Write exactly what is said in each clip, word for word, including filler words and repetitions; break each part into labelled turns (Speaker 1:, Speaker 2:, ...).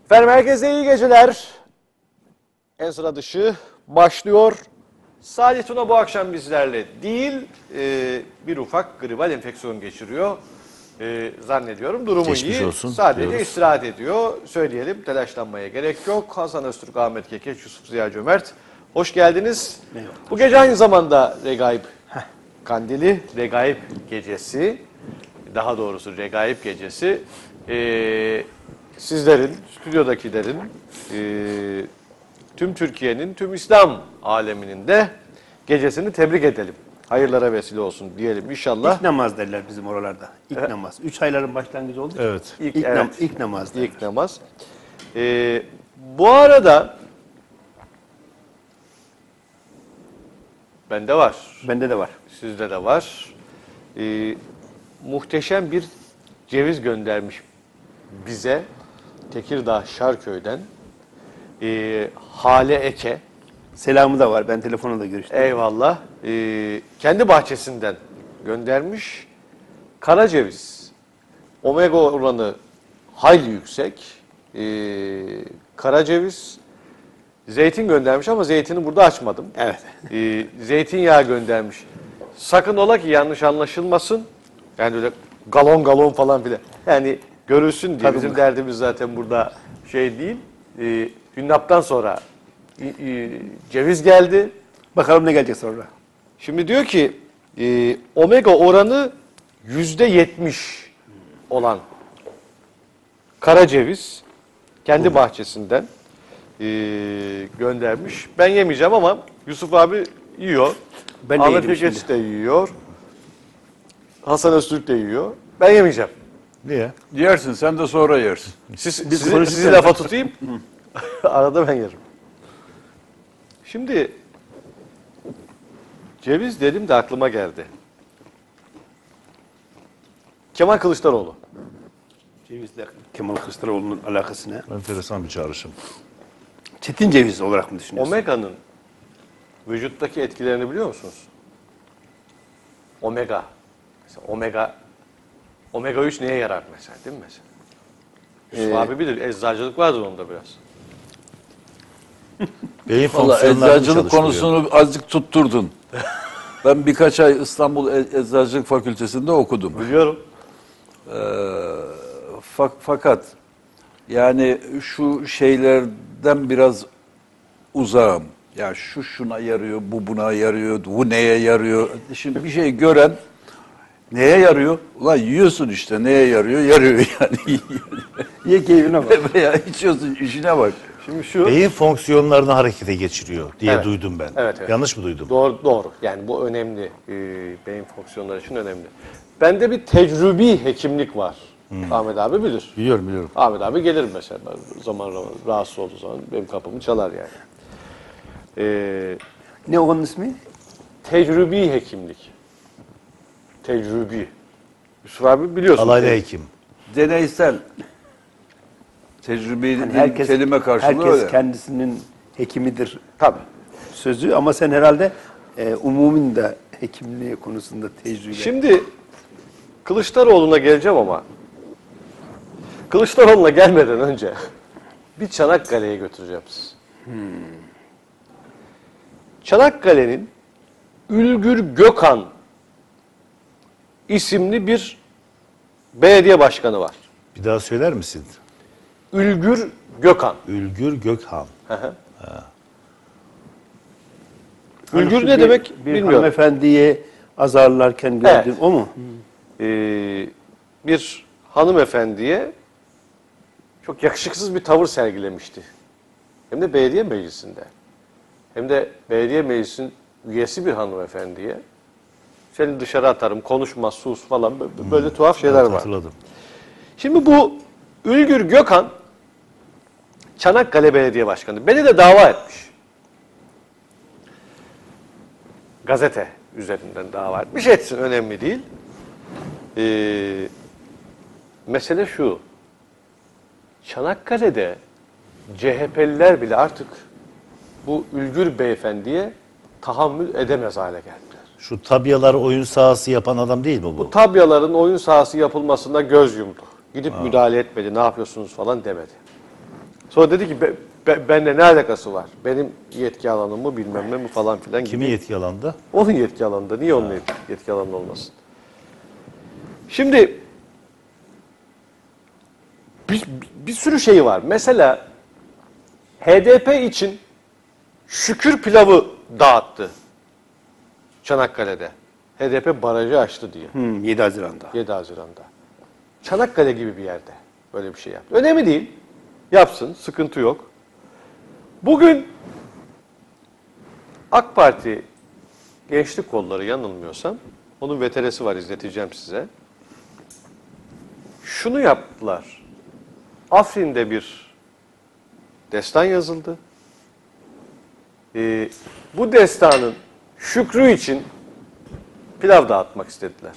Speaker 1: Efendim herkese iyi geceler. En sıra dışı başlıyor. Salih Tuna bu akşam bizlerle değil, e, bir ufak gribal enfeksiyon geçiriyor. E, zannediyorum durumu
Speaker 2: Geçmiş
Speaker 1: iyi.
Speaker 2: olsun
Speaker 1: Sadece
Speaker 2: diyoruz.
Speaker 1: istirahat ediyor. Söyleyelim, telaşlanmaya gerek yok. Hasan Öztürk, Ahmet Kekeç, Yusuf Ziya Cömert. Hoş geldiniz.
Speaker 3: Eyvallah.
Speaker 1: Bu gece aynı zamanda Regaib Kandili, Regaib Gecesi, daha doğrusu Regaib Gecesi. E, sizlerin, stüdyodakilerin, e, tüm Türkiye'nin, tüm İslam aleminin de gecesini tebrik edelim. Hayırlara vesile olsun diyelim inşallah.
Speaker 3: İlk namaz derler bizim oralarda. İlk evet. namaz. Üç ayların başlangıcı olduğu için.
Speaker 2: Evet.
Speaker 1: İlk,
Speaker 3: İlk,
Speaker 1: evet.
Speaker 3: nam ilk namaz derler.
Speaker 1: İlk namaz. Ee, bu arada bende var.
Speaker 3: Bende de var.
Speaker 1: Sizde de var. Ee, muhteşem bir ceviz göndermiş bize Tekirdağ Şarköy'den ee, Hale Eke.
Speaker 3: Selamı da var. Ben telefonla da görüştüm.
Speaker 1: Eyvallah. Ee, kendi bahçesinden göndermiş. Kara ceviz. Omega oranı hayli yüksek. Ee, kara ceviz. Zeytin göndermiş ama zeytini burada açmadım.
Speaker 3: Evet.
Speaker 1: Ee, zeytinyağı göndermiş. Sakın ola ki yanlış anlaşılmasın. Yani öyle galon galon falan filan. Yani görülsün diye.
Speaker 3: Tadımlık.
Speaker 1: Bizim derdimiz zaten burada şey değil. Ee, Hünnap'tan sonra e, e, ceviz geldi.
Speaker 3: Bakalım ne gelecek sonra.
Speaker 1: Şimdi diyor ki e, omega oranı yüzde yetmiş olan kara ceviz kendi bahçesinden e, göndermiş. Ben yemeyeceğim ama Yusuf abi yiyor.
Speaker 3: Ben de
Speaker 1: Ahmet
Speaker 3: yedim
Speaker 1: Kekeç
Speaker 3: şimdi.
Speaker 1: de yiyor. Hasan Öztürk de yiyor. Ben yemeyeceğim.
Speaker 2: Niye?
Speaker 4: Yersin, sen de sonra yersin.
Speaker 1: Siz,
Speaker 3: Biz
Speaker 1: sizi,
Speaker 3: konuştuk
Speaker 1: sizi
Speaker 3: ya.
Speaker 1: lafa tutayım. Arada ben yerim. Şimdi ceviz dedim de aklıma geldi. Kemal Kılıçdaroğlu.
Speaker 3: Cevizle Kemal Kılıçdaroğlu'nun alakası ne?
Speaker 2: Enteresan bir çağrışım.
Speaker 3: Çetin ceviz olarak mı düşünüyorsun?
Speaker 1: Omega'nın vücuttaki etkilerini biliyor musunuz? Omega. Mesela omega omega üç neye yarar mesela, değil mi mesela? Yusuf
Speaker 3: Ee,
Speaker 1: abi bilir. Eczacılık vardır onda biraz.
Speaker 2: Beyin
Speaker 4: Valla
Speaker 2: fonksiyonlarını
Speaker 4: eczacılık
Speaker 2: çalıştırıyor.
Speaker 4: konusunu azıcık tutturdun. Ben birkaç ay İstanbul E- Eczacılık Fakültesi'nde okudum.
Speaker 1: Biliyorum.
Speaker 4: Ee, fak- fakat yani şu şeylerden biraz uzağım. Ya şu şuna yarıyor, bu buna yarıyor, bu neye yarıyor. Şimdi bir şey gören neye yarıyor? Ulan yiyorsun işte, neye yarıyor? Yarıyor yani.
Speaker 3: Ye keyfine bak.
Speaker 4: Veya içiyorsun, işine bak.
Speaker 1: Şimdi şu
Speaker 2: Beyin fonksiyonlarını harekete geçiriyor diye
Speaker 1: Evet.
Speaker 2: duydum ben.
Speaker 1: Evet, evet.
Speaker 2: Yanlış mı duydum?
Speaker 1: doğru doğru. Yani bu önemli. Ee, beyin fonksiyonları için önemli. Bende bir tecrübi hekimlik var. Ahmet abi bilir.
Speaker 2: Biliyorum biliyorum.
Speaker 1: Ahmet abi gelir mesela zaman zaman rahatsız olduğu zaman benim kapımı çalar yani. Ee,
Speaker 3: Ne onun ismi?
Speaker 1: tecrübi hekimlik. Tecrübi. Yusuf abi biliyorsun.
Speaker 2: Alaylı hekim.
Speaker 4: Deneysel tecrübeyi
Speaker 3: Hani herkes,
Speaker 4: kelime karşılığı
Speaker 3: herkes
Speaker 4: öyle.
Speaker 3: kendisinin hekimidir
Speaker 1: Tabii.
Speaker 3: sözü ama sen herhalde e, umumin de hekimliği konusunda tecrübe.
Speaker 1: Şimdi Kılıçdaroğlu'na geleceğim ama Kılıçdaroğlu'na gelmeden önce bir Çanakkale'ye götüreceğim sizi. Çanakkale'nin Ülgür Gökhan isimli bir belediye başkanı var.
Speaker 2: Bir daha söyler misin?
Speaker 1: Ülgür Gökhan.
Speaker 2: Ülgür Gökhan.
Speaker 3: Hani
Speaker 1: Ülgür
Speaker 3: şu
Speaker 1: ne
Speaker 3: bir-
Speaker 1: demek
Speaker 3: bir
Speaker 1: bilmiyorum.
Speaker 3: hanımefendiye azarlarken gördün
Speaker 1: Evet.
Speaker 3: o mu?
Speaker 1: Ee, bir hanımefendiye çok yakışıksız bir tavır sergilemişti. Hem de belediye meclisinde. Hem de belediye meclisinin üyesi bir hanımefendiye. Seni dışarı atarım, konuşma, sus falan bö- böyle tuhaf şeyler
Speaker 2: Evet,
Speaker 1: var.
Speaker 2: hatırladım.
Speaker 1: Şimdi bu Ülgür Gökhan Çanakkale Belediye Başkanı. Beni de dava etmiş. Gazete üzerinden dava etmiş. Etsin, önemli değil. Ee, mesele şu. Çanakkale'de C H P'liler bile artık bu Ülgür Beyefendiye tahammül edemez hale geldiler.
Speaker 2: Şu tabyalar oyun sahası yapan adam değil mi bu?
Speaker 1: Bu tabyaların oyun sahası yapılmasında göz yumdu. Gidip müdahale etmedi, ne yapıyorsunuz falan demedi. Sonra dedi ki be, be, benimle ne alakası var? Benim yetki alanım mı bilmem ne mi falan filan gibi.
Speaker 2: Kimin yetki alanında?
Speaker 1: Onun yetki alanında. Niye onun yetki, yetki alanında olmasın? Şimdi bir, bir sürü şey var. Mesela H D P için şükür pilavı dağıttı Çanakkale'de. H D P barajı açtı diye.
Speaker 3: Hmm, yedi Haziran'da.
Speaker 1: yedi Haziran'da. Çanakkale gibi bir yerde böyle bir şey yaptı. Önemli değil. Yapsın. Sıkıntı yok. Bugün AK Parti gençlik kolları yanılmıyorsam, onun veteresi var, izleteceğim size. Şunu yaptılar. Afrin'de bir destan yazıldı. Ee, bu destanın şükrü için pilav dağıtmak istediler.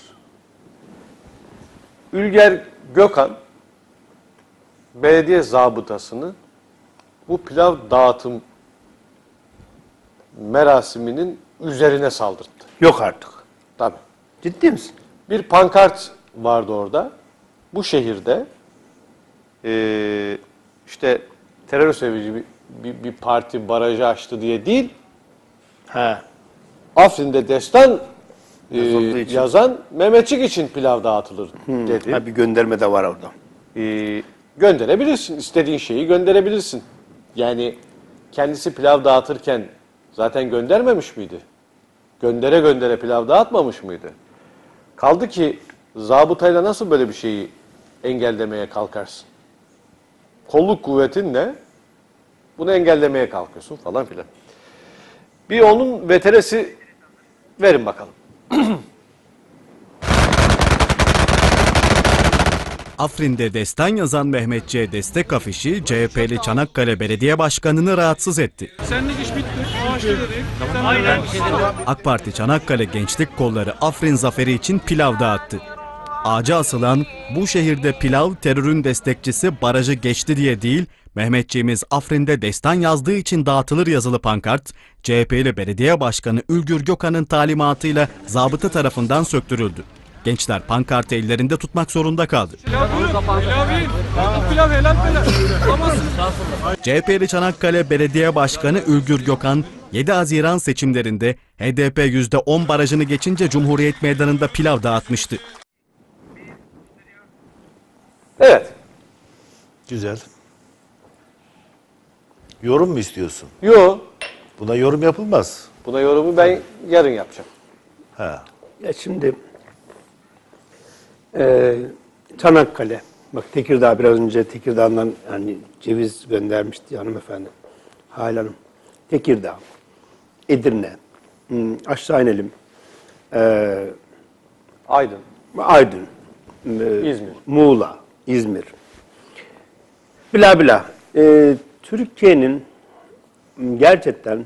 Speaker 1: Ülger Gökhan belediye zabıtasını bu pilav dağıtım merasiminin üzerine saldırttı.
Speaker 3: Yok artık.
Speaker 1: Tabii.
Speaker 3: Ciddi misin?
Speaker 1: Bir pankart vardı orada. Bu şehirde eee, işte terör sevici bir, bir, bir parti barajı açtı diye değil,
Speaker 3: He.
Speaker 1: Afrin'de destan eee,
Speaker 3: Yazıldığı için.
Speaker 1: yazan Mehmetçik için pilav dağıtılır dedi.
Speaker 3: Ha, bir gönderme de var orada.
Speaker 1: Ee, gönderebilirsin. İstediğin şeyi gönderebilirsin. Yani kendisi pilav dağıtırken zaten göndermemiş miydi? Göndere göndere pilav dağıtmamış mıydı? Kaldı ki zabıtayla nasıl böyle bir şeyi engellemeye kalkarsın? Kolluk kuvvetinle bunu engellemeye kalkıyorsun falan filan. Bir onun veteresi verin bakalım.
Speaker 5: Afrin'de destan yazan Mehmetçiğe destek afişi C H P'li Çanakkale Belediye Başkanı'nı rahatsız etti.
Speaker 6: Senlik iş bitti. Maaşları Tamam, aynen.
Speaker 5: AK Parti Çanakkale Gençlik Kolları Afrin zaferi için pilav dağıttı. Ağaca asılan "Bu şehirde pilav terörün destekçisi barajı geçti" diye değil, Mehmetçiğimiz Afrin'de destan yazdığı için dağıtılır yazılı pankart, C H P'li Belediye Başkanı Ülgür Gökhan'ın talimatıyla zabıta tarafından söktürüldü. Gençler pankartı ellerinde tutmak zorunda kaldı.
Speaker 6: Pilav yiyin. Pilav yiyin. Bu pilav helal helal. Tutamazsınız.
Speaker 5: C H P'li Çanakkale Belediye Başkanı Ülgür Gökhan, yedi Haziran seçimlerinde H D P yüzde on barajını geçince Cumhuriyet Meydanı'nda pilav dağıtmıştı.
Speaker 1: Evet.
Speaker 2: Güzel. Yorum mu istiyorsun?
Speaker 1: Yo.
Speaker 2: Buna yorum yapılmaz.
Speaker 1: Buna yorumu ben yarın yapacağım.
Speaker 2: Ha.
Speaker 3: Ya şimdi e, Çanakkale, bak Tekirdağ, biraz önce Tekirdağ'dan hani ceviz göndermişti hanımefendi. Hale Hanım. Tekirdağ, Edirne, hmm, aşağı inelim. E,
Speaker 1: Aydın.
Speaker 3: Aydın, e,
Speaker 1: İzmir.
Speaker 3: Muğla, İzmir. Bila bila. E, Türkiye'nin gerçekten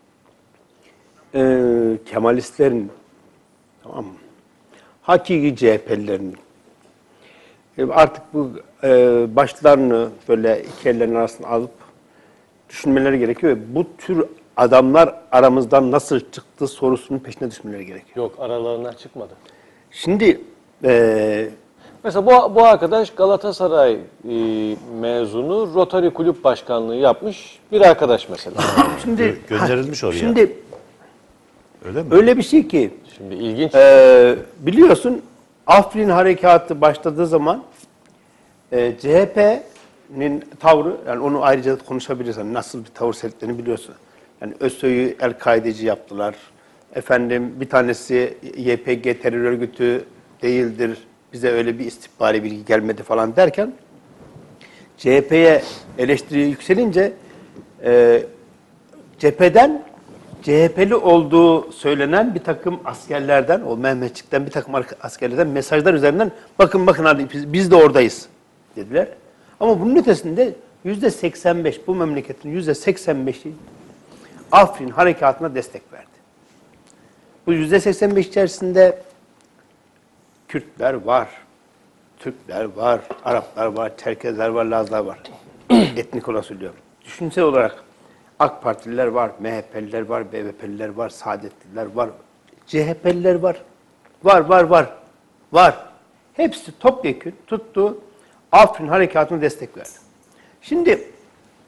Speaker 3: e, Kemalistlerin, tamam mı? Hakiki C H P'lilerin e, artık bu e, başlarını böyle iki ellerin arasına alıp düşünmeleri gerekiyor ve bu tür adamlar aramızdan nasıl çıktı sorusunun peşine düşmeleri gerekiyor.
Speaker 1: Yok, aralarından çıkmadı.
Speaker 3: Şimdi e,
Speaker 1: Mesela bu, bu arkadaş Galatasaray e, mezunu, Rotary Kulüp Başkanlığı yapmış bir arkadaş mesela.
Speaker 3: şimdi
Speaker 2: Gö- gönderilmiş oraya.
Speaker 3: Şimdi
Speaker 2: Öyle mi?
Speaker 3: öyle bir şey ki
Speaker 1: Şimdi ilginç.
Speaker 3: e, biliyorsun Afrin harekatı başladığı zaman e, C H P'nin tavrı, yani onu ayrıca konuşabiliriz. Yani nasıl bir tavır sergilediğini biliyorsun. Yani ÖSO'yu El-Kaideci yaptılar. Efendim bir tanesi Y P G terör örgütü değildir, bize öyle bir istihbari bilgi gelmedi falan derken C H P'ye eleştiri yükselince e, cepheden C H P'li olduğu söylenen bir takım askerlerden, o Mehmetçik'ten bir takım askerlerden mesajlar üzerinden bakın bakın hadi biz, biz de oradayız dediler. Ama bunun ötesinde yüzde seksen beş, bu memleketin yüzde seksen beşi Afrin harekatına destek verdi. Bu yüzde seksen beş içerisinde Kürtler var, Türkler var, Araplar var, Çerkezler var, Lazlar var. Etnik olarak söylüyorum. Düşünsel olarak AK Partililer var, M H P'liler var, B V P'liler var, Saadetliler var, C H P'liler var. Var, var, var. Var. Hepsi topyekün tuttu, Afrin harekatına destek verdi. Şimdi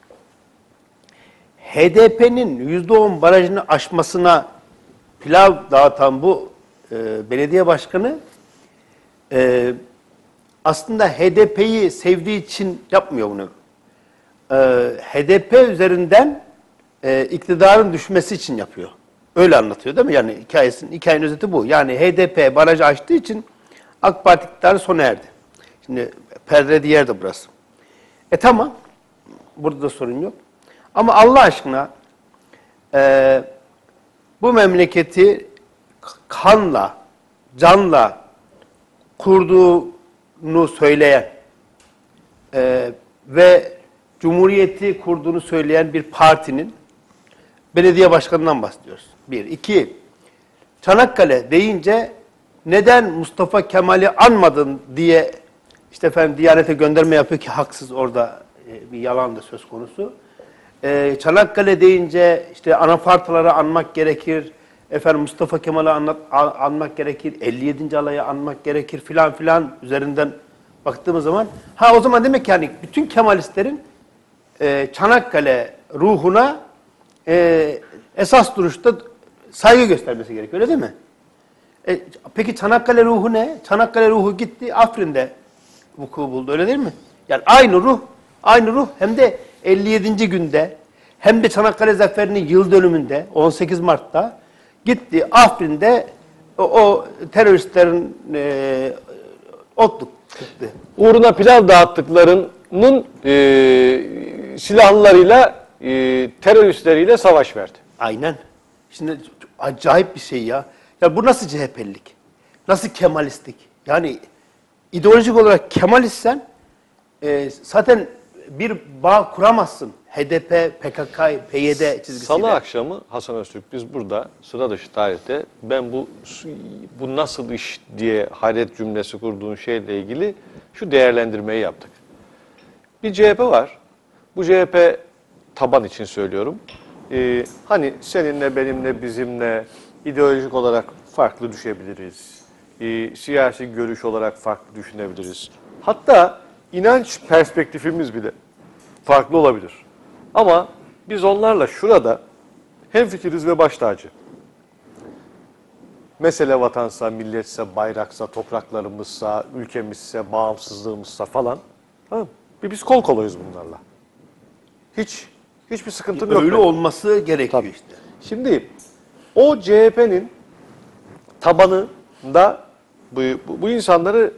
Speaker 3: H D P'nin yüzde on barajını aşmasına pilav dağıtan bu e, belediye başkanı e, aslında H D P'yi sevdiği için yapmıyor bunu. E, H D P üzerinden e, iktidarın düşmesi için yapıyor. Öyle anlatıyor değil mi? Yani hikayesinin, hikayenin özeti bu. Yani H D P barajı açtığı için AK Parti iktidarı sona erdi. Şimdi perdeli yer de burası. E tamam. Burada da sorun yok. Ama Allah aşkına e, bu memleketi kanla, canla kurduğunu söyleyen e, ve Cumhuriyeti kurduğunu söyleyen bir partinin belediye başkanından bahsediyoruz. Bir. İki, Çanakkale deyince neden Mustafa Kemal'i anmadın diye işte efendim Diyanet'e gönderme yapıyor ki haksız, orada e, bir yalan da söz konusu. E, Çanakkale deyince işte anafartaları anmak gerekir, efendim Mustafa Kemal'i anlat, an, anmak gerekir, elli yedinci alayı anmak gerekir filan filan üzerinden baktığımız zaman, ha o zaman demek ki yani bütün Kemalistlerin e, Çanakkale ruhuna e, esas duruşta saygı göstermesi gerekiyor, öyle değil mi? E, peki Çanakkale ruhu ne? Çanakkale ruhu gitti Afrin'de vuku buldu, öyle değil mi? Yani aynı ruh, aynı ruh hem de elli yedinci günde hem de Çanakkale Zaferi'nin yıl dönümünde on sekiz Mart'ta gitti Afrin'de o, o teröristlerin e, otluk gitti.
Speaker 1: Uğruna pilav dağıttıklarının e, silahlılarıyla, e, teröristleriyle savaş verdi.
Speaker 3: Aynen. Şimdi acayip bir şey ya. Ya bu nasıl C H P'lilik? Nasıl Kemalistlik? Yani ideolojik olarak Kemalistsen e, zaten bir bağ kuramazsın. H D P, P K K, P Y D çizgisiyle.
Speaker 1: Salı akşamı Hasan Öztürk biz burada sıra dışı tarihte ben bu bu nasıl iş diye hayret cümlesi kurduğun şeyle ilgili şu değerlendirmeyi yaptık. Bir C H P var. Bu C H P taban için söylüyorum. Ee, hani seninle, benimle, bizimle ideolojik olarak farklı düşebiliriz. Ee, siyasi görüş olarak farklı düşünebiliriz. Hatta inanç perspektifimiz bile farklı olabilir. Ama biz onlarla şurada hemfikiriz ve baş tacı. Mesele vatansa, milletse, bayraksa, topraklarımızsa, ülkemizse, bağımsızlığımızsa falan. Tamam. Bir biz kol kolayız bunlarla. Hiç, hiçbir sıkıntım yok.
Speaker 3: Öyle
Speaker 1: benim.
Speaker 3: olması gerekiyor
Speaker 1: Tabii.
Speaker 3: işte.
Speaker 1: Şimdi o C H P'nin tabanında bu, bu, bu insanları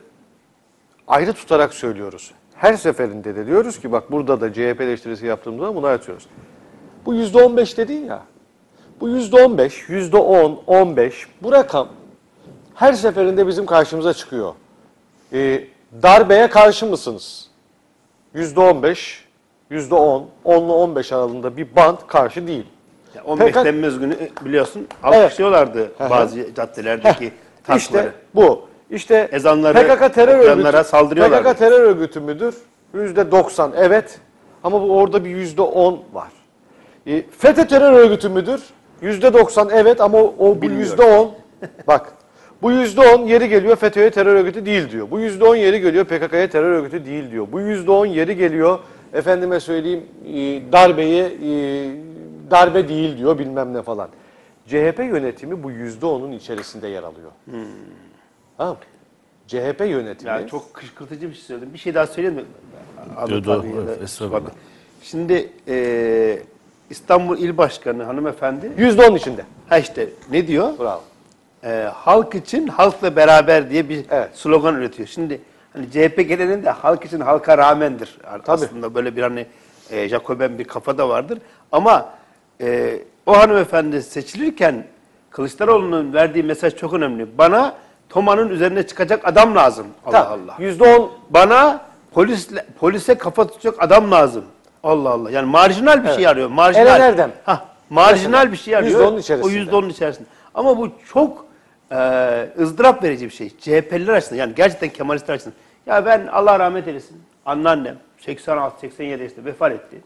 Speaker 1: ayrı tutarak söylüyoruz. Her seferinde de diyoruz ki bak burada da C H P eleştirisi yaptığımızda bunu açıyoruz. Bu yüzde on beş dedin ya. Bu yüzde on beş, yüzde on, on beş bu rakam her seferinde bizim karşımıza çıkıyor. Ee, darbeye karşı mısınız? yüzde on beş, yüzde on, on ile on beş aralığında bir band karşı değil.
Speaker 3: Ya on beş
Speaker 1: P K K
Speaker 3: Temmuz günü biliyorsun alkışlıyorlardı
Speaker 1: Evet.
Speaker 3: bazı caddelerdeki tankları.
Speaker 1: İşte bu. İşte
Speaker 3: Ezanları
Speaker 1: P K K terör
Speaker 3: okuyanlara
Speaker 1: örgütü,
Speaker 3: saldırıyorlardı.
Speaker 1: P K K terör örgütü müdür? yüzde doksan evet. Ama bu orada bir yüzde on var. E, FETÖ terör örgütü müdür? yüzde doksan evet ama o, o bu
Speaker 3: Bilmiyorum.
Speaker 1: yüzde on. Bak bu yüzde on yeri geliyor FETÖ'ye terör örgütü değil diyor. Bu yüzde on yeri geliyor P K K'ya terör örgütü değil diyor. Bu yüzde on yeri geliyor efendime söyleyeyim e, darbeye e, darbe değil diyor bilmem ne falan. C H P yönetimi bu yüzde onun içerisinde yer alıyor. Hmm. Tamam. C H P yönetimi.
Speaker 3: Ya çok kışkırtıcı bir şey söyledim. Bir şey daha söyleyeyim mi? Ahmet
Speaker 2: Yo, doğru,
Speaker 3: abi ya da
Speaker 2: evet,
Speaker 3: Yusuf
Speaker 2: estağfurullah.
Speaker 3: abi. Şimdi e, İstanbul İl Başkanı hanımefendi,
Speaker 1: yüzde on içinde.
Speaker 3: ha işte ne diyor?
Speaker 1: Bravo.
Speaker 3: E, halk için halkla beraber diye bir
Speaker 1: Evet.
Speaker 3: slogan üretiyor. Şimdi hani C H P genelinde halk için halka rağmendir. Yani
Speaker 1: Tabii.
Speaker 3: aslında böyle bir hani e, Jacoben bir kafada vardır. Ama e, o hanımefendi seçilirken Kılıçdaroğlu'nun verdiği mesaj çok önemli. Bana Toma'nın üzerine çıkacak adam lazım. Allah Allah.
Speaker 1: yüzde on
Speaker 3: Bana polisle, polise kafa tutacak adam lazım. Allah Allah. Yani marjinal bir
Speaker 1: Evet.
Speaker 3: şey arıyor. Marjinal.
Speaker 1: Eren Erdem.
Speaker 3: Hah, marjinal
Speaker 1: Mesela.
Speaker 3: bir şey arıyor.
Speaker 1: yüzde onun içerisinde.
Speaker 3: O yüzde onun içerisinde. Ama bu çok e, ızdırap verici bir şey. C H P'liler açısından yani gerçekten Kemalistler açısından. Ya ben Allah rahmet eylesin. Anneannem seksen altı seksen yedi yaşında vefat etti.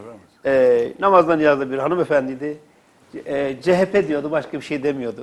Speaker 3: E, namazdan niyazda bir hanımefendiydi. E, C H P diyordu, başka bir şey demiyordu.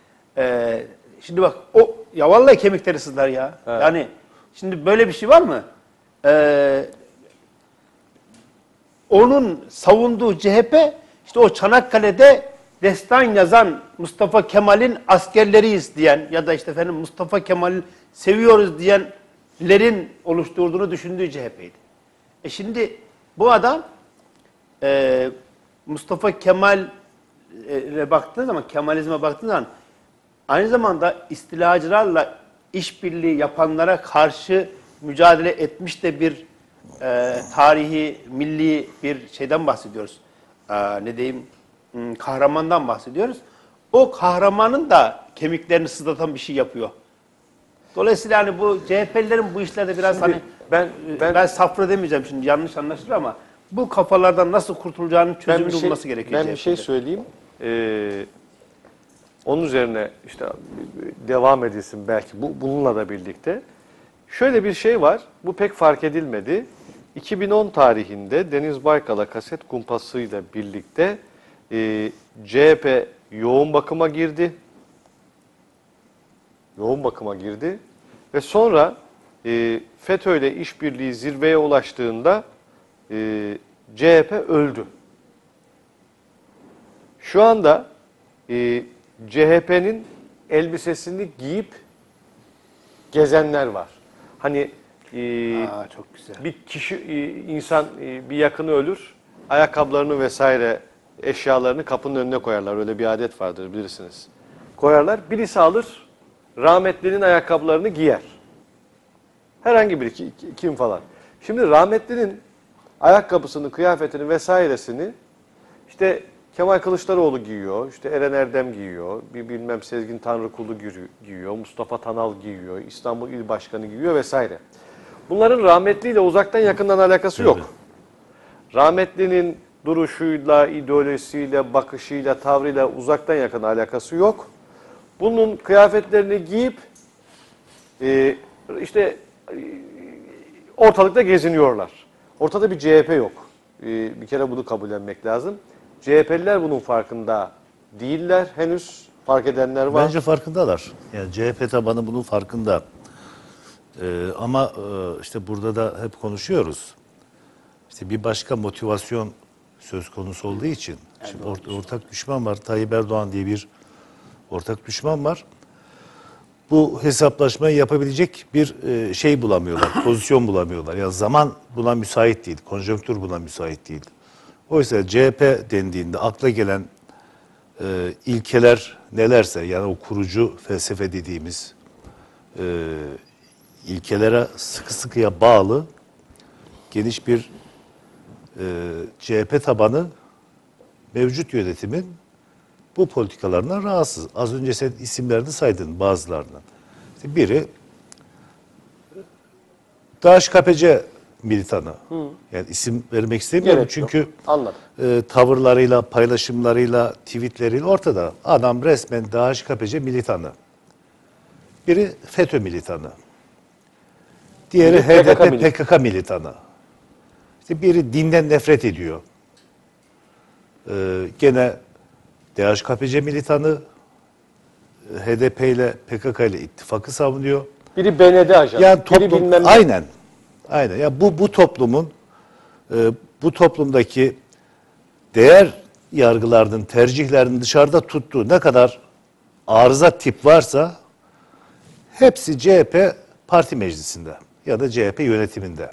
Speaker 3: E, şimdi bak o ya vallahi kemikleri sızlar ya.
Speaker 1: Evet.
Speaker 3: Yani şimdi böyle bir şey var mı? Ee, onun savunduğu C H P İşte o Çanakkale'de destan yazan Mustafa Kemal'in askerleriyiz diyen ya da işte efendim Mustafa Kemal'i seviyoruz diyenlerin oluşturduğunu düşündüğü C H P'ydi. E şimdi bu adam e, Mustafa Kemal'e baktığı zaman, Kemalizme baktığı zaman aynı zamanda istilacılarla işbirliği yapanlara karşı mücadele etmiş de bir e, tarihi, milli bir şeyden bahsediyoruz. E, ne diyeyim, hmm, kahramandan bahsediyoruz. O kahramanın da kemiklerini sızlatan bir şey yapıyor. Dolayısıyla hani bu C H P'lilerin bu işlerde biraz
Speaker 1: Şimdi
Speaker 3: hani
Speaker 1: ben-
Speaker 3: ben,
Speaker 1: ben-
Speaker 3: ben safra demeyeceğim şimdi, yanlış anlaşılır ama bu kafalardan nasıl kurtulacağının
Speaker 1: Ben
Speaker 3: çözümü
Speaker 1: bir şey,
Speaker 3: bulması gerekiyor.
Speaker 1: ben bir
Speaker 3: C H
Speaker 1: şey
Speaker 3: P'de.
Speaker 1: söyleyeyim. Ee, onun üzerine işte devam edilsin belki bu, bununla da birlikte. Şöyle bir şey var. Bu pek fark edilmedi. iki bin on tarihinde Deniz Baykal'a kaset kumpasıyla birlikte e, C H P yoğun bakıma girdi. Yoğun bakıma girdi. Ve sonra e, FETÖ ile işbirliği zirveye ulaştığında e, C H P öldü. Şu anda e, C H P'nin elbisesini giyip gezenler var. Hani e,
Speaker 3: Aa, çok güzel.
Speaker 1: bir kişi, e, insan e, bir yakını ölür, ayakkabılarını vesaire eşyalarını kapının önüne koyarlar. Öyle bir adet vardır bilirsiniz. Koyarlar. Birisi alır, rahmetlinin ayakkabılarını giyer. Herhangi biri, ki- ki- kim falan. Şimdi rahmetlinin ayakkabısını, kıyafetini vesairesini işte Kemal Kılıçdaroğlu giyiyor, işte Eren Erdem giyiyor, bir bilmem Sezgin Tanrıkulu giyiyor, Mustafa Tanal giyiyor, İstanbul İl Başkanı giyiyor vesaire. Bunların rahmetliyle uzaktan yakından alakası yok. Rahmetlinin duruşuyla, ideolojisiyle, bakışıyla, tavrıyla uzaktan yakın alakası yok. Bunun kıyafetlerini giyip e, işte e, ortalıkta geziniyorlar. Ortada bir C H P yok. E, bir kere bunu kabullenmek lazım. C H P'liler bunun farkında değiller. Henüz fark edenler var.
Speaker 2: Bence farkındalar. Yani C H P tabanı bunun farkında. Ee, ama e, işte burada da hep konuşuyoruz. İşte bir başka motivasyon söz konusu olduğu için. Şimdi or- ortak düşman var. Tayyip Erdoğan diye bir ortak düşman var. Bu hesaplaşmayı yapabilecek bir e, şey bulamıyorlar, pozisyon bulamıyorlar. Ya zaman buna müsait değil, konjonktür buna müsait değil. Oysa C H P dendiğinde akla gelen e, ilkeler nelerse, yani o kurucu felsefe dediğimiz e, ilkelere sıkı sıkıya bağlı geniş bir e, C H P tabanı mevcut yönetimin bu politikalarından rahatsız. Az önce sen isimlerini saydın bazılarından. İşte biri DaEŞ-KPC militanı. Hı. Yani isim vermek istemiyorum
Speaker 1: Gerek
Speaker 2: çünkü
Speaker 1: yok. Anladım.
Speaker 2: e, tavırlarıyla, paylaşımlarıyla, tweetleriyle ortada. Adam resmen DaEŞ-KPC militanı. Biri FETÖ militanı. Diğeri
Speaker 1: Biri
Speaker 2: H D P
Speaker 1: P K K
Speaker 2: P K K militanı. İşte biri dinden nefret ediyor. Ee, gene DaEŞ-KPC militanı, H D P ile P K K ile ittifakı savunuyor.
Speaker 1: Biri B N D ajanı,
Speaker 2: Yani
Speaker 1: biri
Speaker 2: toplum,
Speaker 1: bilmem ne.
Speaker 2: aynen, aynen. Ya bu bu toplumun, e, bu toplumdaki değer yargılarının, tercihlerinin dışarıda tuttuğu ne kadar arıza tip varsa, hepsi C H P parti meclisinde ya da C H P yönetiminde.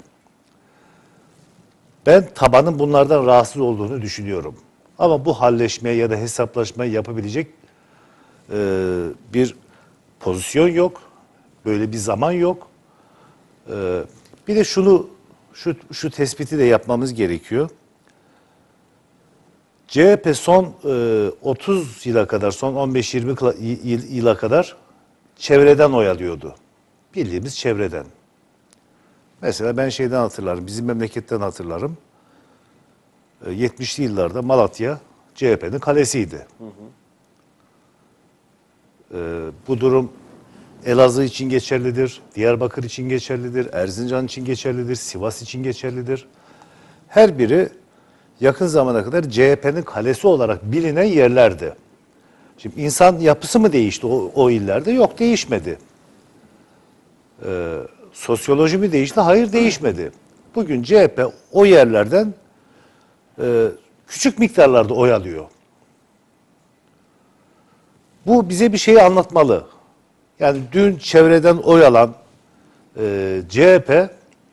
Speaker 2: Ben tabanın bunlardan rahatsız olduğunu düşünüyorum. Ama bu halleşmeye ya da hesaplaşmayı yapabilecek e, bir pozisyon yok. Böyle bir zaman yok. E, bir de şunu, şu, şu tespiti de yapmamız gerekiyor. C H P son e, otuz yıla kadar, son on beş yirmi yıla kadar çevreden oy alıyordu. Bildiğimiz çevreden. Mesela ben şeyden hatırlarım, bizim memleketten hatırlarım. yetmişli yıllarda Malatya C H P'nin kalesiydi. Hı hı. Ee, bu durum Elazığ için geçerlidir, Diyarbakır için geçerlidir, Erzincan için geçerlidir, Sivas için geçerlidir. Her biri yakın zamana kadar C H P'nin kalesi olarak bilinen yerlerdi. Şimdi insan yapısı mı değişti o, o illerde? Yok, değişmedi. Ee, sosyoloji mi değişti? Hayır, değişmedi. Bugün C H P o yerlerden e, küçük miktarlarda oy alıyor. Bu bize bir şeyi anlatmalı. Yani dün çevreden oy alan e, C H P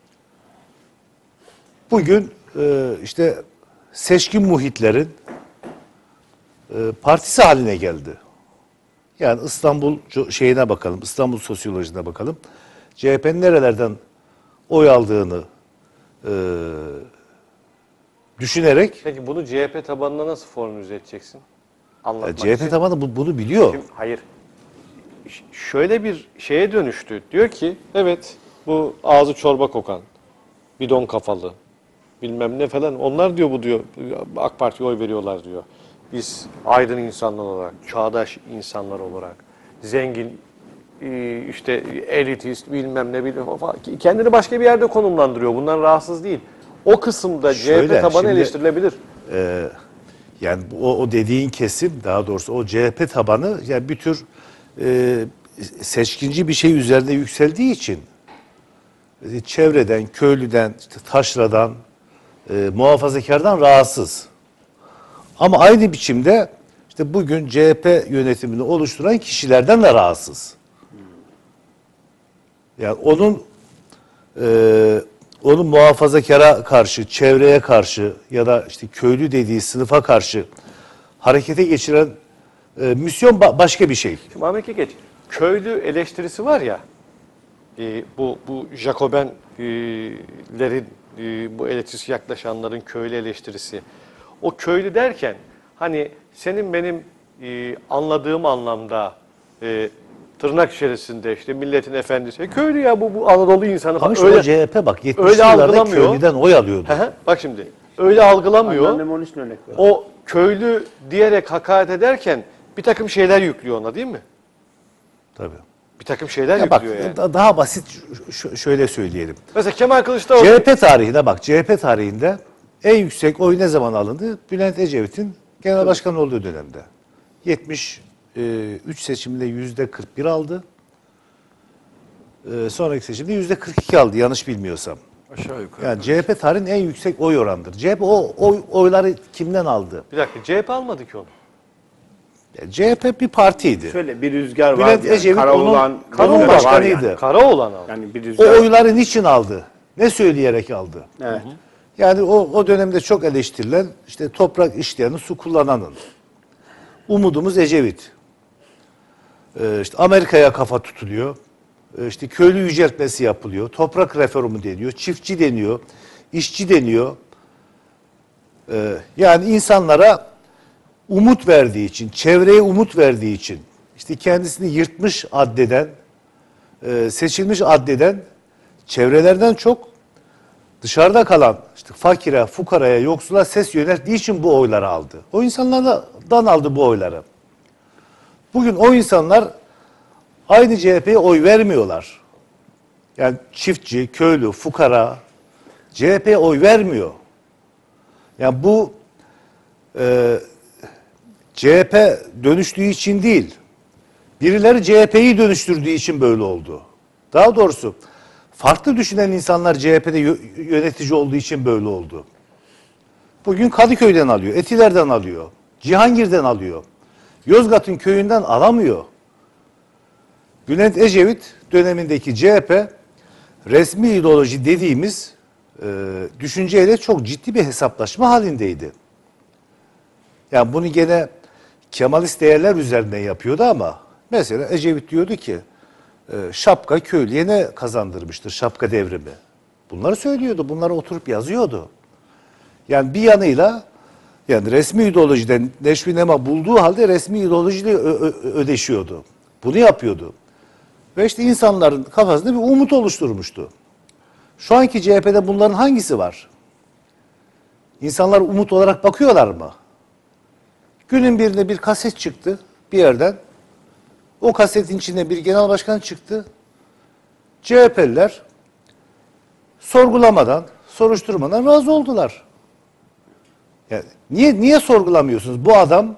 Speaker 2: bugün e, işte seçkin muhitlerin e, partisi haline geldi. Yani İstanbul şeyine bakalım, İstanbul sosyolojisine bakalım. C H P'nin nerelerden oy aldığını e, düşünerek
Speaker 1: Peki bunu C H P tabanına nasıl formüle edeceksin? Anlatmak
Speaker 2: C H P
Speaker 1: için.
Speaker 2: tabanı bu- bunu biliyor.
Speaker 1: Şimdi, hayır. Ş- Şöyle bir şeye dönüştü. Diyor ki evet bu ağzı çorba kokan, bidon kafalı, bilmem ne falan. Onlar diyor bu diyor AK Parti'ye oy veriyorlar diyor. Biz aydın insanlar olarak, çağdaş insanlar olarak, zengin, e, işte elitist bilmem ne bilmem falan. Kendini başka bir yerde konumlandırıyor. Bundan rahatsız değil. O kısımda C H P
Speaker 2: Şöyle,
Speaker 1: tabanı
Speaker 2: şimdi-
Speaker 1: eleştirilebilir.
Speaker 2: Yani o, o dediğin kesim, daha doğrusu o C H P tabanı yani bir tür e, seçkinci bir şey üzerinde yükseldiği için e, çevreden, köylüden, işte taşradan, e, muhafazakardan rahatsız. Ama aynı biçimde işte bugün C H P yönetimini oluşturan kişilerden de rahatsız. Yani onun e, onun muhafazakara karşı, çevreye karşı ya da işte köylü dediği sınıfa karşı harekete geçiren e, misyon ba- başka bir şey.
Speaker 1: Şimdi Amerika geç. Köylü eleştirisi var ya, e, bu bu Jacobenlerin, e, bu elitist yaklaşanların köylü eleştirisi. O köylü derken hani senin benim e, anladığım anlamda e, tırnak içerisinde işte milletin efendisi. E, köylü ya bu, bu Anadolu insanı.
Speaker 2: Ama şu
Speaker 1: öyle,
Speaker 2: C H P bak yetmişli
Speaker 1: öyle
Speaker 2: yıllarda
Speaker 1: algılamıyor.
Speaker 2: köylüden oy alıyordu.
Speaker 1: Hı hı, bak şimdi öyle algılamıyor.
Speaker 3: Anneannem onun için örnek veriyor.
Speaker 1: O köylü diyerek hakaret ederken bir takım şeyler yüklüyor ona değil mi?
Speaker 2: Tabii.
Speaker 1: Bir takım şeyler
Speaker 2: Ya bak
Speaker 1: yüklüyor yani.
Speaker 2: da- daha basit ş- şöyle söyleyelim.
Speaker 1: Mesela Kemal Kılıçdaroğlu
Speaker 2: C H P tarihine bak. C H P tarihinde en yüksek oy ne zaman alındı? Bülent Ecevit'in genel başkan olduğu dönemde. yetmiş üç seçiminde yüzde kırk bir aldı. Ee, sonraki seçimde yüzde kırk iki aldı yanlış bilmiyorsam.
Speaker 4: Aşağı yukarı.
Speaker 2: Yani C H P tarihinin en yüksek oy oranıdır. C H P o oy, oyları kimden aldı?
Speaker 1: bir dakika C H P almadı ki onu.
Speaker 2: Yani C H P bir partiydi.
Speaker 3: Şöyle bir rüzgar var.
Speaker 2: Bülent
Speaker 3: Yani,
Speaker 2: Ecevit
Speaker 3: Karaoğlan,
Speaker 2: onun-
Speaker 1: Karaoğlan
Speaker 3: rüzgarı var
Speaker 2: başkanıydı.
Speaker 3: yani.
Speaker 1: Karaoğlan aldı.
Speaker 3: Yani bir
Speaker 2: O
Speaker 3: rüzgar.
Speaker 2: oyları niçin aldı? Ne söyleyerek aldı?
Speaker 3: Evet.
Speaker 2: Yani o, o dönemde çok eleştirilen işte toprak işleyenin, su kullananın. Umudumuz Ecevit. Ee, işte Amerika'ya kafa tutuluyor. Ee, işte köylü yüceltmesi yapılıyor. Toprak reformu deniyor. Çiftçi deniyor. İşçi deniyor. Ee, yani insanlara umut verdiği için, çevreye umut verdiği için, işte kendisini yırtmış addeden, e, seçilmiş addeden çevrelerden çok dışarıda kalan işte fakire, fukaraya, yoksula ses yönelttiği için bu oyları aldı. O insanlardan aldı bu oyları. Bugün o insanlar aynı C H P'ye oy vermiyorlar. Yani çiftçi, köylü, fukara C H P'ye oy vermiyor. Yani bu e, C H P dönüştüğü için değil, birileri C H P'yi dönüştürdüğü için böyle oldu. Daha doğrusu farklı düşünen insanlar C H P'de yönetici olduğu için böyle oldu. Bugün Kadıköy'den alıyor, Etiler'den alıyor, Cihangir'den alıyor. Yozgat'ın köyünden alamıyor. Bülent Ecevit dönemindeki C H P resmi ideoloji dediğimiz e, düşünceyle çok ciddi bir hesaplaşma halindeydi. Yani bunu gene Kemalist değerler üzerinden yapıyordu ama mesela Ecevit diyordu ki e, şapka köylüye ne kazandırmıştır şapka devrimi. Bunları söylüyordu, bunları oturup yazıyordu. Yani bir yanıyla yani resmi ideolojiden neşvi nema bulduğu halde resmi ideolojiyle ö- ö- ödeşiyordu. Bunu yapıyordu. Ve işte insanların kafasında bir umut oluşturmuştu. Şu anki C H P'de bunların hangisi var? İnsanlar umut olarak bakıyorlar mı? Günün birinde bir kaset çıktı bir yerden. O kasetin içinde bir genel başkan çıktı. C H P'liler sorgulamadan, soruşturmadan razı oldular. Yani niye niye sorgulamıyorsunuz? Bu adam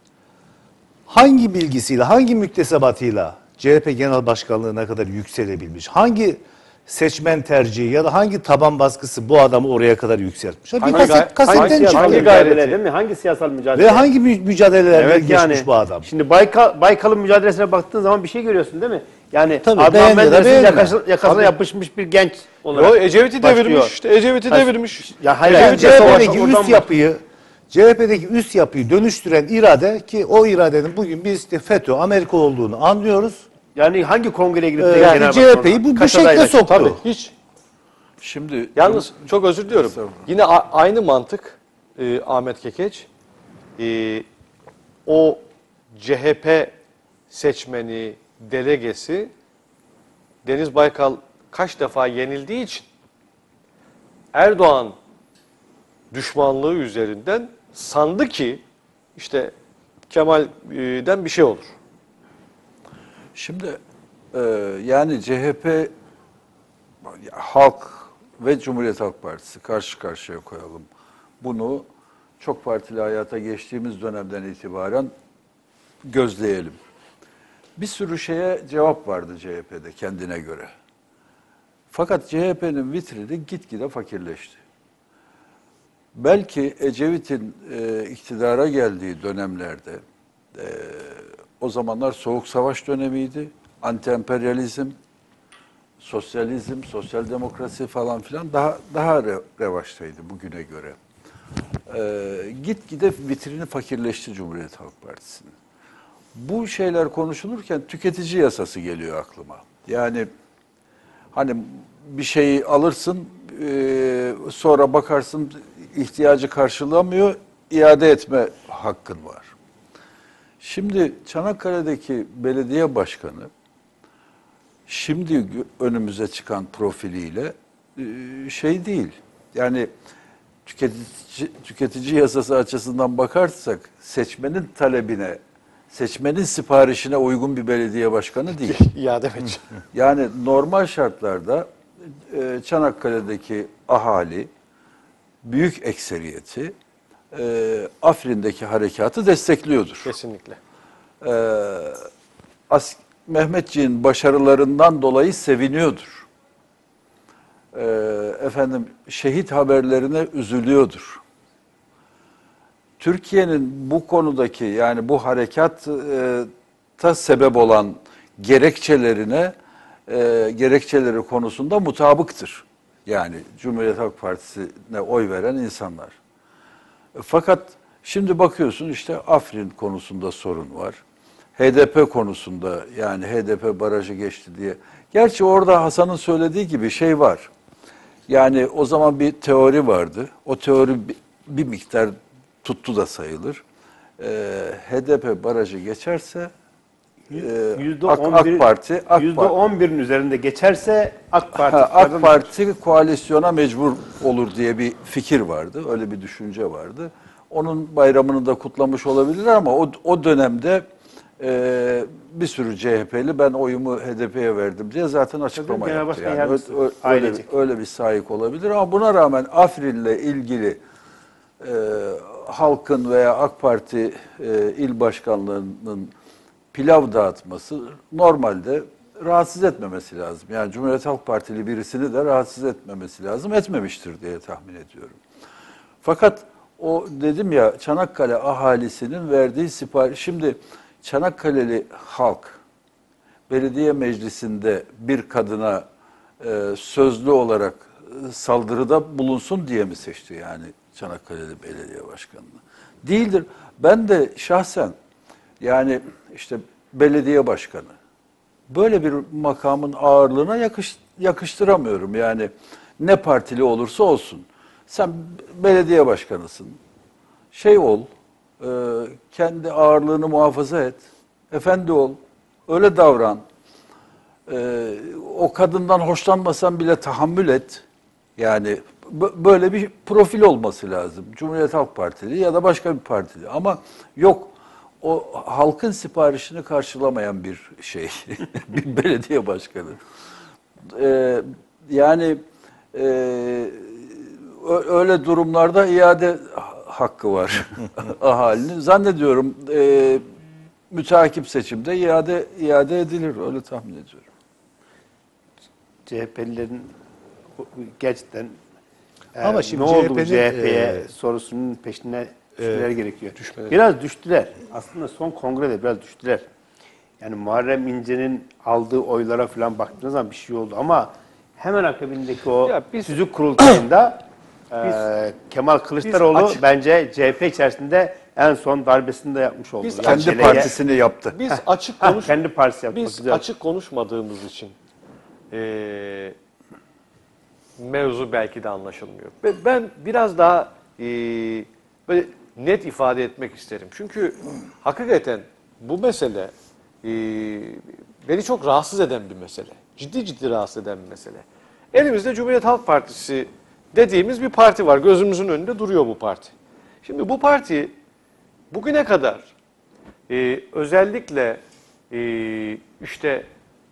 Speaker 2: hangi bilgisiyle, hangi müktesebatıyla C H P Genel Başkanlığı'na kadar yükselebilmiş? Hangi seçmen tercihi ya da hangi taban baskısı bu adamı oraya kadar yükseltmiş? Bir
Speaker 1: Hangi
Speaker 2: kaset,
Speaker 1: gay-
Speaker 2: kasetten
Speaker 1: hangi-
Speaker 2: çıkıyor.
Speaker 3: Hangi
Speaker 1: hangi
Speaker 3: mücadele
Speaker 1: gayreti?
Speaker 3: değil mi? Hangi siyasal mücadele?
Speaker 2: Ve hangi mü- mücadelelerden geçmiş bu adam?
Speaker 3: Şimdi Baykal, Baykal'ın mücadelesine baktığın zaman bir şey görüyorsun değil mi? Yani
Speaker 2: Tabii,
Speaker 3: Adnan
Speaker 2: beğen ya da
Speaker 3: Menderes'in
Speaker 2: beğenme.
Speaker 3: yakasına, yakasına
Speaker 1: Tabii.
Speaker 3: yapışmış bir genç olarak
Speaker 1: O Ecevit'i
Speaker 3: başlıyor.
Speaker 1: devirmiş işte. Ecevit'i
Speaker 3: Hayır.
Speaker 1: devirmiş.
Speaker 3: Ya hayır,
Speaker 2: Yani
Speaker 3: Ecevit'le
Speaker 2: C H P'deki
Speaker 3: savaş- oradan
Speaker 2: üst
Speaker 3: baş-
Speaker 2: yapıyı C H P'deki üst yapıyı dönüştüren irade ki o iradenin bugün biz işte FETÖ, Amerika olduğunu anlıyoruz.
Speaker 3: Yani hangi kongreye gidip de
Speaker 2: Ee,
Speaker 3: genel
Speaker 2: yani
Speaker 3: başkan
Speaker 2: C H P'yi bu, bu
Speaker 3: kaç
Speaker 2: şekle
Speaker 3: adayla
Speaker 2: soktu.
Speaker 1: Tabii hiç.
Speaker 4: Şimdi
Speaker 1: Yalnız çok özür diliyorum.
Speaker 4: Estağfurullah.
Speaker 1: Yine a- aynı mantık e, Ahmet Kekeç. E, o C H P seçmeni, delegesi Deniz Baykal kaç defa yenildiği için Erdoğan düşmanlığı üzerinden sandı ki işte Kemal'den bir şey olur.
Speaker 4: Şimdi e, yani C H P, Halk ve Cumhuriyet Halk Partisi karşı karşıya koyalım. Bunu çok partili hayata geçtiğimiz dönemden itibaren gözleyelim. Bir sürü şeye cevap vardı C H P'de kendine göre. Fakat C H P'nin vitrini gitgide fakirleşti. Belki Ecevit'in e, iktidara geldiği dönemlerde, e, o zamanlar Soğuk Savaş dönemiydi, anti-emperyalizm, sosyalizm, sosyal demokrasi falan filan daha daha re- revaçtaydı bugüne göre. E, gitgide vitrini fakirleşti Cumhuriyet Halk Partisi'nin. Bu şeyler konuşulurken tüketici yasası geliyor aklıma. Yani hani bir şeyi alırsın, e, sonra bakarsın ihtiyacı karşılamıyor, iade etme hakkın var. Şimdi Çanakkale'deki belediye başkanı, şimdi gö- önümüze çıkan profiliyle e, şey değil. Yani tüketici, tüketici yasası açısından bakarsak seçmenin talebine, seçmenin siparişine uygun bir belediye başkanı değil.
Speaker 1: İade edeceğim.
Speaker 4: Yani normal şartlarda e, Çanakkale'deki ahali büyük ekseriyeti e, Afrin'deki harekatı destekliyordur.
Speaker 1: Kesinlikle.
Speaker 4: E, As Mehmetçiğin başarılarından dolayı seviniyordur. E, efendim şehit haberlerine üzülüyordur. Türkiye'nin bu konudaki yani bu harekatta sebep olan gerekçelerine e, gerekçeleri konusunda mutabıktır. Yani Cumhuriyet Halk Partisi'ne oy veren insanlar. Fakat şimdi bakıyorsun işte Afrin konusunda sorun var. H D P konusunda yani H D P barajı geçti diye. Gerçi orada Hasan'ın söylediği gibi şey var. Yani o zaman bir teori vardı. O teori bir, bir miktar tuttu da sayılır. Ee, H D P barajı geçerse e,
Speaker 3: Yüzde
Speaker 4: AK,
Speaker 3: on
Speaker 4: AK
Speaker 3: bir
Speaker 4: Parti AK
Speaker 3: yüzde
Speaker 4: Parti
Speaker 3: on birin üzerinde geçerse AK Parti
Speaker 4: Ha, AK
Speaker 3: pardon,
Speaker 4: Parti koalisyona mecbur olur diye bir fikir vardı. Öyle bir düşünce vardı. Onun bayramını da kutlamış olabilirler ama o, o dönemde e, bir sürü C H P'li ben oyumu H D P'ye verdim diye zaten açıklama
Speaker 3: Genel
Speaker 4: yaptı.
Speaker 3: Başkan
Speaker 4: Yani
Speaker 3: Yardımcısı,
Speaker 4: ö- ö- öyle,
Speaker 3: ailecek.
Speaker 4: öyle bir sahip olabilir ama buna rağmen Afrin'le ilgili e, halkın veya AK Parti e, il başkanlığının pilav dağıtması normalde rahatsız etmemesi lazım. Yani Cumhuriyet Halk Partili birisini de rahatsız etmemesi lazım. Etmemiştir diye tahmin ediyorum. Fakat o dedim ya Çanakkale ahalisinin verdiği sipariş. Şimdi Çanakkale'li halk belediye meclisinde bir kadına e, sözlü olarak e, saldırıda bulunsun diye mi seçti yani Çanakkale'li belediye başkanını? Değildir. Ben de şahsen yani işte belediye başkanı böyle bir makamın ağırlığına yakış, yakıştıramıyorum. Yani ne partili olursa olsun. Sen belediye başkanısın. Şey ol, e, kendi ağırlığını muhafaza et. Efendi ol, öyle davran. E, o kadından hoşlanmasan bile tahammül et. Yani b- böyle bir profil olması lazım. Cumhuriyet Halk Partili ya da başka bir partili. Ama yok, o halkın siparişini karşılamayan bir şey, bir belediye başkanı. Ee, yani e, öyle durumlarda iade hakkı var ahalinin. Zannediyorum e, müteakip seçimde iade iade edilir, öyle tahmin ediyorum.
Speaker 3: C H P'lilerin gerçekten e,
Speaker 2: Ama şimdi
Speaker 3: ne oldu bu
Speaker 2: C H P'nin,
Speaker 3: C H P'ye
Speaker 2: e,
Speaker 3: sorusunun peşine düşmeleri gerekiyor. Biraz düştüler. Aslında son kongrede biraz düştüler. Yani Muharrem İnce'nin aldığı oylara falan baktığınız zaman bir şey oldu ama hemen akabindeki o
Speaker 1: Ya biz-
Speaker 3: tüzük kurultayında e, Kemal Kılıçdaroğlu
Speaker 1: açık-
Speaker 3: bence C H P içerisinde en son darbesini de yapmış oldu.
Speaker 1: Biz
Speaker 3: Yani
Speaker 4: Kendi
Speaker 3: şeyle-
Speaker 4: partisini yaptı.
Speaker 1: Biz açık
Speaker 3: Ha,
Speaker 1: konuş
Speaker 3: kendi partisi yapmak
Speaker 1: biz
Speaker 3: güzel.
Speaker 1: açık konuşmadığımız için eee, mevzu belki de anlaşılmıyor. Ve ben biraz daha eee, böyle net ifade etmek isterim. Çünkü hakikaten bu mesele eee, beni çok rahatsız eden bir mesele. Ciddi ciddi rahatsız eden bir mesele. Elimizde Cumhuriyet Halk Partisi dediğimiz bir parti var. Gözümüzün önünde duruyor bu parti. Şimdi bu parti bugüne kadar e, özellikle e, işte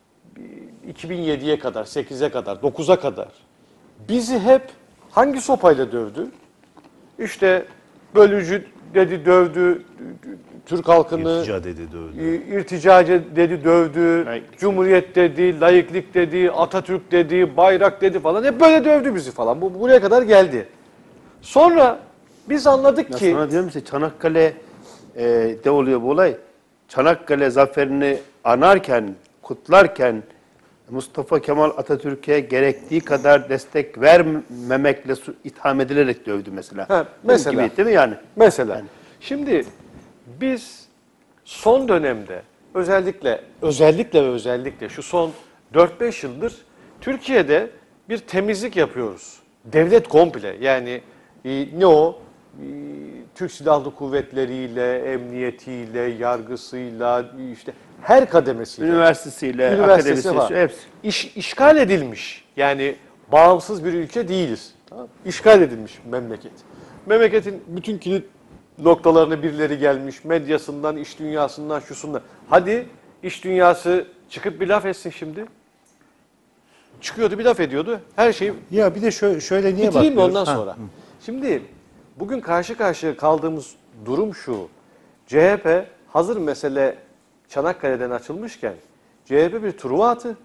Speaker 1: iki bin yediye kadar, sekize kadar, dokuza kadar bizi hep hangi sopayla dövdü? İşte bölücü dedi dövdü, Türk halkını
Speaker 2: İrtica dedi, dövdü.
Speaker 1: e, irticacı dedi dövdü,
Speaker 3: Layıklık.
Speaker 1: Cumhuriyet dedi, layıklık dedi, Atatürk dedi, bayrak dedi falan. Hep böyle dövdü bizi falan. Bu buraya kadar geldi. Sonra biz anladık
Speaker 3: Ya
Speaker 1: ki
Speaker 3: sana diyorum işte Çanakkale e, de oluyor bu olay. Çanakkale zaferini anarken, kutlarken Mustafa Kemal Atatürk'e gerektiği kadar destek vermemekle su- itham edilerek dövdü mesela.
Speaker 1: Ha,
Speaker 3: Bunun
Speaker 1: mesela.
Speaker 3: gibi, değil mi yani?
Speaker 1: mesela
Speaker 3: Yani.
Speaker 1: şimdi biz son dönemde özellikle özellikle ve özellikle şu son dört beş yıldır Türkiye'de bir temizlik yapıyoruz. Devlet komple yani e, ne o? E, Türk Silahlı Kuvvetleriyle, emniyetiyle, yargısıyla, işte her kademesiyle.
Speaker 3: Üniversitesiyle,
Speaker 1: Üniversitesi
Speaker 3: akademisi,
Speaker 1: var.
Speaker 3: hepsi.
Speaker 1: İş, işgal edilmiş. Yani bağımsız bir ülke değiliz. Tamam mı? İşgal edilmiş memleket. Memleketin bütün kilit noktalarına birileri gelmiş. Medyasından, iş dünyasından, şusundan. Hadi iş dünyası çıkıp bir laf etsin şimdi. Çıkıyordu bir laf ediyordu. Her şeyi
Speaker 2: Ya bir de şöyle, şöyle niye
Speaker 1: bitireyim mi
Speaker 2: bakıyoruz?
Speaker 1: ondan
Speaker 2: Ha,
Speaker 1: sonra? Şimdi bugün karşı karşıya kaldığımız durum şu. C H P hazır mesele Çanakkale'den açılmışken C H P bir Truva atı.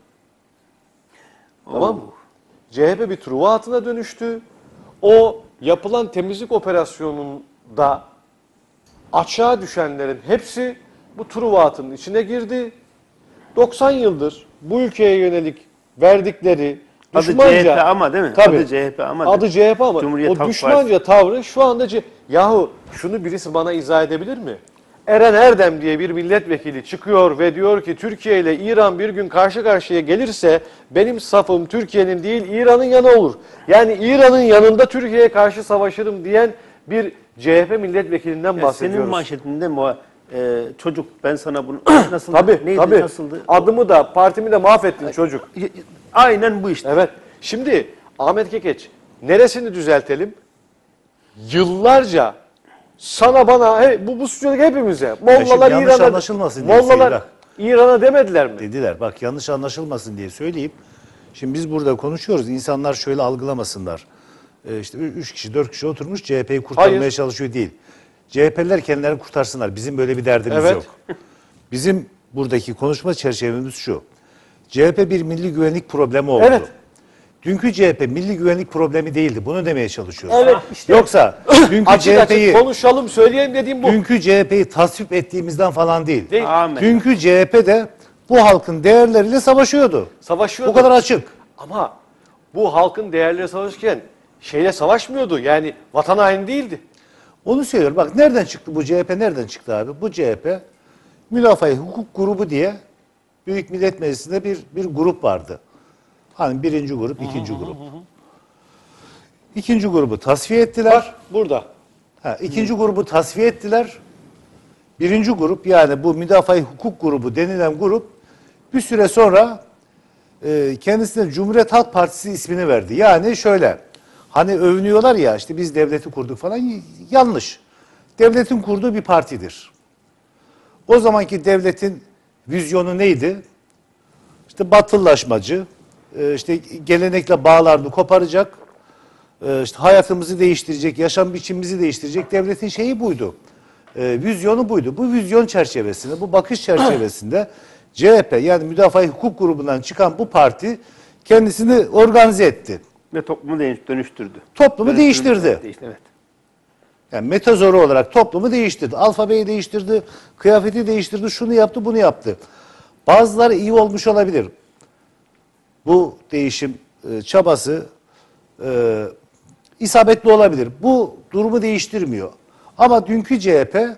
Speaker 1: Tamam mı? C H P bir Truva atına dönüştü. O yapılan temizlik operasyonunda açığa düşenlerin hepsi bu Truva atının içine girdi. doksan yıldır bu ülkeye yönelik verdikleri
Speaker 3: Adı
Speaker 1: düşmanca,
Speaker 3: C H P ama değil mi?
Speaker 1: Tabii.
Speaker 3: Adı C H P ama.
Speaker 1: Adı C H P ama
Speaker 3: Cumhuriyet
Speaker 1: o
Speaker 3: Halk
Speaker 1: düşmanca tavrı şu anda C- yahu şunu birisi bana izah edebilir mi? Eren Erdem diye bir milletvekili çıkıyor ve diyor ki Türkiye ile İran bir gün karşı karşıya gelirse benim safım Türkiye'nin değil İran'ın yanı olur. Yani İran'ın yanında Türkiye'ye karşı savaşırım diyen bir C H P milletvekilinden
Speaker 3: Ya
Speaker 1: bahsediyoruz.
Speaker 3: senin manşetinde mi e, çocuk ben sana bunu nasıl
Speaker 1: Tabii
Speaker 3: neydi
Speaker 1: tabii.
Speaker 3: nasıldı?
Speaker 1: Adımı da partimi de mahvettin çocuk.
Speaker 3: Aynen bu işte.
Speaker 1: Evet. Şimdi Ahmet Kekeç neresini düzeltelim? Yıllarca sana bana he, bu bu stüdyodaki hepimize
Speaker 2: şimdi
Speaker 1: Mollalar
Speaker 2: yanlış
Speaker 1: İran'a
Speaker 2: anlaşılmasın diye
Speaker 1: Mollalar
Speaker 2: Seyda.
Speaker 1: İran'a demediler mi?
Speaker 2: Dediler. Bak yanlış anlaşılmasın diye söyleyeyim. Şimdi biz burada konuşuyoruz. İnsanlar şöyle algılamasınlar. Ee, işte ü- üç kişi, dört kişi oturmuş C H P'yi kurtarmaya
Speaker 1: Hayır.
Speaker 2: çalışıyor değil. C H P'liler kendilerini kurtarsınlar. Bizim böyle bir derdimiz
Speaker 1: Evet.
Speaker 2: yok. Bizim buradaki konuşma çerçevemiz şu. C H P bir milli güvenlik problemi oldu.
Speaker 1: Evet.
Speaker 2: Dünkü C H P milli güvenlik problemi değildi. Bunu demeye çalışıyoruz.
Speaker 1: Evet, işte.
Speaker 2: Yoksa dünkü
Speaker 1: Açık
Speaker 2: C H
Speaker 1: açık
Speaker 2: P'yi
Speaker 1: konuşalım söyleyelim dediğim bu.
Speaker 2: dünkü C H P'yi tasvip ettiğimizden falan değil.
Speaker 1: Değil.
Speaker 3: Amin.
Speaker 2: Dünkü C H P de bu halkın değerleriyle savaşıyordu.
Speaker 1: Savaşıyordu.
Speaker 2: Bu kadar açık.
Speaker 1: Ama bu halkın değerleri savaşırken şeyle savaşmıyordu. Yani vatan haini değildi.
Speaker 2: Onu söylüyorum. Bak nereden çıktı bu C H P? Nereden çıktı abi? Bu C H P Mülafay Hukuk Grubu diye Büyük Millet Meclisi'nde bir bir grup vardı. Hani birinci grup, ikinci grup. İkinci grubu tasfiye ettiler.
Speaker 1: Var burada.
Speaker 2: Ha, ikinci grubu tasfiye ettiler. Birinci grup yani bu Müdafaa-i Hukuk Grubu denilen grup bir süre sonra e, kendisine Cumhuriyet Halk Partisi ismini verdi. Yani şöyle hani övünüyorlar ya işte biz devleti kurduk falan y- yanlış. Devletin kurduğu bir partidir. O zamanki devletin vizyonu neydi? İşte batılılaşmacı, e, işte gelenekle bağlarını koparacak, e, işte hayatımızı değiştirecek, yaşam biçimimizi değiştirecek devletin şeyi buydu. E, vizyonu buydu. Bu vizyon çerçevesinde, bu bakış çerçevesinde C H P yani Müdafaa-i Hukuk Grubu'ndan çıkan bu parti kendisini organize etti.
Speaker 3: Ve toplumu değiş- dönüştürdü.
Speaker 2: Toplumu
Speaker 3: Dönüştürdü,
Speaker 2: değiştirdi.
Speaker 3: değişti, evet.
Speaker 2: Yani metazoru olarak toplumu değiştirdi. Alfabeyi değiştirdi, kıyafeti değiştirdi, şunu yaptı, bunu yaptı. Bazıları iyi olmuş olabilir. Bu değişim e, çabası e, isabetli olabilir. Bu durumu değiştirmiyor. Ama dünkü C H P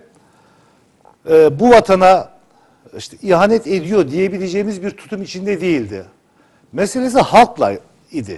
Speaker 2: e, bu vatana işte ihanet ediyor diyebileceğimiz bir tutum içinde değildi. Meselesi halkla idi.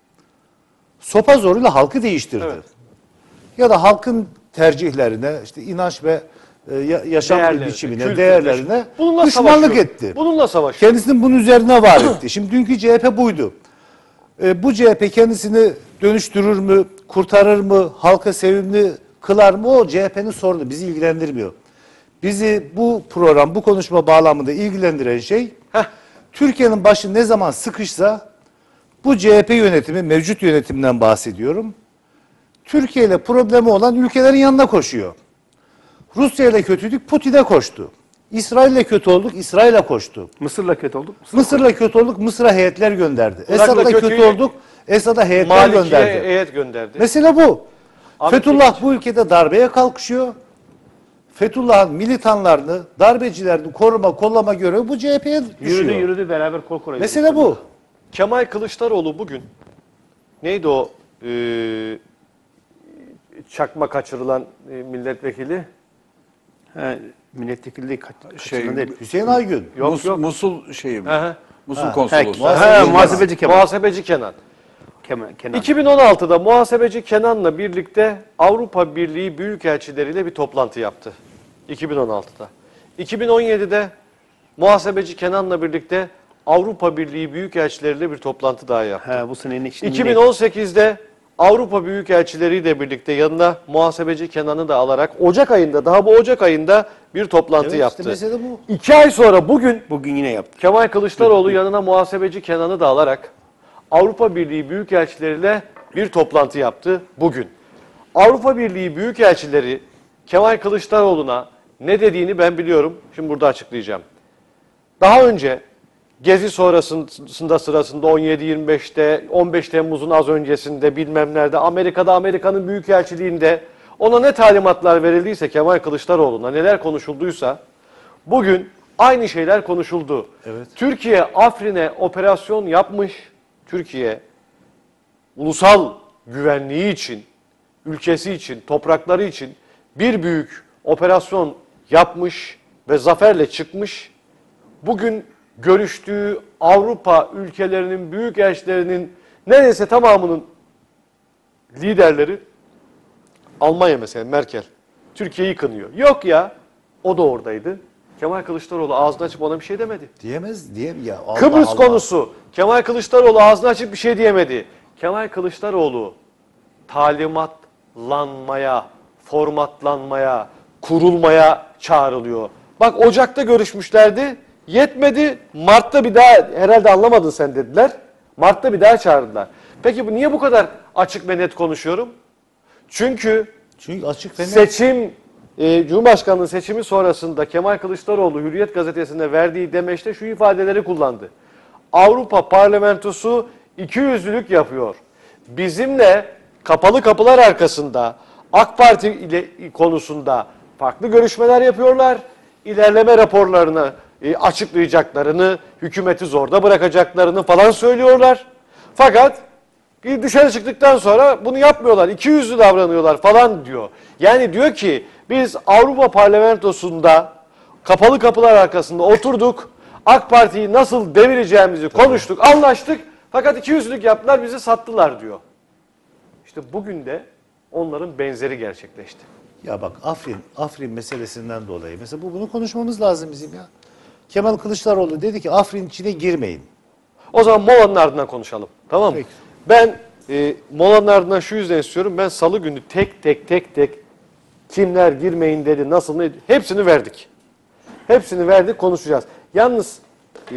Speaker 2: Sopa zoruyla halkı değiştirdi.
Speaker 1: Evet.
Speaker 2: Ya da halkın tercihlerine, işte inanç ve e, ya- yaşam
Speaker 1: Değerlerine,
Speaker 2: biçimine,
Speaker 1: kültür,
Speaker 2: değerlerine
Speaker 1: bununla
Speaker 2: düşmanlık
Speaker 1: savaşıyor.
Speaker 2: etti.
Speaker 1: Bununla savaşıyor.
Speaker 2: Kendisinin bunun üzerine var etti. Şimdi dünkü C H P buydu. E, bu C H P kendisini dönüştürür mü, kurtarır mı, halka sevimli kılar mı, o C H P'nin sorunu, bizi ilgilendirmiyor. Bizi bu program, bu konuşma bağlamında ilgilendiren şey, Türkiye'nin başı ne zaman sıkışsa, bu C H P yönetimi, mevcut yönetimden bahsediyorum, Türkiye ile problemi olan ülkelerin yanına koşuyor. Rusya ile kötüydük, Putin'e koştu. İsrail ile kötü olduk, İsrail'e koştu.
Speaker 3: Mısır'la kötü olduk. Mısır
Speaker 2: Mısır'la kötü olduk, Mısır'a heyetler gönderdi.
Speaker 1: Irak'la
Speaker 2: Esad'la kötü
Speaker 1: kötüyü-
Speaker 2: olduk, Esad'a heyetler
Speaker 1: Maliki'ye
Speaker 2: gönderdi.
Speaker 1: heyet gönderdi.
Speaker 2: Mesele bu.
Speaker 1: Abi
Speaker 2: Fethullah
Speaker 1: peki-
Speaker 2: bu ülkede darbeye kalkışıyor. Fethullah'ın militanlarını, darbecilerini koruma, kollama görevi bu C H P'ye düşüyor.
Speaker 3: Yürüdü yürüdü beraber kol kola.
Speaker 2: Mesele bu.
Speaker 1: Kemal Kılıçdaroğlu bugün neydi o e, çakma kaçırılan e, milletvekili?
Speaker 3: Ha, milletvekilliği kaç,
Speaker 4: Şey,
Speaker 3: kaçırma değil.
Speaker 2: Hüseyin Aygün.
Speaker 1: Yok
Speaker 4: Mus-
Speaker 1: yok.
Speaker 4: Musul şeyi mi?
Speaker 1: Hı hı.
Speaker 4: Musul
Speaker 2: Ha,
Speaker 4: konsolosu.
Speaker 2: ha,
Speaker 3: Ha,
Speaker 2: Kenan.
Speaker 3: muhasebeci Kemal.
Speaker 1: Muhasebeci Kenan.
Speaker 3: Kemal, Kenan.
Speaker 1: iki bin on altıda Muhasebeci Kenan'la birlikte Avrupa Birliği büyükelçileriyle bir toplantı yaptı. iki bin on altıda. iki bin on yedide Muhasebeci Kenan'la birlikte Avrupa Birliği büyükelçileriyle bir toplantı daha yaptı.
Speaker 3: Ha, bu senenin içinde.
Speaker 1: iki bin on sekizde Avrupa büyükelçileriyle birlikte yanına Muhasebeci Kenan'ı da alarak Ocak ayında, daha bu Ocak ayında bir toplantı
Speaker 2: Evet,
Speaker 1: yaptı.
Speaker 2: işte mesele bu.
Speaker 1: İki ay sonra bugün
Speaker 3: Bugün yine yaptı.
Speaker 1: Kemal Kılıçdaroğlu yanına Muhasebeci Kenan'ı da alarak Avrupa Birliği büyükelçileriyle bir toplantı yaptı bugün. Avrupa Birliği büyükelçileri Kemal Kılıçdaroğlu'na ne dediğini ben biliyorum. Şimdi burada açıklayacağım. Daha önce Gezi sonrasında sırasında on yedi yirmi beşte, on beş Temmuz'un az öncesinde bilmem nerede, Amerika'da, Amerika'nın büyükelçiliğinde ona ne talimatlar verildiyse Kemal Kılıçdaroğlu'na, neler konuşulduysa bugün aynı şeyler konuşuldu.
Speaker 2: Evet.
Speaker 1: Türkiye Afrin'e operasyon yapmış. Türkiye ulusal güvenliği için, ülkesi için, toprakları için bir büyük operasyon yapmış ve zaferle çıkmış. Bugün görüştüğü Avrupa ülkelerinin büyükelçilerinin neredeyse tamamının liderleri, Almanya mesela Merkel, Türkiye'yi kınıyor. Yok ya, o da oradaydı. Kemal Kılıçdaroğlu ağzını açıp ona bir şey demedi.
Speaker 2: Diyemez, diyem ya. Allah
Speaker 1: Kıbrıs
Speaker 2: Allah.
Speaker 1: konusu, Kemal Kılıçdaroğlu ağzını açıp bir şey diyemedi. Kemal Kılıçdaroğlu talimatlanmaya, formatlanmaya, kurulmaya çağrılıyor. Bak Ocak'ta görüşmüşlerdi, yetmedi. Mart'ta bir daha, herhalde anlamadın sen dediler. Mart'ta bir daha çağırdılar. Peki bu niye bu kadar açık ve net konuşuyorum? Çünkü
Speaker 2: Çünkü açık ve net.
Speaker 1: seçim, e, Cumhurbaşkanlığı seçimi sonrasında Kemal Kılıçdaroğlu Hürriyet gazetesinde verdiği demeçte şu ifadeleri kullandı. Avrupa Parlamentosu ikiyüzlülük yapıyor. Bizimle kapalı kapılar arkasında AK Parti ile konusunda farklı görüşmeler yapıyorlar. İlerleme raporlarını e, açıklayacaklarını, hükümeti zorda bırakacaklarını falan söylüyorlar. Fakat bir dışarı çıktıktan sonra bunu yapmıyorlar. İkiyüzlü davranıyorlar falan diyor. Yani diyor ki biz Avrupa Parlamentosu'nda kapalı kapılar arkasında oturduk. AK Parti'yi nasıl devireceğimizi konuştuk, anlaştık. Fakat ikiyüzlülük yaptılar, bizi sattılar diyor. İşte bugün de onların benzeri gerçekleşti.
Speaker 2: Ya bak Afrin, Afrin meselesinden dolayı. Mesela bu bunu konuşmamız lazım bizim ya. Kemal Kılıçdaroğlu dedi ki Afrin içine girmeyin.
Speaker 1: O zaman molanın ardından konuşalım. Tamam mı?
Speaker 2: Peki.
Speaker 1: Ben e, molanın ardından şu yüzden istiyorum. Ben salı günü tek tek tek tek kimler girmeyin dedi, nasıl ne, hepsini verdik. Hepsini verdik, konuşacağız. Yalnız e,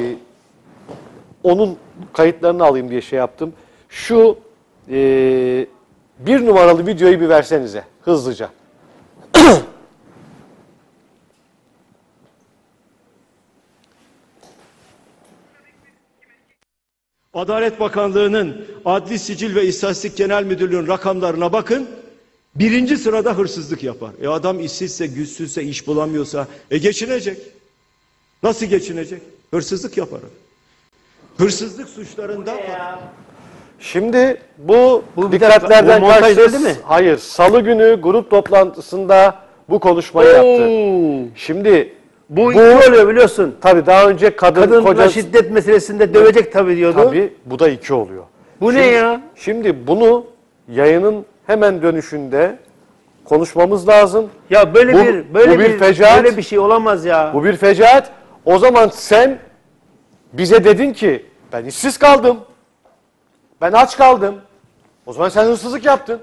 Speaker 1: onun kayıtlarını alayım diye şey yaptım. Şu e, bir numaralı videoyu bir versenize hızlıca.
Speaker 7: Adalet Bakanlığı'nın Adli Sicil ve İstatistik Genel Müdürlüğü'nün rakamlarına bakın. Birinci sırada hırsızlık yapar. E adam işsizse, güçsüzse, iş bulamıyorsa e geçinecek. Nasıl geçinecek? Hırsızlık yapar. Hırsızlık suçlarında...
Speaker 1: Şimdi bu,
Speaker 3: Bu bir
Speaker 1: dikkatlerden
Speaker 3: dakika, bu montaj
Speaker 1: kaçtı.
Speaker 3: değil mi?
Speaker 1: Hayır, Salı günü grup toplantısında bu konuşmayı yaptı.
Speaker 3: Oo.
Speaker 1: Şimdi
Speaker 3: Bu,
Speaker 1: bu
Speaker 3: iki oluyor biliyorsun.
Speaker 1: tabii daha önce kadın,
Speaker 3: Kadınla
Speaker 1: kocası
Speaker 3: şiddet meselesinde dövecek tabii diyordu.
Speaker 1: tabii bu da iki oluyor.
Speaker 3: Bu ne
Speaker 1: Şimdi-
Speaker 3: ya?
Speaker 1: Şimdi bunu yayının hemen dönüşünde konuşmamız lazım.
Speaker 3: Ya böyle
Speaker 1: Bu-
Speaker 3: bir böyle
Speaker 1: bu bir
Speaker 3: bir,
Speaker 1: fecaat.
Speaker 3: böyle bir şey olamaz ya.
Speaker 1: Bu bir fecaat. O zaman sen bize dedin ki ben işsiz kaldım. Ben aç kaldım. O zaman sen hırsızlık yaptın.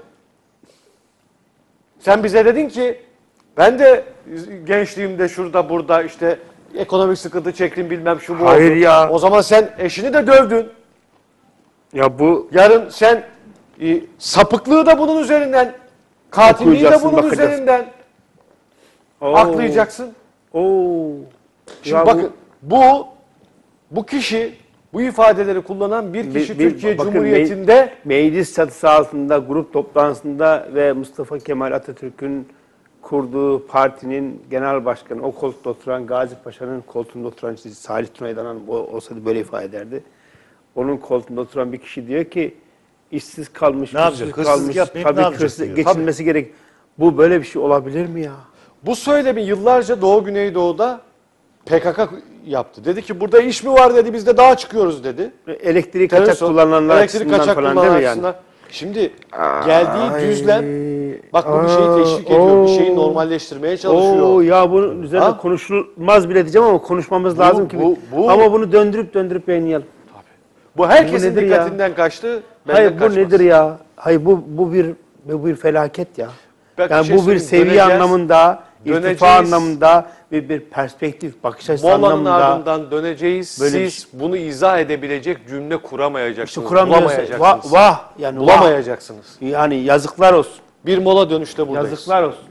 Speaker 1: Sen bize dedin ki ben de gençliğimde şurada burada işte ekonomik sıkıntı çektim bilmem şu bu
Speaker 3: Hayır
Speaker 1: oldu.
Speaker 3: ya.
Speaker 1: O zaman sen eşini de dövdün.
Speaker 3: Ya bu
Speaker 1: Yarın sen e, sapıklığı da bunun üzerinden, katilliği de
Speaker 3: Okuyacaksın,
Speaker 1: bunun
Speaker 3: bakacaksın.
Speaker 1: üzerinden
Speaker 3: Oo.
Speaker 1: aklayacaksın.
Speaker 3: Oo.
Speaker 1: Şimdi
Speaker 3: Ya bu-
Speaker 1: bakın bu bu kişi bu ifadeleri kullanan bir kişi
Speaker 3: Bir- bir-
Speaker 1: Türkiye
Speaker 3: bakın,
Speaker 1: Cumhuriyeti'nde
Speaker 3: meclis çatısı altında grup toplantısında ve Mustafa Kemal Atatürk'ün kurduğu partinin genel başkanı, o koltukta oturan Gazi Paşa'nın koltuğunda oturan Salih Tunay'dan o olsaydı böyle ifade ederdi. Onun koltuğunda oturan bir kişi diyor ki işsiz kalmış,
Speaker 2: Ne yapacak?
Speaker 3: güçsüz
Speaker 2: Hırsızlık
Speaker 3: kalmış,
Speaker 2: yapmayıp
Speaker 3: tabii
Speaker 2: ne yapacak
Speaker 3: hırsız-
Speaker 2: diyor.
Speaker 3: geçinmesi gerek. Bu böyle bir şey olabilir mi ya?
Speaker 1: bu söylemi yıllarca Doğu Güneydoğu'da P K K yaptı. Dedi ki burada iş mi var dedi biz de dağa çıkıyoruz dedi.
Speaker 3: Elektrik
Speaker 1: Terör
Speaker 3: kaçak
Speaker 1: sor-
Speaker 3: kullananlar
Speaker 1: elektrik
Speaker 3: açısından
Speaker 1: kaçak
Speaker 3: falan
Speaker 1: kullanan
Speaker 3: değil mi yani?
Speaker 1: açısından. Şimdi geldiği
Speaker 3: Ay.
Speaker 1: düzlem bak bu bir şeyi teşvik ediyor.
Speaker 3: Oo.
Speaker 1: Bir şeyi normalleştirmeye çalışıyor.
Speaker 3: Oo ya bunun üzerine
Speaker 1: Ha?
Speaker 3: konuşulmaz bile diyeceğim ama konuşmamız lazım ki.
Speaker 1: bu- bu-
Speaker 3: Ama bunu döndürüp döndürüp yayınlayalım.
Speaker 1: Bu herkesin
Speaker 3: Bu nedir ya?
Speaker 1: dikkatinden kaçtı. benden
Speaker 3: Hayır bu
Speaker 1: kaçmaz.
Speaker 3: nedir ya? Hayır bu bu bir bu bir felaket ya.
Speaker 1: Bak, bir
Speaker 3: yani
Speaker 1: şey
Speaker 3: bu bir
Speaker 1: söyleyeyim,
Speaker 3: seviye
Speaker 1: döneceğiz.
Speaker 3: anlamında, irtifa
Speaker 1: Döneceğiz.
Speaker 3: anlamında ve bir perspektif, bakış açısı
Speaker 1: Molanın
Speaker 3: anlamında.
Speaker 1: ardından döneceğiz.
Speaker 3: Böyle bir
Speaker 1: Siz bunu izah edebilecek cümle kuramayacaksınız.
Speaker 3: İşte kuramıyorsa
Speaker 1: bulamayacaksınız.
Speaker 3: vah, vah yani vah.
Speaker 1: Bulamayacaksınız.
Speaker 3: Yani yazıklar olsun.
Speaker 1: Bir mola dönüşte buradayız.
Speaker 3: Yazıklar olsun.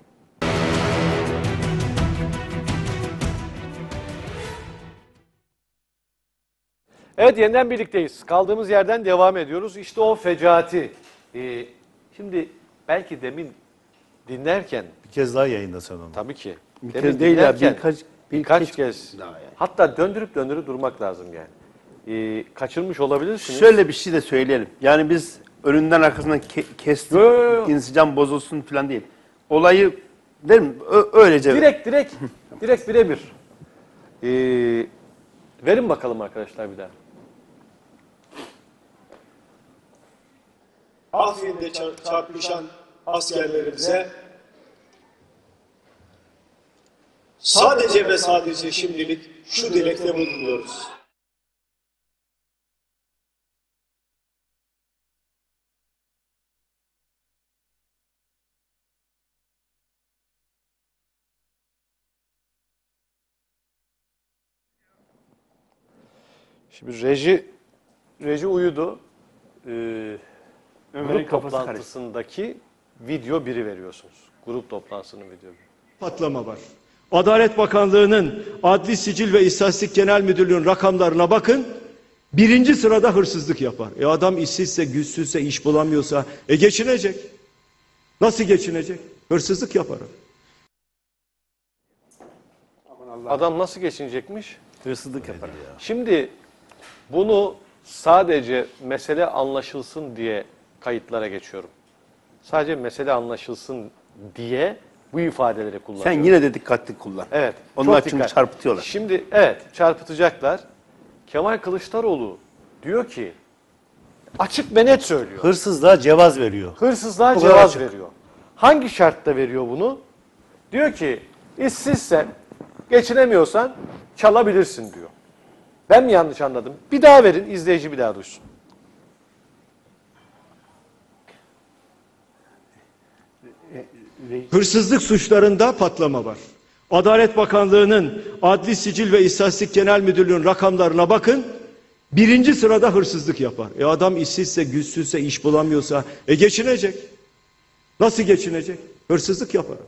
Speaker 1: Evet yeniden birlikteyiz. Kaldığımız yerden devam ediyoruz. İşte o fecaati. Ee, şimdi belki demin dinlerken
Speaker 2: Bir kez daha yayınlasan onu.
Speaker 1: tabii ki.
Speaker 3: Bir
Speaker 1: demin
Speaker 3: kez değil ya,
Speaker 1: dinlerken
Speaker 3: birkaç-
Speaker 1: birkaç
Speaker 3: birkaç
Speaker 1: kez.
Speaker 3: daha yani.
Speaker 1: Hatta döndürüp döndürüp durmak lazım yani. Ee, kaçırmış olabilirsiniz.
Speaker 3: Şöyle bir şey de söyleyelim. Yani biz önünden arkasından ke kestik,
Speaker 1: Yo, yo, yo.
Speaker 3: insicam bozulsun falan değil. Olayı değil mi? Ö öylece.
Speaker 1: Direkt direkt direkt birebir. Ee, verin bakalım arkadaşlar bir daha.
Speaker 8: Afrin'de çar- çarpışan askerlerimize sadece ve sadece şimdilik şu dilekte bulunuyoruz.
Speaker 1: Şimdi reji reji uyudu. Ee,
Speaker 3: Ömer'in
Speaker 1: grup
Speaker 3: kafası
Speaker 1: toplantısındaki video biri veriyorsunuz. Grup toplantısının video biri.
Speaker 7: Patlama var. Adalet Bakanlığı'nın Adli Sicil ve İstatistik Genel Müdürlüğü'nün rakamlarına bakın. Birinci sırada hırsızlık yapar. E adam işsizse, güçsüzse, iş bulamıyorsa e geçinecek. Nasıl geçinecek? Hırsızlık yapar.
Speaker 1: Adam nasıl geçinecekmiş?
Speaker 3: Hırsızlık yapar.
Speaker 1: Şimdi bunu sadece mesele anlaşılsın diye kayıtlara geçiyorum. Sadece mesele anlaşılsın diye bu ifadeleri kullanıyorum.
Speaker 3: Sen yine de dikkatli kullan.
Speaker 1: Evet.
Speaker 3: Onlar
Speaker 1: çok
Speaker 3: çünkü
Speaker 1: dikkat.
Speaker 3: çarpıtıyorlar.
Speaker 1: Şimdi evet çarpıtacaklar. Kemal Kılıçdaroğlu diyor ki açık ve net söylüyor.
Speaker 2: Hırsızlığa cevaz veriyor.
Speaker 1: Hırsızlığa
Speaker 2: Bu kadar
Speaker 1: cevaz
Speaker 2: açık.
Speaker 1: veriyor. Hangi şartta veriyor bunu? Diyor ki işsizsen, geçinemiyorsan çalabilirsin diyor. Ben mi yanlış anladım? Bir daha verin, izleyici bir daha duysun.
Speaker 7: Hırsızlık suçlarında patlama var. Adalet Bakanlığı'nın Adli Sicil ve İstatistik Genel Müdürlüğü'nün rakamlarına bakın. Birinci sırada hırsızlık yapar. E adam işsizse, güçsüzse, iş bulamıyorsa e geçinecek. Nasıl geçinecek? Hırsızlık yapar.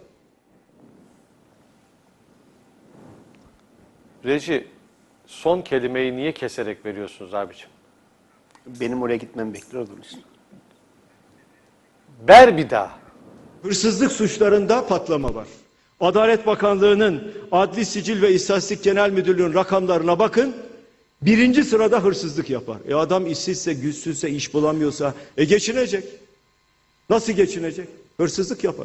Speaker 1: Reji, son kelimeyi niye keserek veriyorsunuz abiciğim?
Speaker 3: Benim oraya gitmemi bekliyordun işte.
Speaker 1: Ver bir daha.
Speaker 7: Hırsızlık suçlarında patlama var. Adalet Bakanlığı'nın Adli Sicil ve İstatistik Genel Müdürlüğü'nün rakamlarına bakın. Birinci sırada hırsızlık yapar. E adam işsizse, güçsüzse, iş bulamıyorsa e geçinecek. Nasıl geçinecek? Hırsızlık yapar.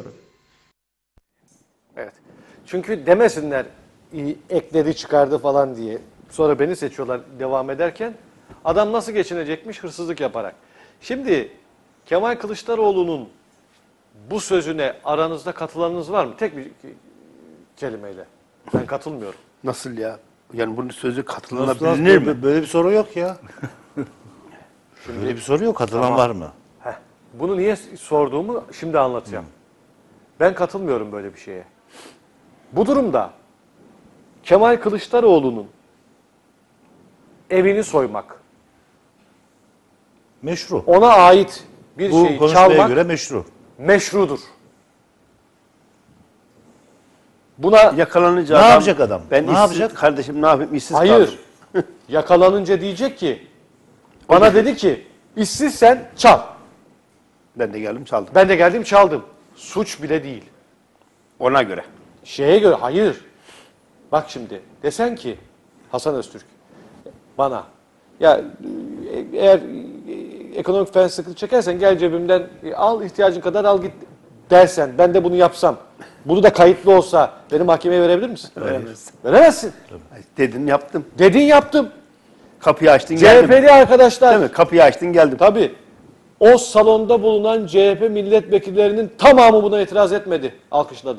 Speaker 1: Evet. Çünkü demesinler "İyi, ekledi çıkardı falan diye. Sonra beni seçiyorlar devam ederken. Adam nasıl geçinecekmiş? Hırsızlık yaparak. Şimdi Kemal Kılıçdaroğlu'nun bu sözüne aranızda katılanınız var mı? Tek bir kelimeyle. Ben katılmıyorum.
Speaker 3: Nasıl ya? Yani bunun sözü
Speaker 2: Nasıl-
Speaker 3: katılınabilir mi?
Speaker 2: böyle, böyle bir soru yok ya. Böyle bir soru yok. Katılan
Speaker 1: Tamam.
Speaker 2: var mı?
Speaker 1: Heh. Bunu niye sorduğumu şimdi anlatacağım. Ben katılmıyorum böyle bir şeye. Bu durumda Kemal Kılıçdaroğlu'nun evini soymak,
Speaker 2: Meşru.
Speaker 1: ona ait bir
Speaker 2: Bu
Speaker 1: şeyi
Speaker 2: konuşmaya
Speaker 1: çalmak
Speaker 2: göre meşru.
Speaker 1: meşrudur. Buna
Speaker 3: Yakalanınca
Speaker 2: Ne
Speaker 3: adam,
Speaker 2: yapacak adam?
Speaker 3: Ben
Speaker 2: Ne
Speaker 3: işsiz,
Speaker 2: yapacak?
Speaker 3: Kardeşim ne yapayım? İşsiz
Speaker 1: hayır.
Speaker 3: kaldım.
Speaker 1: Yakalanınca diyecek ki, bana dedi ki, işsizsen çal.
Speaker 3: Ben de geldim çaldım.
Speaker 1: Ben de geldim çaldım. Suç bile değil.
Speaker 3: Ona göre.
Speaker 1: Şeye göre hayır. Bak şimdi desen ki Hasan Öztürk bana ya e, eğer e, ekonomik falan sıkıntı çekersen gel cebimden e, al ihtiyacın kadar al git dersen ben de bunu yapsam bunu da kayıtlı olsa beni mahkemeye verebilir misin?
Speaker 3: Veremezsin.
Speaker 1: Veremezsin.
Speaker 3: Dedin yaptım.
Speaker 1: Dedin yaptım.
Speaker 3: Kapıyı açtın
Speaker 1: C
Speaker 3: geldim.
Speaker 1: H P'li arkadaşlar.
Speaker 3: Değil mi? Kapıyı açtın geldim.
Speaker 1: Tabii. O salonda bulunan C H P milletvekillerinin tamamı buna itiraz etmedi. Alkışladı.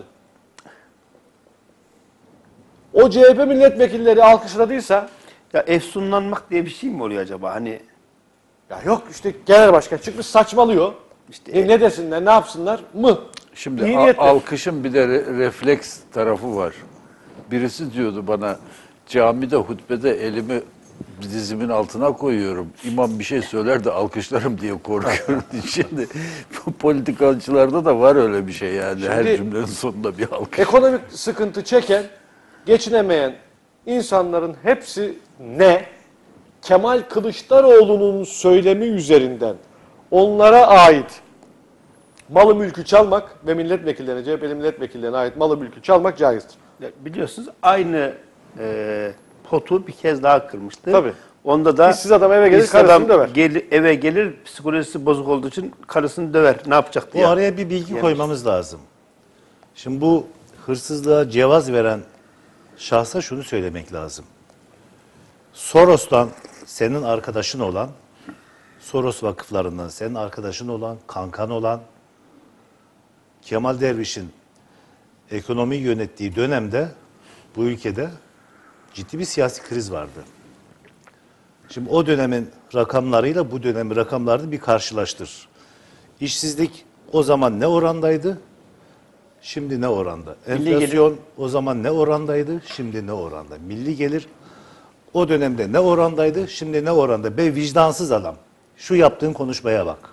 Speaker 1: O C H P milletvekilleri alkışladıysa
Speaker 3: Ya efsunlanmak diye bir şey mi oluyor acaba? Hani
Speaker 1: ya yok işte genel başkan çıkmış saçmalıyor.
Speaker 3: İşte-
Speaker 1: İşte ne desinler, ne yapsınlar mı?
Speaker 4: Şimdi
Speaker 1: İyi
Speaker 4: a-
Speaker 1: niyetle.
Speaker 4: alkışın bir de re- refleks tarafı var. Birisi diyordu bana camide hutbede elimi dizimin altına koyuyorum. İmam bir şey söyler de alkışlarım diye korkuyorum. Şimdi bu politikacılarda da var öyle bir şey yani. Her
Speaker 1: Şimdi-
Speaker 4: cümlenin sonunda bir alkış.
Speaker 1: Ekonomik sıkıntı çeken, geçinemeyen insanların hepsi ne? Kemal Kılıçdaroğlu'nun söylemi üzerinden onlara ait malı mülkü çalmak ve milletvekillerine, C H P'li milletvekillerine ait malı mülkü çalmak caizdir.
Speaker 3: ya biliyorsunuz aynı e, potu bir kez daha kırmıştı.
Speaker 1: Tabii.
Speaker 3: Onda da
Speaker 1: İşsiz adam eve gelir,
Speaker 3: işsiz
Speaker 1: karısını
Speaker 3: adam
Speaker 1: döver.
Speaker 3: gel- eve gelir psikolojisi bozuk olduğu için karısını döver. Ne yapacak
Speaker 2: Bu
Speaker 3: diye.
Speaker 2: araya bir bilgi
Speaker 3: Yani
Speaker 2: koymamız lazım. Şimdi bu hırsızlığa cevaz veren şahsa şunu söylemek lazım. Soros'tan senin arkadaşın olan, Soros vakıflarından senin arkadaşın olan, kankan olan, Kemal Derviş'in ekonomiyi yönettiği dönemde bu ülkede ciddi bir siyasi kriz vardı. Şimdi o dönemin rakamlarıyla bu dönemin rakamlarını bir karşılaştır. İşsizlik o zaman ne orandaydı? Şimdi ne oranda?
Speaker 3: Milli
Speaker 2: Enflasyon o zaman ne orandaydı? Şimdi ne oranda? Milli gelir o dönemde ne orandaydı? Şimdi ne oranda? Be vicdansız adam. Şu yaptığın konuşmaya bak.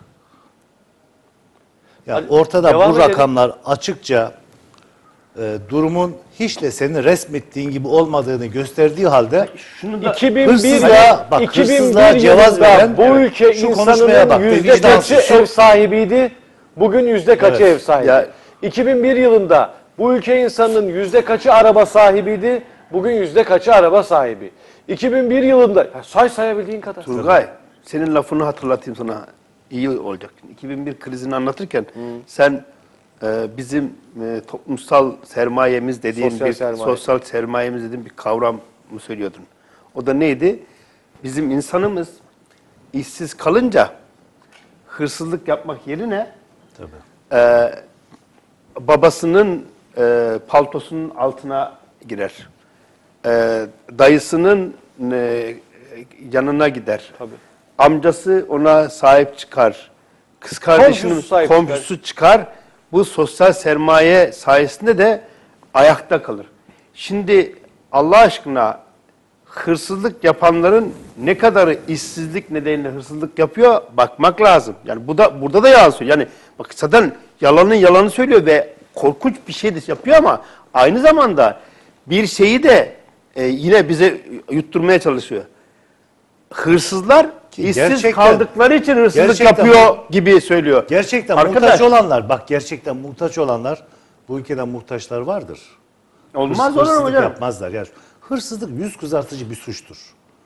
Speaker 2: Yani
Speaker 1: Hadi,
Speaker 2: ortada
Speaker 1: devam
Speaker 2: bu
Speaker 1: edelim.
Speaker 2: rakamlar açıkça e, durumun hiç de senin resmettiğin gibi olmadığını gösterdiği halde
Speaker 3: Şunu da
Speaker 1: iki bin bir
Speaker 2: hırsızlığa, bak,
Speaker 1: iki bin bir
Speaker 2: hırsızlığa cevaz
Speaker 1: yılında
Speaker 2: veren,
Speaker 1: bu
Speaker 2: evet,
Speaker 1: ülke
Speaker 2: şu konuşmaya
Speaker 1: insanının
Speaker 2: bak,
Speaker 1: yüzde
Speaker 2: vicdansız,
Speaker 1: kaçı
Speaker 2: şu-
Speaker 1: ev sahibiydi? Bugün yüzde kaçı
Speaker 2: Evet.
Speaker 1: ev sahibi?
Speaker 3: Ya-
Speaker 1: iki bin bir yılında bu ülke insanının yüzde kaçı araba sahibiydi? Bugün yüzde kaçı araba sahibi? iki bin bir yılında ya say sayabildiğin kadar.
Speaker 3: Turgay, senin lafını hatırlatayım sana. İyi olacak. iki bin bir krizini anlatırken sen e, bizim e, toplumsal sermayemiz dediğin
Speaker 1: Sosyal
Speaker 3: bir
Speaker 1: sermaye.
Speaker 3: sosyal sermayemiz dediğin bir kavram mı söylüyordun? O da neydi? Bizim insanımız işsiz kalınca hırsızlık yapmak yerine
Speaker 2: Tabii.
Speaker 3: e, babasının e, paltosunun altına girer. E, dayısının e, yanına gider.
Speaker 1: Tabii.
Speaker 3: Amcası ona sahip çıkar. Kız kardeşinin
Speaker 1: Komşusu sahip
Speaker 3: komşusu çıkar. Bu sosyal sermaye sayesinde de ayakta kalır. Şimdi Allah aşkına hırsızlık yapanların ne kadarı işsizlik nedeniyle hırsızlık yapıyor bakmak lazım. Yani bu da burada da yalan söylüyor. Yani bak zaten yalanın yalanı söylüyor ve korkunç bir şey de yapıyor ama aynı zamanda bir şeyi de e, yine bize yutturmaya çalışıyor. Hırsızlar
Speaker 2: Ki
Speaker 3: İşsiz
Speaker 2: gerçekten-
Speaker 3: kaldıkları için hırsızlık
Speaker 2: gerçekten-
Speaker 3: yapıyor gibi söylüyor.
Speaker 2: Gerçekten
Speaker 3: Arkadaş,
Speaker 2: muhtaç olanlar, bak gerçekten muhtaç olanlar, bu ülkeden muhtaçlar vardır.
Speaker 3: olmaz
Speaker 2: Hırs-
Speaker 3: olur mu
Speaker 2: hırsızlık
Speaker 3: hocam?
Speaker 2: yapmazlar. Yani hırsızlık yüz kızartıcı bir suçtur.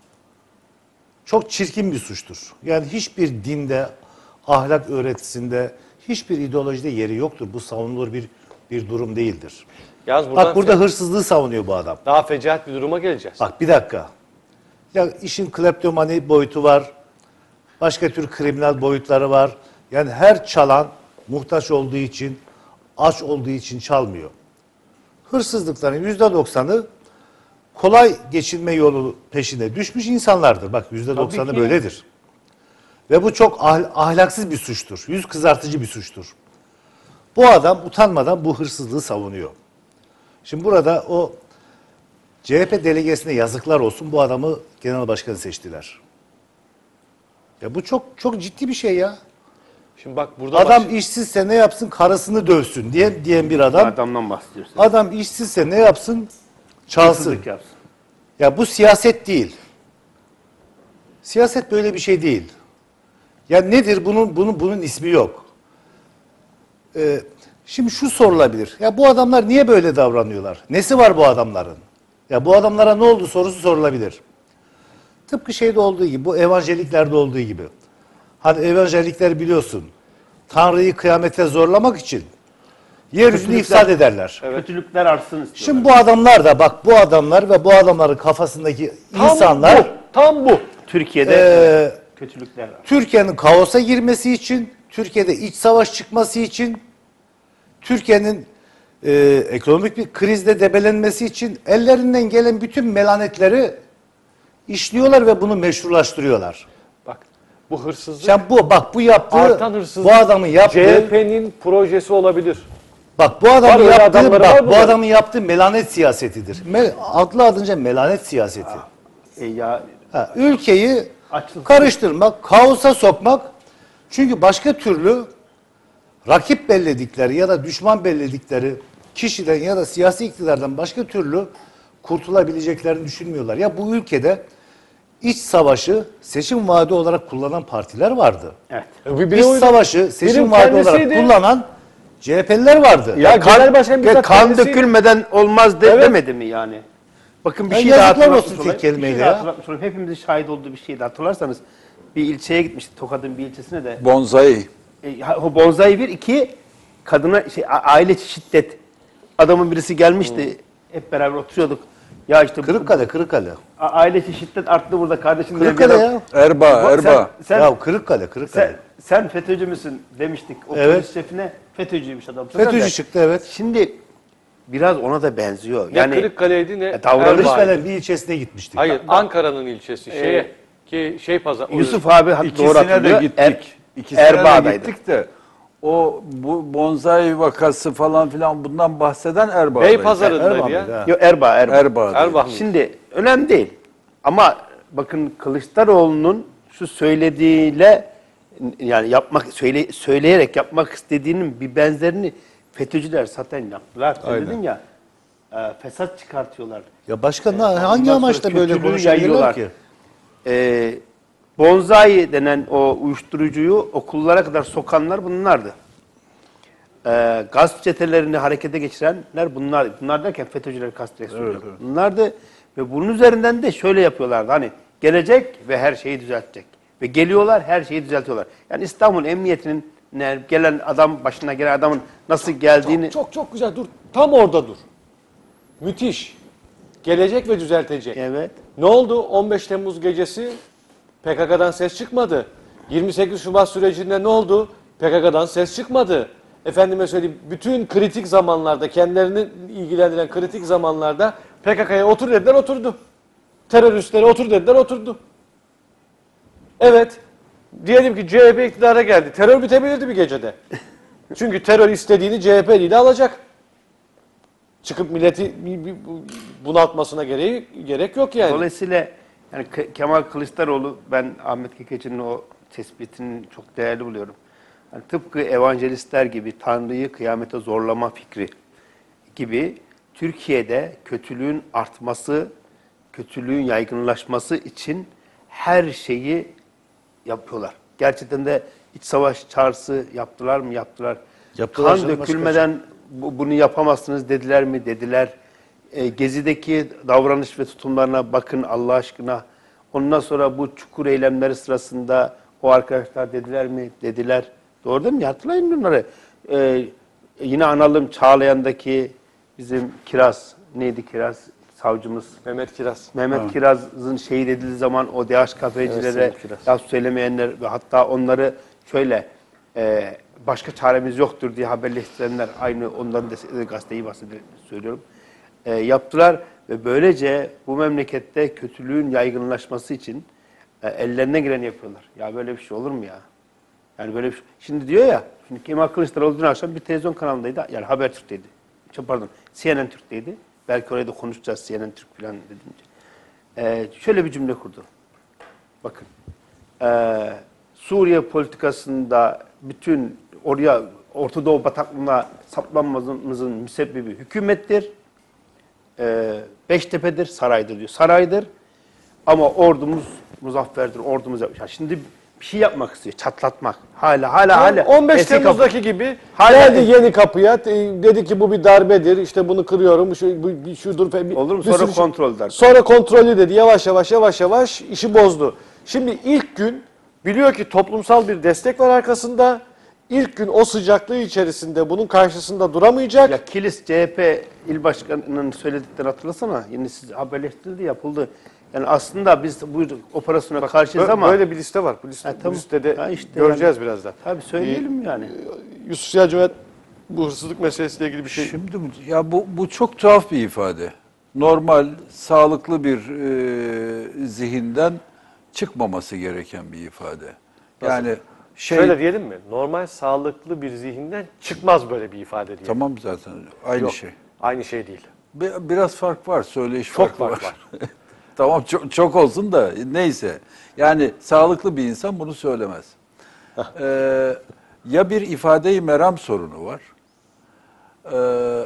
Speaker 2: Çok çirkin bir suçtur. Yani hiçbir dinde, ahlak öğretisinde, hiçbir ideolojide yeri yoktur. Bu savunulur bir bir durum değildir.
Speaker 1: Yalnız buradan
Speaker 2: Bak burada
Speaker 1: fe-
Speaker 2: hırsızlığı savunuyor bu adam.
Speaker 1: daha fecaat bir duruma geleceğiz.
Speaker 2: Bak bir dakika. Ya işin kleptomani boyutu var. Başka tür kriminal boyutları var. Yani her çalan muhtaç olduğu için, aç olduğu için çalmıyor. Hırsızlıkların yüzde doksanı kolay geçinme yolu peşine düşmüş insanlardır. Bak yüzde doksanı
Speaker 3: ki.
Speaker 2: böyledir. Ve bu çok ahl- ahlaksız bir suçtur. Yüz kızartıcı bir suçtur. Bu adam utanmadan bu hırsızlığı savunuyor. Şimdi burada o C H P delegesine yazıklar olsun, bu adamı genel başkan seçtiler. Ya bu çok çok ciddi bir şey ya.
Speaker 1: Şimdi bak burada
Speaker 2: Adam
Speaker 1: baş-
Speaker 2: işsizse ne yapsın? Karısını dövsün diye diyen bir adam.
Speaker 3: Adamdan bahsediyorsun.
Speaker 2: Adam işsizse ne yapsın? Çalsın.
Speaker 3: Hırsızlık yapsın.
Speaker 2: Ya bu siyaset değil. Siyaset böyle bir şey değil. Ya nedir bunun bunun bunun ismi yok. Ee, şimdi şu sorulabilir. Ya bu adamlar niye böyle davranıyorlar? Nesi var bu adamların? Ya bu adamlara ne oldu sorusu sorulabilir. Tıpkı şeyde olduğu gibi, bu evanjeliklerde olduğu gibi. Hani evanjelikler biliyorsun, Tanrı'yı kıyamete zorlamak için yeryüzünü
Speaker 3: Kötülükler-
Speaker 2: ifsad ederler.
Speaker 3: Kötülükler artsın istiyorlar.
Speaker 2: Şimdi bu adamlar da bak bu adamlar ve bu adamların kafasındaki
Speaker 1: Tam
Speaker 2: insanlar
Speaker 1: bu, tam bu.
Speaker 3: Türkiye'de
Speaker 2: eee,
Speaker 3: kötülükler var.
Speaker 2: Türkiye'nin kaosa girmesi için, Türkiye'de iç savaş çıkması için, Türkiye'nin eee, ekonomik bir krizde debelenmesi için ellerinden gelen bütün melanetleri işliyorlar ve bunu meşrulaştırıyorlar.
Speaker 1: Bak bu hırsızlık
Speaker 2: Sen bu bak bu yaptığı
Speaker 1: artan hırsızlık
Speaker 2: bu adamın yaptığı
Speaker 1: C H P'nin projesi olabilir.
Speaker 2: bak bu adamın
Speaker 1: Var, öyle
Speaker 2: yaptığı
Speaker 1: adamları var
Speaker 2: bak bu
Speaker 1: burada.
Speaker 2: adamın yaptığı melanet siyasetidir. Me, adlı adınca melanet siyaseti.
Speaker 3: E ya
Speaker 2: Ha, ülkeyi
Speaker 3: Açlık-
Speaker 2: karıştırmak, kaosa sokmak. Çünkü başka türlü rakip belledikleri ya da düşman belledikleri kişiden ya da siyasi iktidardan başka türlü kurtulabileceklerini düşünmüyorlar. Ya bu ülkede iç savaşı seçim vaadi olarak kullanan partiler vardı.
Speaker 3: evet.
Speaker 1: Bir- biri
Speaker 2: İç
Speaker 1: oydu.
Speaker 2: savaşı seçim
Speaker 1: Biri
Speaker 2: vaadi olarak
Speaker 1: kendisiydi.
Speaker 2: kullanan C H P'liler vardı.
Speaker 1: Ya genel başkan
Speaker 3: Ve
Speaker 1: bizzat
Speaker 3: kan
Speaker 1: kendisi-
Speaker 3: dökülmeden olmaz de,
Speaker 1: Evet.
Speaker 3: demedi mi yani? Bakın bir
Speaker 2: Ya
Speaker 3: şey daha
Speaker 2: yazıklar
Speaker 3: hatırlatmış
Speaker 2: olsun tek
Speaker 3: olayım.
Speaker 2: kelimeyle
Speaker 3: Bir şey daha
Speaker 2: ya.
Speaker 3: hatırlatmış olayım. Hepimizin şahit olduğu bir şeydi hatırlarsanız. Bir ilçeye gitmiştik, Tokat'ın bir ilçesine de.
Speaker 4: Bonzai.
Speaker 3: E, ha- o bonzai bir, iki kadına şey, a- aile içi şiddet. Adamın birisi gelmişti. Hep beraber oturuyorduk. Ya işte bu-
Speaker 2: Kırıkkale, Kırıkkale.
Speaker 3: a- aile içi şiddet arttı burada kardeşim. diye bir
Speaker 2: Kırıkkale
Speaker 3: adam-
Speaker 2: ya.
Speaker 4: Erba,
Speaker 3: Sen-
Speaker 4: Erba.
Speaker 3: Sen,
Speaker 2: Ya Kırıkkale, Kırıkkale.
Speaker 3: sen, sen FETÖ'cü müsün demiştik. O
Speaker 2: Evet.
Speaker 3: polis şefine FETÖ'cüymüş adam. Sen
Speaker 2: FETÖ'cü
Speaker 3: de-
Speaker 2: çıktı evet.
Speaker 3: Şimdi biraz ona da benziyor.
Speaker 1: Ne
Speaker 3: Yani
Speaker 1: Kırıkkale'ydi ne
Speaker 3: E, davranış
Speaker 1: Erbaa'ydı.
Speaker 2: Kırıkkale bir ilçesine gitmiştik.
Speaker 1: Hayır Ankara'nın ilçesi şeye ki şey pazar.
Speaker 3: Yusuf abi hat- doğru
Speaker 4: İkisine de
Speaker 3: hatırlıyor.
Speaker 4: gittik.
Speaker 3: Er-
Speaker 4: İkisine de
Speaker 3: Erbaa'daydı.
Speaker 4: gittik de o bu bonzai vakası falan filan bundan bahseden Erbaa'daydı.
Speaker 1: Beypazarı'ndaydı
Speaker 2: Erbaa'ydı,
Speaker 1: ya.
Speaker 2: ha.
Speaker 3: Yok Erbaa, Erbaa.
Speaker 4: Erbaa'daydı.
Speaker 1: Erbaa mıydı?
Speaker 3: Şimdi önemli değil. Ama bakın Kılıçdaroğlu'nun şu söylediğiyle yani yapmak söyle, söyleyerek yapmak istediğinin bir benzerini FETÖ'cüler zaten yaptılar. Sen
Speaker 4: Aynen.
Speaker 3: dedin ya e, fesat çıkartıyorlar.
Speaker 2: Ya başka ne- hangi
Speaker 3: Ondan sonra
Speaker 2: amaçla böyle
Speaker 3: kötülüğü
Speaker 2: konuşuyorlar ki?
Speaker 3: E, bonzai denen o uyuşturucuyu okullara kadar sokanlar bunlardı. E, gaz çetelerini harekete geçirenler bunlar. Bunlar derken FETÖ'cüler kastediyor.
Speaker 4: Evet, evet.
Speaker 3: Bunlardı ve bunun üzerinden de şöyle yapıyorlardı. Hani gelecek ve her şeyi düzeltecek. Ve geliyorlar her şeyi düzeltiyorlar. Yani İstanbul Emniyeti'nin ne- gelen adam başına gelen adamın nasıl geldiğini
Speaker 1: Çok çok güzel dur. Tam orada dur. Müthiş. Gelecek ve düzeltecek.
Speaker 3: evet.
Speaker 1: Ne oldu? on beş Temmuz gecesi P K K'dan ses çıkmadı. yirmi sekiz Şubat sürecinde ne oldu? P K K'dan ses çıkmadı. Efendime söyleyeyim bütün kritik zamanlarda kendilerini ilgilendiren kritik zamanlarda P K K'ya otur dediler oturdu. Teröristlere otur dediler oturdu. Evet. Diyelim ki C H P iktidara geldi. Terör bitebilirdi bir gecede. Çünkü terör istediğini C H P ile alacak. Çıkıp milleti bir- bir- bunaltmasına gereği, gerek yok yani.
Speaker 3: Dolayısıyla yani Ke- Kemal Kılıçdaroğlu ben Ahmet Kekeç'in o tespitini çok değerli buluyorum. Yani tıpkı evangelistler gibi Tanrı'yı kıyamete zorlama fikri gibi Türkiye'de kötülüğün artması, kötülüğün yaygınlaşması için her şeyi yapıyorlar. Gerçekten de iç savaş çağrısı yaptılar mı? Yaptılar.
Speaker 2: Yaptılar
Speaker 3: Kan
Speaker 2: canım, başka
Speaker 3: dökülmeden bu- bunu yapamazsınız dediler mi? Dediler. E, Gezi'deki davranış ve tutumlarına bakın Allah aşkına. Ondan sonra bu çukur eylemleri sırasında o arkadaşlar dediler mi? Dediler. Doğru değil mi? Hatırlayın bunları. E, yine analım Çağlayan'daki bizim Kiraz, neydi Kiraz? Savcımız.
Speaker 1: Mehmet Kiraz.
Speaker 3: Mehmet Kiraz'ın şehit edildiği zaman o D H kafecilere
Speaker 1: Sayın Kiraz.
Speaker 3: laf söylemeyenler ve hatta onları şöyle e, başka çaremiz yoktur diye haberleştirenler, aynı onların da gazeteyi bahsediyor, söylüyorum. E, yaptılar ve böylece bu memlekette kötülüğün yaygınlaşması için e, ellerine geleni yapıyorlar. Ya böyle bir şey olur mu ya? Yani böyle bir şey. Şimdi diyor ya, şimdi Kemal Kılıçdaroğlu dün akşam bir televizyon kanalındaydı. Yani Habertürk'teydi. Pardon, C N N Türk'teydi. Belki oraya da konuşacağız, C N N Türk falan dedince. Ee, şöyle bir cümle kurdu. Bakın. Ee, Suriye politikasında bütün oraya Orta Doğu bataklığına saplanmamızın müsebbibi hükümettir. Ee, Beştepe'dir, saraydır diyor. Saraydır ama ordumuz muzafferdir, ordumuz yapmış. Yani şimdi bir şey yapmak istiyor, çatlatmak. Hala, hala, hala.
Speaker 1: on beş
Speaker 3: eski
Speaker 1: Temmuz'daki
Speaker 3: kapı-
Speaker 1: gibi
Speaker 3: Hala-
Speaker 1: geldi yeni kapıya, e, dedi ki bu bir darbedir, işte bunu kırıyorum, şu, bu, şudur falan. Bir-
Speaker 3: Olur mu?
Speaker 1: bir
Speaker 3: Sonra
Speaker 1: sürü şey-
Speaker 3: kontrol der.
Speaker 1: Sonra kontrolü dedi, yavaş yavaş yavaş yavaş işi bozdu. Şimdi ilk gün biliyor ki toplumsal bir destek var arkasında, ilk gün o sıcaklığı içerisinde bunun karşısında duramayacak.
Speaker 3: Ya Kilis C H P il başkanının söylediklerini hatırlasana. Yine siz haberleştirildi, yapıldı. Yani aslında biz bu operasyona karşıyız
Speaker 1: Bö-
Speaker 3: ama
Speaker 1: Böyle bir liste var. Bu, liste,
Speaker 3: Ha,
Speaker 1: bu
Speaker 3: tamam.
Speaker 1: listede
Speaker 3: Ha, işte
Speaker 1: göreceğiz
Speaker 3: yani.
Speaker 1: birazdan.
Speaker 3: Tabii söyleyelim yani.
Speaker 1: Yusuf Ziya Cömert bu hırsızlık meselesiyle ilgili bir şey.
Speaker 4: Şimdi bu- ya bu bu çok tuhaf bir ifade. Normal, sağlıklı bir e, zihinden çıkmaması gereken bir ifade. Yani şey
Speaker 1: Şöyle diyelim mi? Normal sağlıklı bir zihinden çıkmaz böyle bir ifade diye.
Speaker 4: tamam zaten aynı
Speaker 1: Yok,
Speaker 4: şey.
Speaker 1: aynı şey değil.
Speaker 4: Bi- Biraz fark var, söyleyiş
Speaker 1: Çok
Speaker 4: farkı
Speaker 1: fark
Speaker 4: var. Tamam çok, çok olsun da neyse. Yani sağlıklı bir insan bunu söylemez. Ee, ya bir ifade-i meram sorunu var. Ee,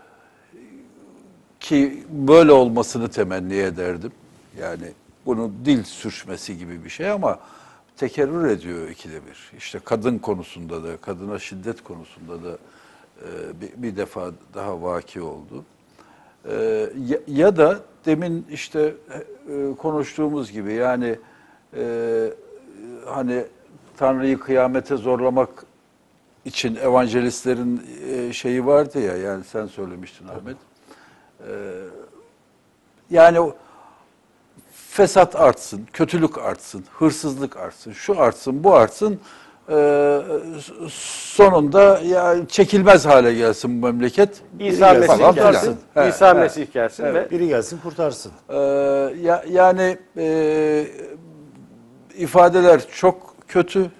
Speaker 4: ki böyle olmasını temenni ederdim. Yani bunu dil sürçmesi gibi bir şey ama tekerrür ediyor ikide bir. İşte kadın konusunda da, kadına şiddet konusunda da e, bir, bir defa daha vaki oldu. E, ya, ya da demin işte e, konuştuğumuz gibi yani e, hani Tanrı'yı kıyamete zorlamak için evangelistlerin e, şeyi vardı ya, yani sen söylemiştin Ahmet. E, yani o fesat artsın, kötülük artsın, hırsızlık artsın, şu artsın, bu artsın. Ee, sonunda ya çekilmez hale gelsin bu memleket.
Speaker 1: İsa
Speaker 2: Biri
Speaker 1: Mesih
Speaker 2: gelsin,
Speaker 1: gelsin.
Speaker 4: He,
Speaker 1: İsa
Speaker 4: he.
Speaker 1: Mesih gelsin ve
Speaker 2: Biri gelsin kurtarsın.
Speaker 4: Ee, ya, yani e, ifadeler çok kötü.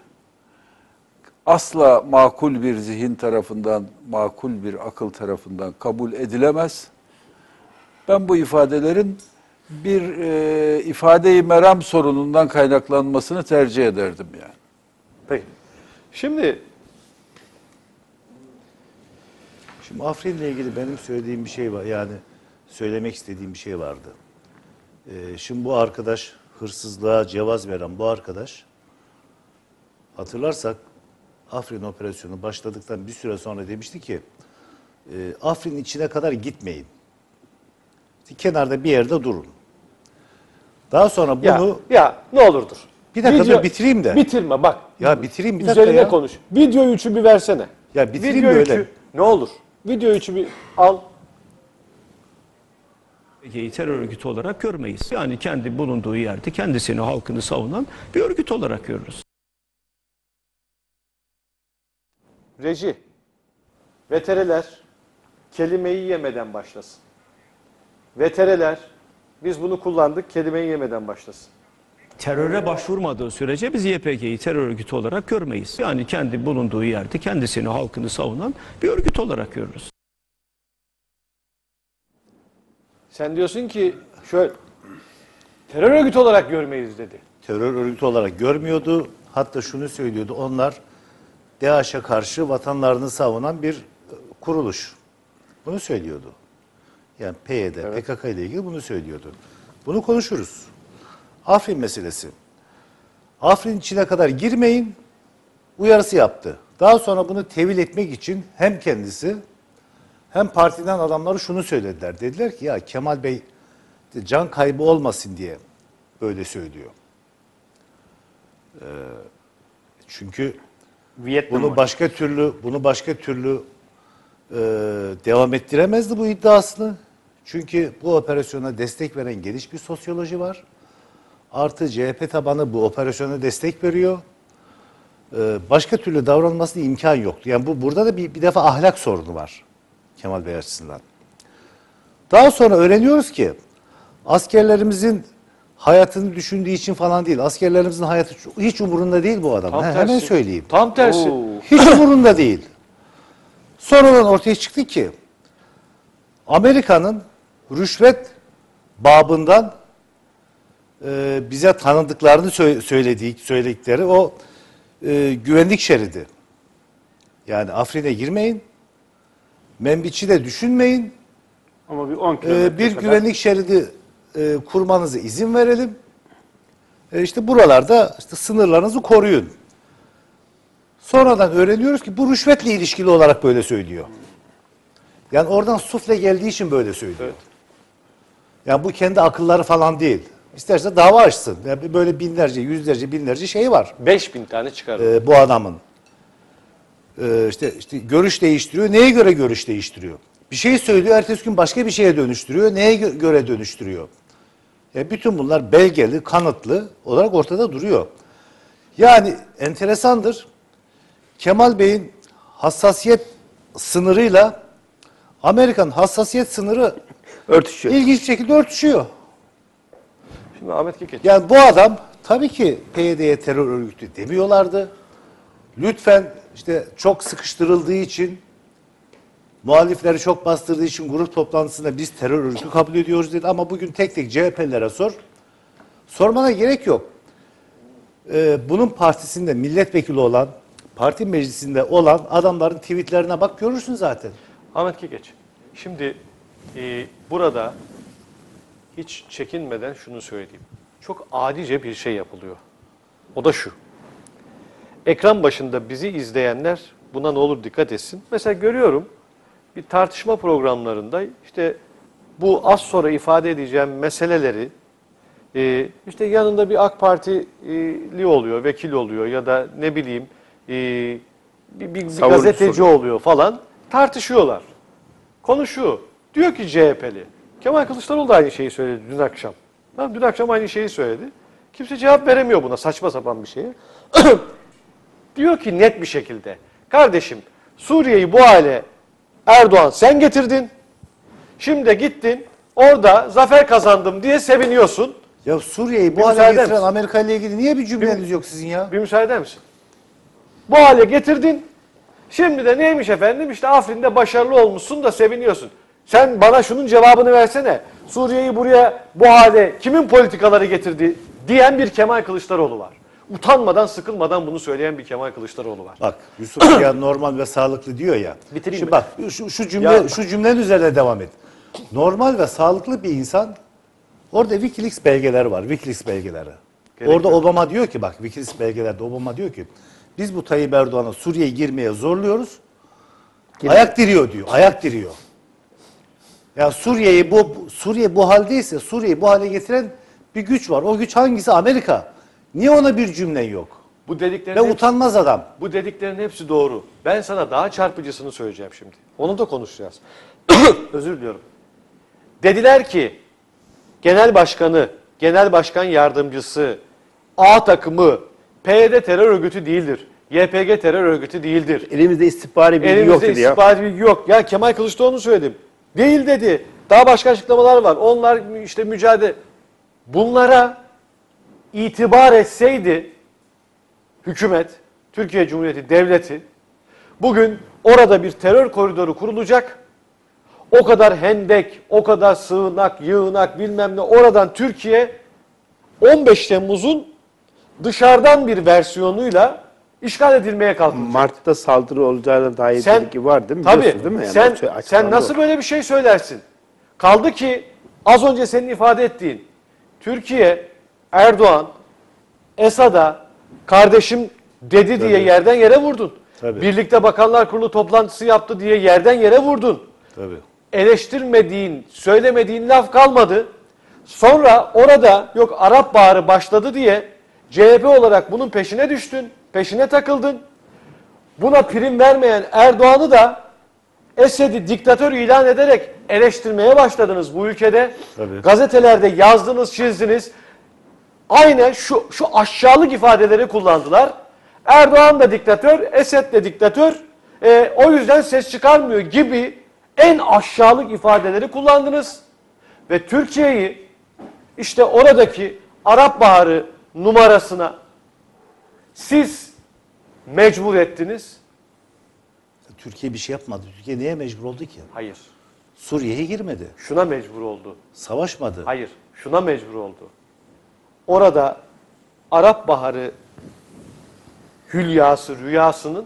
Speaker 4: Asla makul bir zihin tarafından, makul bir akıl tarafından kabul edilemez. Ben bu ifadelerin bir e, ifade-i meram sorunundan kaynaklanmasını tercih ederdim yani.
Speaker 1: peki. Şimdi
Speaker 2: Şimdi Afrin'le ilgili benim söylediğim bir şey var. Yani söylemek istediğim bir şey vardı. Ee, şimdi bu arkadaş hırsızlığa cevaz veren bu arkadaş, hatırlarsak Afrin operasyonu başladıktan bir süre sonra demişti ki e, Afrin içine kadar gitmeyin. Kenarda bir yerde durun. Daha sonra bunu
Speaker 1: ya, ya ne olurdur.
Speaker 2: Bir dakika
Speaker 1: Video-
Speaker 2: dur, bitireyim de.
Speaker 1: Bitirme bak.
Speaker 2: ya bitireyim bir dakika
Speaker 1: Üzerine
Speaker 2: ya.
Speaker 1: konuş. Video üçü bir versene.
Speaker 2: Ya bitireyim
Speaker 1: Video
Speaker 2: böyle.
Speaker 1: üçü ne olur. Video üçü bir al.
Speaker 9: P K K'yi terör örgütü olarak görmeyiz. Yani kendi bulunduğu yerde kendisini, halkını savunan bir örgüt olarak görürüz.
Speaker 1: Reji. Vetereler kelimeyi yemeden başlasın. Vetereler biz bunu kullandık, kelimeyi yemeden başlasın.
Speaker 9: Teröre başvurmadığı sürece biz Y P G'yi terör örgütü olarak görmeyiz. Yani kendi bulunduğu yerde kendisini, halkını savunan bir örgüt olarak görürüz.
Speaker 1: Sen diyorsun ki şöyle terör örgütü olarak görmeyiz dedi.
Speaker 2: Terör örgütü olarak görmüyordu. Hatta şunu söylüyordu. Onlar D A E Ş'e karşı vatanlarını savunan bir kuruluş. Bunu söylüyordu. Yani P Y D, P K K ile ilgili bunu söylüyordu. Bunu konuşuruz. Afrin meselesi. Afrin içine kadar girmeyin uyarısı yaptı. Daha sonra bunu tevil etmek için hem kendisi hem partiden adamları şunu söylediler. Dediler ki ya Kemal Bey can kaybı olmasın diye böyle söylüyor. Ee, çünkü
Speaker 3: Vietnam
Speaker 2: bunu
Speaker 3: var.
Speaker 2: başka türlü bunu başka türlü e, devam ettiremezdi bu iddiasını. Çünkü bu operasyona destek veren geniş bir sosyoloji var. Artı C H P tabanı bu operasyona destek veriyor. Ee, başka türlü davranmasına imkan yoktu. Yani bu burada da bir, bir defa ahlak sorunu var Kemal Bey açısından. Daha sonra öğreniyoruz ki askerlerimizin hayatını düşündüğü için falan değil. Askerlerimizin hayatı hiç umurunda değil bu adam.
Speaker 1: Tam
Speaker 2: He,
Speaker 1: tersi.
Speaker 2: hemen söyleyeyim.
Speaker 1: Tam tersi.
Speaker 3: Oo.
Speaker 2: Hiç umurunda değil. Sonradan ortaya çıktı ki Amerika'nın rüşvet babından e, bize tanıdıklarını sö- söyledik, söyledikleri o e, güvenlik şeridi. Yani Afrin'e girmeyin, Membiç'i de düşünmeyin,
Speaker 3: Ama bir on
Speaker 2: e,
Speaker 3: kilometre
Speaker 2: bir
Speaker 3: kadar.
Speaker 2: güvenlik şeridi e, kurmanıza izin verelim. E, işte buralarda işte sınırlarınızı koruyun. Sonradan öğreniyoruz ki bu rüşvetle ilişkili olarak böyle söylüyor. Yani oradan sufle geldiği için böyle söylüyor.
Speaker 1: Evet.
Speaker 2: Yani bu kendi akılları falan değil. İsterse dava açsın. Yani böyle binlerce, yüzlerce, binlerce şey var
Speaker 1: beş bin tane çıkar.
Speaker 2: e, bu adamın. E, işte, işte görüş değiştiriyor. Neye göre görüş değiştiriyor? Bir şey söylüyor, ertesi gün başka bir şeye dönüştürüyor. Neye gö- göre dönüştürüyor? Yani bütün bunlar belgeli, kanıtlı olarak ortada duruyor. Yani enteresandır. Kemal Bey'in hassasiyet sınırıyla Amerika'nın hassasiyet sınırı
Speaker 3: Örtüşüyor.
Speaker 2: ilginç şekilde örtüşüyor.
Speaker 1: Şimdi Ahmet Kekeç.
Speaker 2: Yani bu adam tabii ki P Y D'ye terör örgütü demiyorlardı. Lütfen işte çok sıkıştırıldığı için, muhalifleri çok bastırdığı için grup toplantısında biz terör örgütü kabul ediyoruz dedi. Ama bugün tek tek C H P'lilere sor. Sormana gerek yok. Ee, bunun partisinde milletvekili olan, parti meclisinde olan adamların tweetlerine bak görürsün zaten.
Speaker 1: Ahmet Kekeç. Şimdi e, burada hiç çekinmeden şunu söyleyeyim. Çok adice bir şey yapılıyor. O da şu. Ekran başında bizi izleyenler buna ne olur dikkat etsin. Mesela görüyorum bir tartışma programlarında işte bu az sonra ifade edeceğim meseleleri e, işte yanında bir AK Partili oluyor, vekil oluyor ya da ne bileyim e, bir, bir, bir
Speaker 3: Savunucu
Speaker 1: gazeteci
Speaker 3: soruyor.
Speaker 1: oluyor falan tartışıyorlar. Konu şu. Diyor ki C H P'li. Kemal Kılıçdaroğlu da aynı şeyi söyledi dün akşam. Tamam, dün akşam aynı şeyi söyledi. Kimse cevap veremiyor buna saçma sapan bir şeye. Diyor ki net bir şekilde. Kardeşim Suriye'yi bu hale Erdoğan sen getirdin. Şimdi gittin orada zafer kazandım diye seviniyorsun.
Speaker 2: Ya Suriye'yi bu
Speaker 1: Bir
Speaker 2: hale
Speaker 1: müsaade
Speaker 2: getiren
Speaker 1: misin?
Speaker 2: Amerika ile ilgili niye bir cümleniz yok sizin ya?
Speaker 1: Bir müsaade eder misin? Bu hale getirdin. Şimdi de neymiş efendim? İşte Afrin'de başarılı olmuşsun da seviniyorsun. Sen bana şunun cevabını versene. Suriye'yi buraya bu hale kimin politikaları getirdi diyen bir Kemal Kılıçdaroğlu var. Utanmadan, sıkılmadan bunu söyleyen bir Kemal Kılıçdaroğlu var.
Speaker 2: Bak Yusuf ya normal ve sağlıklı diyor ya.
Speaker 1: Bitireyim
Speaker 2: Şimdi
Speaker 1: mi?
Speaker 2: bak şu, şu cümle
Speaker 1: Ya-
Speaker 2: şu cümlenin üzerine devam et. Normal ve sağlıklı bir insan orada Wikileaks belgeleri var. Wikileaks belgeleri.
Speaker 1: Gerek
Speaker 2: orada
Speaker 1: yok.
Speaker 2: Obama diyor ki bak Wikileaks belgelerde Obama diyor ki biz bu Tayyip Erdoğan'ı Suriye'ye girmeye zorluyoruz. Ayak diriyor diyor. Ayak diriyor. Ya Suriye'yi bu Suriye bu haldeyse Suriye'yi bu hale getiren bir güç var. O güç hangisi? Amerika. Niye ona bir cümlen yok?
Speaker 1: Bu dediklerin
Speaker 2: Ve
Speaker 1: hepsi-
Speaker 2: utanmaz adam.
Speaker 1: Bu dediklerin hepsi doğru. Ben sana daha çarpıcısını söyleyeceğim şimdi. Onu da konuşacağız. Özür diliyorum. Dediler ki genel başkanı, genel başkan yardımcısı, A takımı P Y D terör örgütü değildir. Y P G terör örgütü değildir.
Speaker 3: Elimizde istihbari bilgi yok
Speaker 1: Elimizde
Speaker 3: dedi ya.
Speaker 1: istihbarat bilgi yok. Ya Kemal Kılıçdaroğlu'nu söyledim. Değil dedi. Daha başka açıklamalar var. Onlar işte mücadele. Bunlara itibar etseydi hükümet, Türkiye Cumhuriyeti Devleti bugün orada bir terör koridoru kurulacak. O kadar hendek, o kadar sığınak, yığınak bilmem ne oradan Türkiye on beş Temmuz'un dışarıdan bir versiyonuyla işgal edilmeye kalkacak.
Speaker 3: Mart'ta saldırı olacağına dair
Speaker 1: Sen-
Speaker 3: bilgi var değil mi?
Speaker 1: Tabii.
Speaker 3: Biliyorsun değil mi? Yani
Speaker 1: sen
Speaker 3: o şey-
Speaker 1: sen
Speaker 3: açıklandı
Speaker 1: nasıl
Speaker 3: o.
Speaker 1: böyle bir şey söylersin? Kaldı ki az önce senin ifade ettiğin Türkiye, Erdoğan, Esad'a kardeşim dedi diye yerden yere vurdun.
Speaker 2: Tabii.
Speaker 1: Birlikte Bakanlar Kurulu toplantısı yaptı diye yerden yere vurdun.
Speaker 2: Tabii.
Speaker 1: Eleştirmediğin, söylemediğin laf kalmadı. Sonra orada yok Arap Baharı başladı diye C H P olarak bunun peşine düştün, peşine takıldın. Buna prim vermeyen Erdoğan'ı da Esed'i diktatör ilan ederek eleştirmeye başladınız bu ülkede.
Speaker 2: Tabii.
Speaker 1: Gazetelerde yazdınız, çizdiniz. Aynı şu, şu aşağılık ifadeleri kullandılar. Erdoğan da diktatör, Esed de diktatör. E, o yüzden ses çıkarmıyor gibi en aşağılık ifadeleri kullandınız. Ve Türkiye'yi işte oradaki Arap Baharı numarasına siz mecbur ettiniz.
Speaker 2: Türkiye bir şey yapmadı. Türkiye neye mecbur oldu ki?
Speaker 1: Hayır.
Speaker 2: Suriye'ye girmedi.
Speaker 1: Şuna mecbur oldu.
Speaker 2: Savaşmadı.
Speaker 1: Hayır. Şuna mecbur oldu. Orada Arap Baharı hülyası, rüyasının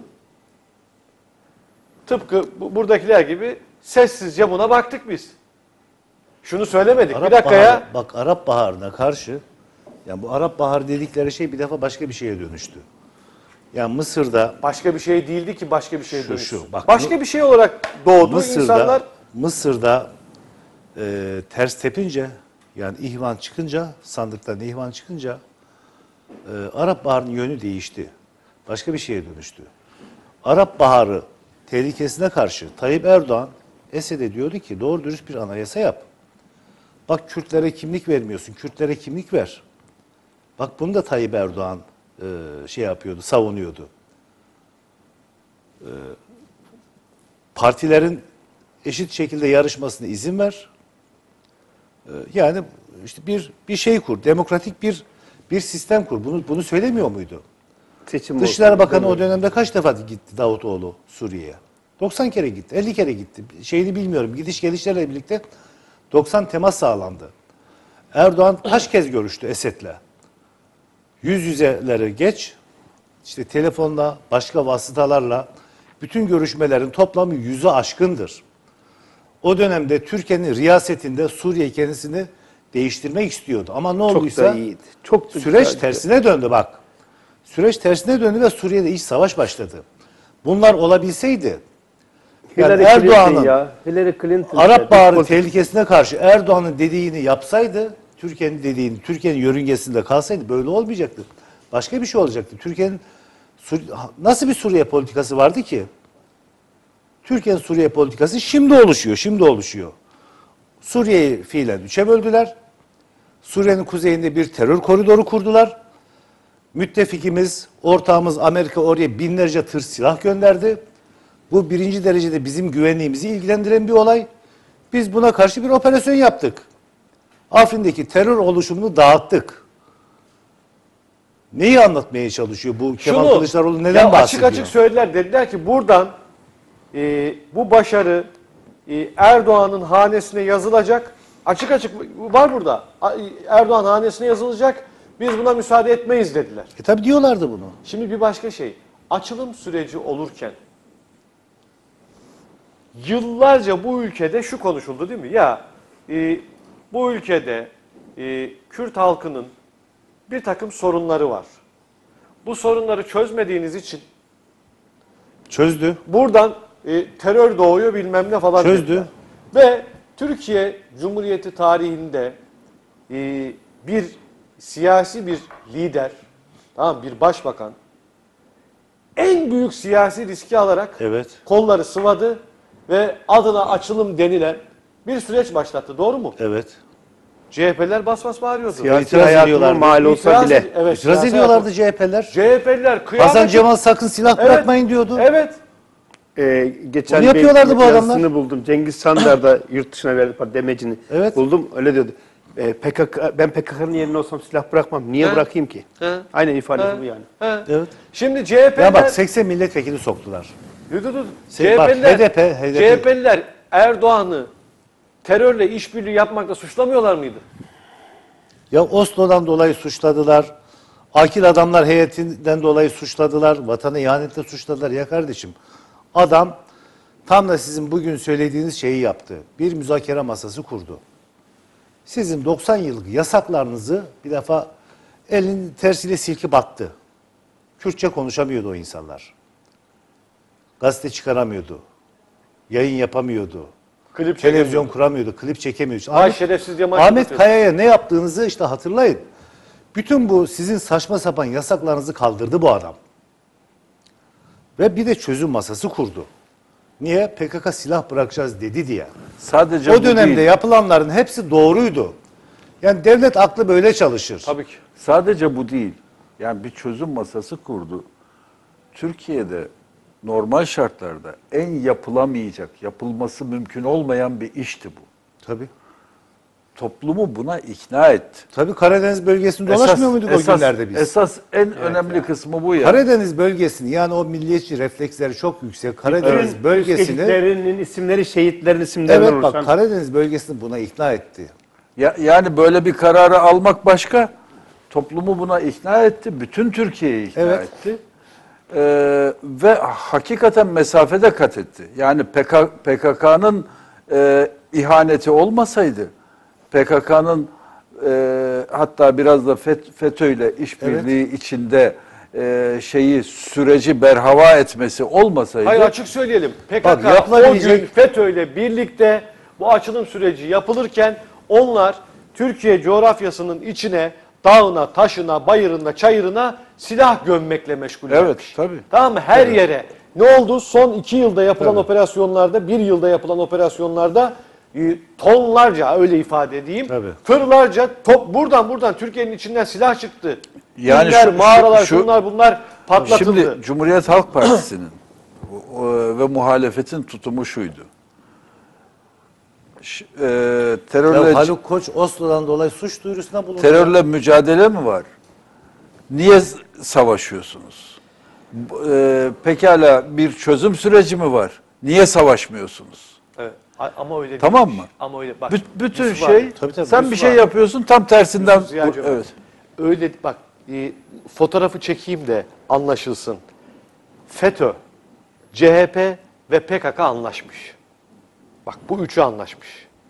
Speaker 1: tıpkı bu, buradakiler gibi sessizce buna baktık biz. Şunu söylemedik.
Speaker 2: Arap
Speaker 1: bir dakika ya.
Speaker 2: Baharı, bak Arap Baharı'na karşı, yani bu Arap Baharı dedikleri şey bir defa başka bir şeye dönüştü. Yani Mısır'da
Speaker 1: Başka bir şey değildi ki başka bir şey
Speaker 2: Şu,
Speaker 1: dönüşsün.
Speaker 2: şu, bak
Speaker 1: başka
Speaker 2: bu-
Speaker 1: bir şey olarak doğdu
Speaker 2: Mısır'da
Speaker 1: insanlar.
Speaker 2: Mısır'da e, ters tepince, yani ihvan çıkınca, sandıktan ihvan çıkınca e, Arap Baharı'nın yönü değişti. Başka bir şeye dönüştü. Arap Baharı tehlikesine karşı Tayyip Erdoğan Esed'e diyordu ki doğru dürüst bir anayasa yap. Bak Kürtlere kimlik vermiyorsun, Kürtlere kimlik ver. Bak bunu da Tayyip Erdoğan e, şey yapıyordu, savunuyordu. E, partilerin eşit şekilde yarışmasına izin ver. E, yani işte bir bir şey kur, demokratik bir bir sistem kur. Bunu bunu söylemiyor muydu?
Speaker 3: Seçim
Speaker 2: Dışişleri
Speaker 3: olsun.
Speaker 2: Bakanı o dönemde kaç defa gitti Davutoğlu Suriye'ye? doksan kere gitti, elli kere gitti. Şeyini bilmiyorum. Gidiş gelişlerle birlikte doksan temas sağlandı. Erdoğan kaç kez görüştü Esed'le? Yüz yüzeleri geç, işte telefonla, başka vasıtalarla bütün görüşmelerin toplamı yüzü aşkındır. O dönemde Türkiye'nin riyasetinde Suriye kendisini değiştirmek istiyordu. Ama ne
Speaker 3: Çok
Speaker 2: olduysa
Speaker 3: da iyiydi. Çok da
Speaker 2: süreç
Speaker 3: güzeldi.
Speaker 2: tersine döndü bak. Süreç tersine döndü ve Suriye'de iç savaş başladı. Bunlar olabilseydi, yani
Speaker 3: Hillary Clinton
Speaker 2: Erdoğan'ın
Speaker 3: ya. Hillary Clinton.
Speaker 2: Arap Baharı
Speaker 3: Politik-
Speaker 2: tehlikesine karşı Erdoğan'ın dediğini yapsaydı, Türkiye'nin dediğini, Türkiye'nin yörüngesinde kalsaydı böyle olmayacaktı. Başka bir şey olacaktı. Türkiye'nin Sur- nasıl bir Suriye politikası vardı ki? Türkiye'nin Suriye politikası şimdi oluşuyor, şimdi oluşuyor. Suriye'yi fiilen üçe böldüler. Suriye'nin kuzeyinde bir terör koridoru kurdular. Müttefikimiz, ortağımız Amerika oraya binlerce tır silah gönderdi. Bu birinci derecede bizim güvenliğimizi ilgilendiren bir olay. Biz buna karşı bir operasyon yaptık. Afrin'deki terör oluşumunu dağıttık. Neyi anlatmaya çalışıyor bu Kemal Kılıçdaroğlu, neden
Speaker 1: ya
Speaker 2: bahsediyor?
Speaker 1: Açık açık söylediler. Dediler ki buradan e, bu başarı e, Erdoğan'ın hanesine yazılacak. Açık açık var burada. A- Erdoğan hanesine yazılacak. Biz buna müsaade etmeyiz dediler.
Speaker 2: E tabi diyorlardı bunu.
Speaker 1: Şimdi bir başka şey. Açılım süreci olurken yıllarca bu ülkede şu konuşuldu değil mi? Ya e, bu ülkede e, Kürt halkının bir takım sorunları var. Bu sorunları çözmediğiniz için
Speaker 2: Çözdü.
Speaker 1: buradan e, terör doğuyor bilmem ne falan.
Speaker 2: Çözdü.
Speaker 1: dediler. Ve Türkiye Cumhuriyeti tarihinde e, bir siyasi bir lider, tamam bir başbakan en büyük siyasi riski alarak
Speaker 2: Evet.
Speaker 1: kolları sıvadı ve adına açılım denilen bir süreç başlattı. Doğru mu?
Speaker 2: Evet.
Speaker 1: C H P'liler bas bas bağırıyordu.
Speaker 3: Siyasi
Speaker 2: İtiraz
Speaker 3: hayatıma
Speaker 2: ediyorlardı.
Speaker 3: mal olsa
Speaker 1: İtiraz
Speaker 3: bile.
Speaker 1: ed- evet,
Speaker 2: İtiraz
Speaker 1: siyasi
Speaker 2: ediyorlardı
Speaker 1: hayatı-
Speaker 2: C H P'ler.
Speaker 1: C H P'liler kıyamet.
Speaker 2: Hasan Cemal sakın silah
Speaker 1: Evet.
Speaker 2: bırakmayın diyordu.
Speaker 1: Evet.
Speaker 3: Ee, geçen
Speaker 2: Bunu yapıyorlardı
Speaker 3: bir
Speaker 2: bu adamlar.
Speaker 3: yazısını buldum. Cengiz Çandar da yurt dışına verdi demecini.
Speaker 2: Evet.
Speaker 3: Buldum öyle diyordu. Ee, P K K, ben P K K'nın yerine olsam silah bırakmam. Niye
Speaker 1: He.
Speaker 3: bırakayım ki?
Speaker 1: He.
Speaker 3: Aynen ifadesi
Speaker 1: He.
Speaker 3: bu yani.
Speaker 1: He.
Speaker 2: Evet.
Speaker 1: Şimdi C H P'liler...
Speaker 2: Ya bak seksen milletvekili soktular.
Speaker 1: Dur, dur, dur.
Speaker 2: Şey, bak,
Speaker 1: CHP'liler,
Speaker 2: H D P, H D P.
Speaker 1: C H P'liler Erdoğan'ı terörle işbirliği yapmakla suçlamıyorlar mıydı?
Speaker 2: Ya Oslo'dan dolayı suçladılar. Akil adamlar heyetinden dolayı suçladılar. Vatana ihanetle suçladılar. Ya kardeşim adam tam da sizin bugün söylediğiniz şeyi yaptı. Bir müzakere masası kurdu. Sizin doksan yıllık yasaklarınızı bir defa elin tersiyle silkip attı. Kürtçe konuşamıyordu o insanlar. Gazete çıkaramıyordu. Yayın yapamıyordu.
Speaker 1: Klip
Speaker 2: Televizyon
Speaker 1: çekemiyordu.
Speaker 2: kuramıyordu. Klip çekemiyordu.
Speaker 1: Vay
Speaker 2: Ahmet,
Speaker 1: şerefsizce maç
Speaker 2: Ahmet
Speaker 1: yapıyorsun.
Speaker 2: Kaya'ya ne yaptığınızı işte hatırlayın. Bütün bu sizin saçma sapan yasaklarınızı kaldırdı bu adam. Ve bir de çözüm masası kurdu. Niye? P K K silah bırakacağız dedi diye.
Speaker 4: Sadece
Speaker 2: O
Speaker 4: bu
Speaker 2: dönemde
Speaker 4: değil.
Speaker 2: yapılanların hepsi doğruydu. Yani devlet aklı böyle çalışır.
Speaker 1: Tabii ki.
Speaker 4: Sadece bu değil. Yani bir çözüm masası kurdu. Türkiye'de normal şartlarda en yapılamayacak, yapılması mümkün olmayan bir işti bu.
Speaker 2: Tabii.
Speaker 4: Toplumu buna ikna etti.
Speaker 2: Tabii Karadeniz bölgesinde dolaşmıyor muyduk o günlerde biz?
Speaker 4: Esas en önemli kısmı bu ya.
Speaker 2: Karadeniz bölgesini, yani o milliyetçi refleksleri çok yüksek Karadeniz
Speaker 3: Bütün
Speaker 2: bölgesini,
Speaker 3: ülkeciklerinin isimleri, şehitlerin isimlerinden
Speaker 2: evet bak
Speaker 3: oluşan-
Speaker 2: Karadeniz bölgesini buna ikna etti.
Speaker 4: Ya, yani böyle bir kararı almak başka, toplumu buna ikna etti, bütün Türkiye'yi ikna
Speaker 2: Evet.
Speaker 4: etti. Ee, ve hakikaten mesafede kat etti. Yani P K K'nın e, ihaneti olmasaydı, P K K'nın e, hatta biraz da FETÖ ile işbirliği içinde e, şeyi süreci berhava etmesi olmasaydı.
Speaker 1: Hayır, açık söyleyelim. P K K
Speaker 2: Bak, yapılabilecek-
Speaker 1: o gün FETÖ ile birlikte bu açılım süreci yapılırken onlar Türkiye coğrafyasının içine, dağına, taşına, bayırına, çayırına silah gömmekle meşgul
Speaker 4: Evet,
Speaker 1: olmuş.
Speaker 4: tabii.
Speaker 1: Tamam mı? Her yere. Ne oldu? Son iki yılda yapılan
Speaker 2: Tabii.
Speaker 1: operasyonlarda, bir yılda yapılan operasyonlarda e, tonlarca, öyle ifade edeyim,
Speaker 2: Tabii.
Speaker 1: tırlarca top buradan buradan Türkiye'nin içinden silah çıktı.
Speaker 4: Yani
Speaker 1: Günler,
Speaker 4: şu-
Speaker 1: mağaralar,
Speaker 4: şu-
Speaker 1: şunlar bunlar patlatıldı.
Speaker 4: Şimdi Cumhuriyet Halk Partisi'nin o- o- ve muhalefetin tutumu şuydu. Ş- e, terörle,
Speaker 2: Ya Haluk Koç Oslo'dan dolayı suç duyurusunda bulundu.
Speaker 4: terörle mücadele mi var? Niye s- savaşıyorsunuz? Bu- E, pekala bir çözüm süreci mi var? Niye savaşmıyorsunuz?
Speaker 1: Evet. A- Ama öyle
Speaker 4: Tamam
Speaker 1: değilmiş.
Speaker 4: mı?
Speaker 1: Ama öyle bak.
Speaker 4: Bü- bütün
Speaker 1: Yusuf
Speaker 4: şey,
Speaker 1: abi,
Speaker 2: Tabii, tabii,
Speaker 4: sen
Speaker 1: Yusuf
Speaker 4: bir şey
Speaker 1: abi.
Speaker 4: yapıyorsun tam tersinden.
Speaker 1: Yusuf Ziyacı abi.
Speaker 4: Evet.
Speaker 1: Öyle bak, e, fotoğrafı çekeyim de anlaşılsın. FETÖ, C H P ve P K K anlaşmış. Bak, bu üçü anlaşmış.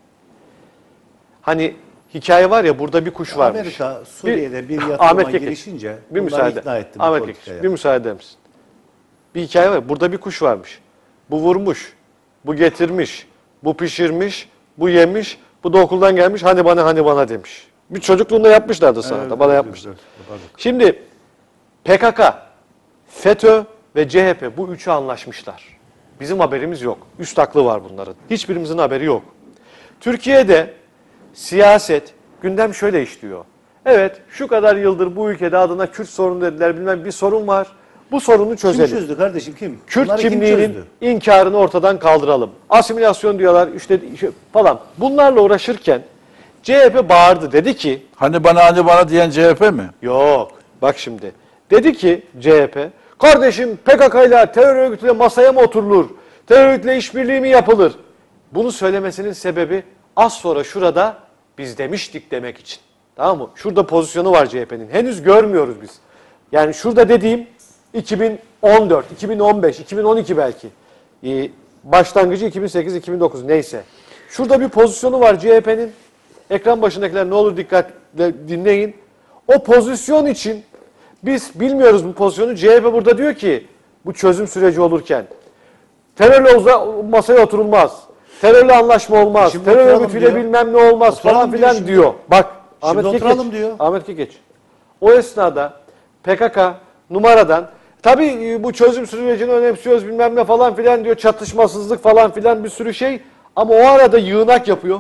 Speaker 1: Hani hikaye var ya, burada bir kuş varmış.
Speaker 2: Amerika Suriye'de bir,
Speaker 1: Ahmet
Speaker 2: yatırıma
Speaker 1: Kekek,
Speaker 2: girişince
Speaker 1: bir
Speaker 2: bunları
Speaker 1: müsaade.
Speaker 2: ikna etti bu
Speaker 1: Ahmet
Speaker 2: politikaya.
Speaker 1: Kekek, bir müsaade eder misin? Bir hikaye var. Burada bir kuş varmış. Bu vurmuş, bu getirmiş, bu pişirmiş, bu yemiş, bu da okuldan gelmiş, hani bana hani bana demiş. Bir çocukluğunda yapmışlardı sana da, bana yapmışlar. Şimdi P K K, FETÖ ve C H P bu üçü anlaşmışlar. Bizim haberimiz yok. Üst aklı var bunların. Hiçbirimizin haberi yok. Türkiye'de siyaset, gündem şöyle işliyor. Evet, şu kadar yıldır bu ülkede adına Kürt sorunu dediler, bilmem bir sorun var. Bu sorunu
Speaker 2: Kim
Speaker 1: çözelim.
Speaker 2: çözdü kardeşim, kim?
Speaker 1: Kürt
Speaker 2: Bunları kim
Speaker 1: kimliğinin
Speaker 2: çözdü?
Speaker 1: inkarını ortadan kaldıralım. Asimilasyon diyorlar işte işte falan. Bunlarla uğraşırken C H P bağırdı, dedi ki
Speaker 4: Hani bana hani bana diyen C H P mi?
Speaker 1: yok bak şimdi dedi ki C H P, kardeşim P K K ile terör örgütüyle masaya mı oturulur? Terör örgütüyle işbirliği mi yapılır? Bunu söylemesinin sebebi az sonra şurada biz demiştik demek için. Tamam mı? Şurada pozisyonu var C H P'nin. Henüz görmüyoruz biz. Yani şurada dediğim iki bin on dört, iki bin on beş, iki bin on iki belki. Ee, başlangıcı iki bin sekiz, iki bin dokuz neyse. Şurada bir pozisyonu var C H P'nin. Ekran başındakiler ne olur dikkatle dinleyin. O pozisyon için biz bilmiyoruz bu pozisyonu. C H P burada diyor ki bu çözüm süreci olurken terörle uza, masaya oturulmaz. Terörle anlaşma olmaz.
Speaker 2: Şimdi
Speaker 1: Terör
Speaker 2: oturalım
Speaker 1: örgütüyle
Speaker 2: diyor.
Speaker 1: bilmem ne olmaz
Speaker 2: Oturalım
Speaker 1: falan
Speaker 2: diyor
Speaker 1: filan
Speaker 2: şimdi.
Speaker 1: diyor. Bak Ahmet Kekeç,
Speaker 2: oturalım diyor.
Speaker 1: Ahmet Kekeç. O esnada P K K numaradan tabii bu çözüm sürecini önemsiyoruz bilmem ne falan filan diyor. Çatışmasızlık falan filan bir sürü şey. Ama o arada yığınak yapıyor.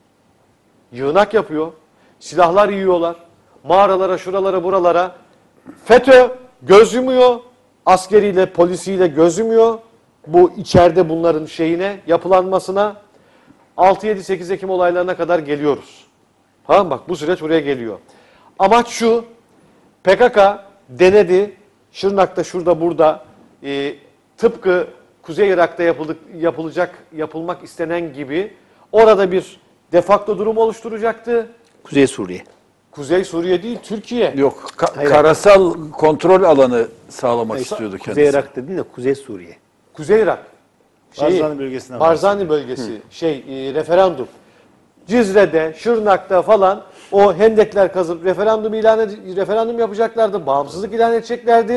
Speaker 1: Yığınak yapıyor. Silahlar yiyorlar. Mağaralara, şuralara, buralara. FETÖ göz yumuyor. Askeriyle, polisiyle göz yumuyor. Bu içeride bunların şeyine, yapılanmasına. altı yedi sekiz Ekim olaylarına kadar geliyoruz. Tamam bak, bu süreç buraya geliyor. Amaç şu, P K K denedi, Şırnak'ta, şurada, burada, e, tıpkı Kuzey Irak'ta yapıldık, yapılacak, yapılmak istenen gibi orada bir defakto durum oluşturacaktı.
Speaker 3: Kuzey Suriye.
Speaker 1: Kuzey Suriye değil, Türkiye.
Speaker 4: Yok, ka- karasal kontrol alanı sağlamak
Speaker 3: Hayır,
Speaker 4: istiyordu kendisi.
Speaker 3: Kuzey Irak dedin de Kuzey Suriye.
Speaker 1: Kuzey Irak.
Speaker 2: Barzani bölgesinden
Speaker 1: Barzani bölgesi, şey, e, referandum. Cizre'de, Şırnak'ta falan o hendekler kazıp referandum ilan ed- referandum yapacaklardı, bağımsızlık ilan edeceklerdi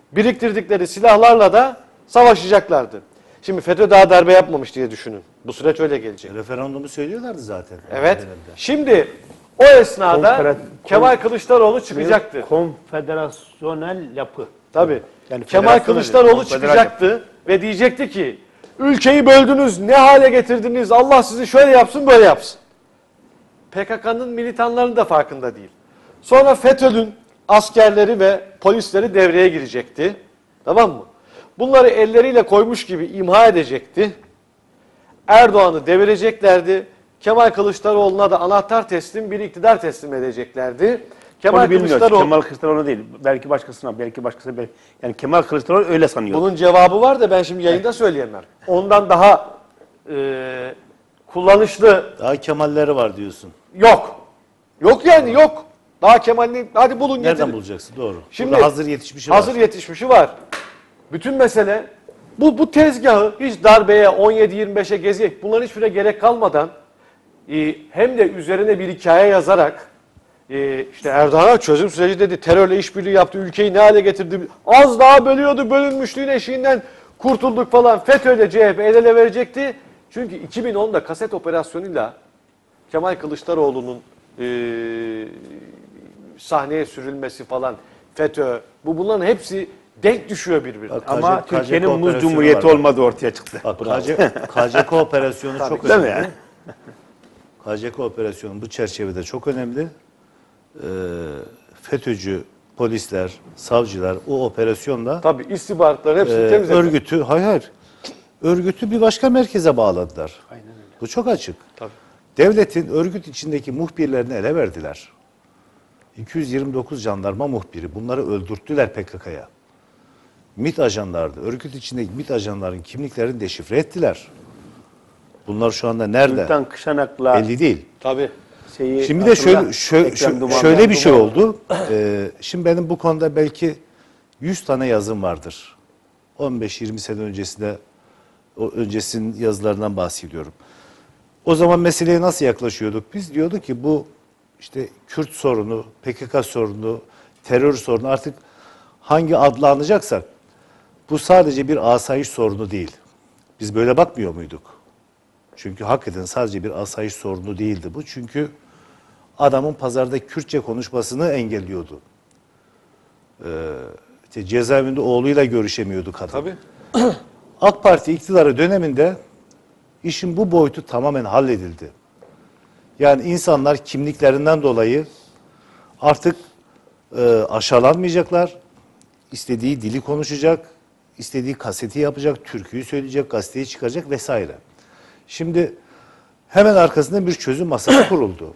Speaker 1: biriktirdikleri silahlarla da savaşacaklardı. Şimdi FETÖ daha darbe yapmamış diye düşünün. Bu süreç öyle gelecek.
Speaker 2: Referandumu söylüyorlardı zaten.
Speaker 1: Evet.
Speaker 2: O dönemde.
Speaker 1: Şimdi o esnada
Speaker 3: Konfederat-
Speaker 1: Kemal Kılıçdaroğlu çıkacaktı.
Speaker 3: Konfederasyonel yapı.
Speaker 1: Tabii.
Speaker 3: Yani
Speaker 1: Kemal
Speaker 3: federasyon
Speaker 1: Kılıçdaroğlu
Speaker 3: öyle, konfederal
Speaker 1: çıkacaktı ve diyecekti ki ülkeyi böldünüz, ne hale getirdiniz, Allah sizi şöyle yapsın, böyle yapsın. P K K'nın militanlarının da farkında değil. Sonra FETÖ'nün askerleri ve polisleri devreye girecekti. Tamam mı? Bunları elleriyle koymuş gibi imha edecekti. Erdoğan'ı devireceklerdi. Kemal Kılıçdaroğlu'na da anahtar teslim, bir iktidar teslim edeceklerdi. Kemal
Speaker 3: Onu bilmiyoruz.
Speaker 1: Kılıçdaroğlu,
Speaker 3: Kemal Kılıçdaroğlu değil. Belki başkasına, belki başkasına. Belki... Yani Kemal Kılıçdaroğlu öyle sanıyor.
Speaker 1: bunun cevabı var da ben şimdi yayında söyleyemem. Ondan daha e, kullanışlı
Speaker 2: Daha Kemalleri var diyorsun.
Speaker 1: yok. Yok yani yok. Daha Kemal'in, hadi bulun
Speaker 2: Nereden
Speaker 1: getirin.
Speaker 2: bulacaksın? Doğru.
Speaker 1: Şimdi
Speaker 2: Burada hazır yetişmişi
Speaker 1: hazır
Speaker 2: var.
Speaker 1: yetişmişi var. Bütün mesele bu bu tezgahı hiç darbeye, on yedi yirmi beşe geziye, bunların hiçbirine gerek kalmadan e, hem de üzerine bir hikaye yazarak e, işte Erdoğan'a çözüm süreci dedi, terörle işbirliği yaptı, ülkeyi ne hale getirdi, az daha bölüyordu, bölünmüşlüğün eşiğinden kurtulduk falan, FETÖ'yle C H P el ele verecekti. Çünkü iki bin onda kaset operasyonuyla Kemal Kılıçdaroğlu'nun e, sahneye sürülmesi falan, FETÖ, bu bunların hepsi denk düşüyor birbirine.
Speaker 2: Bak,
Speaker 3: Ama
Speaker 2: K C K
Speaker 3: Türkiye'nin muz
Speaker 2: operasyonu
Speaker 3: cumhuriyeti
Speaker 2: var.
Speaker 3: olmadığı ortaya çıktı.
Speaker 2: Bak K C K C K operasyonu çok
Speaker 3: Değil mi
Speaker 2: önemli.
Speaker 3: yani?
Speaker 2: K C K operasyonu bu çerçevede çok önemli. Ee, FETÖ'cü polisler, savcılar o operasyonla
Speaker 1: Tabii istihbaratların hepsini
Speaker 2: e,
Speaker 1: temizledi.
Speaker 2: örgütü, hayır hayır, örgütü bir başka merkeze bağladılar.
Speaker 3: Aynen öyle.
Speaker 2: Bu çok açık.
Speaker 1: Tabii.
Speaker 2: Devletin örgüt içindeki muhbirlerini ele verdiler. iki yüz yirmi dokuz jandarma muhbiri. Bunları öldürttüler P K K'ya. MİT ajanlardı. Örgüt içindeki MİT ajanların kimliklerini deşifre ettiler. Bunlar şu anda nerede?
Speaker 3: Sultan Kışanak'la
Speaker 2: Belli değil.
Speaker 1: Tabii.
Speaker 3: şeyi
Speaker 2: Şimdi de
Speaker 3: hatırla,
Speaker 2: şöyle şöyle,
Speaker 3: Ekrem Duman-
Speaker 2: şöyle bir şey
Speaker 3: Duman-
Speaker 2: oldu. Ee, şimdi benim bu konuda belki yüz tane yazım vardır. on beş yirmi sene öncesinde o öncesinin yazılarından bahsediyorum. O zaman meseleye nasıl yaklaşıyorduk? Biz diyorduk ki bu işte Kürt sorunu, P K K sorunu, terör sorunu artık hangi adla anacaksak bu sadece bir asayiş sorunu değil. Biz böyle bakmıyor muyduk? Çünkü hakikaten sadece bir asayiş sorunu değildi bu. Çünkü adamın pazarda Kürtçe konuşmasını engelliyordu. Ee, işte cezaevinde oğluyla görüşemiyordu kadın.
Speaker 1: Tabii.
Speaker 2: AK Parti iktidarı döneminde işin bu boyutu tamamen halledildi. Yani insanlar kimliklerinden dolayı artık e, aşağılanmayacaklar, istediği dili konuşacak, istediği kaseti yapacak, türküyü söyleyecek, gazeteyi çıkaracak vesaire. Şimdi hemen arkasında bir çözüm masası kuruldu.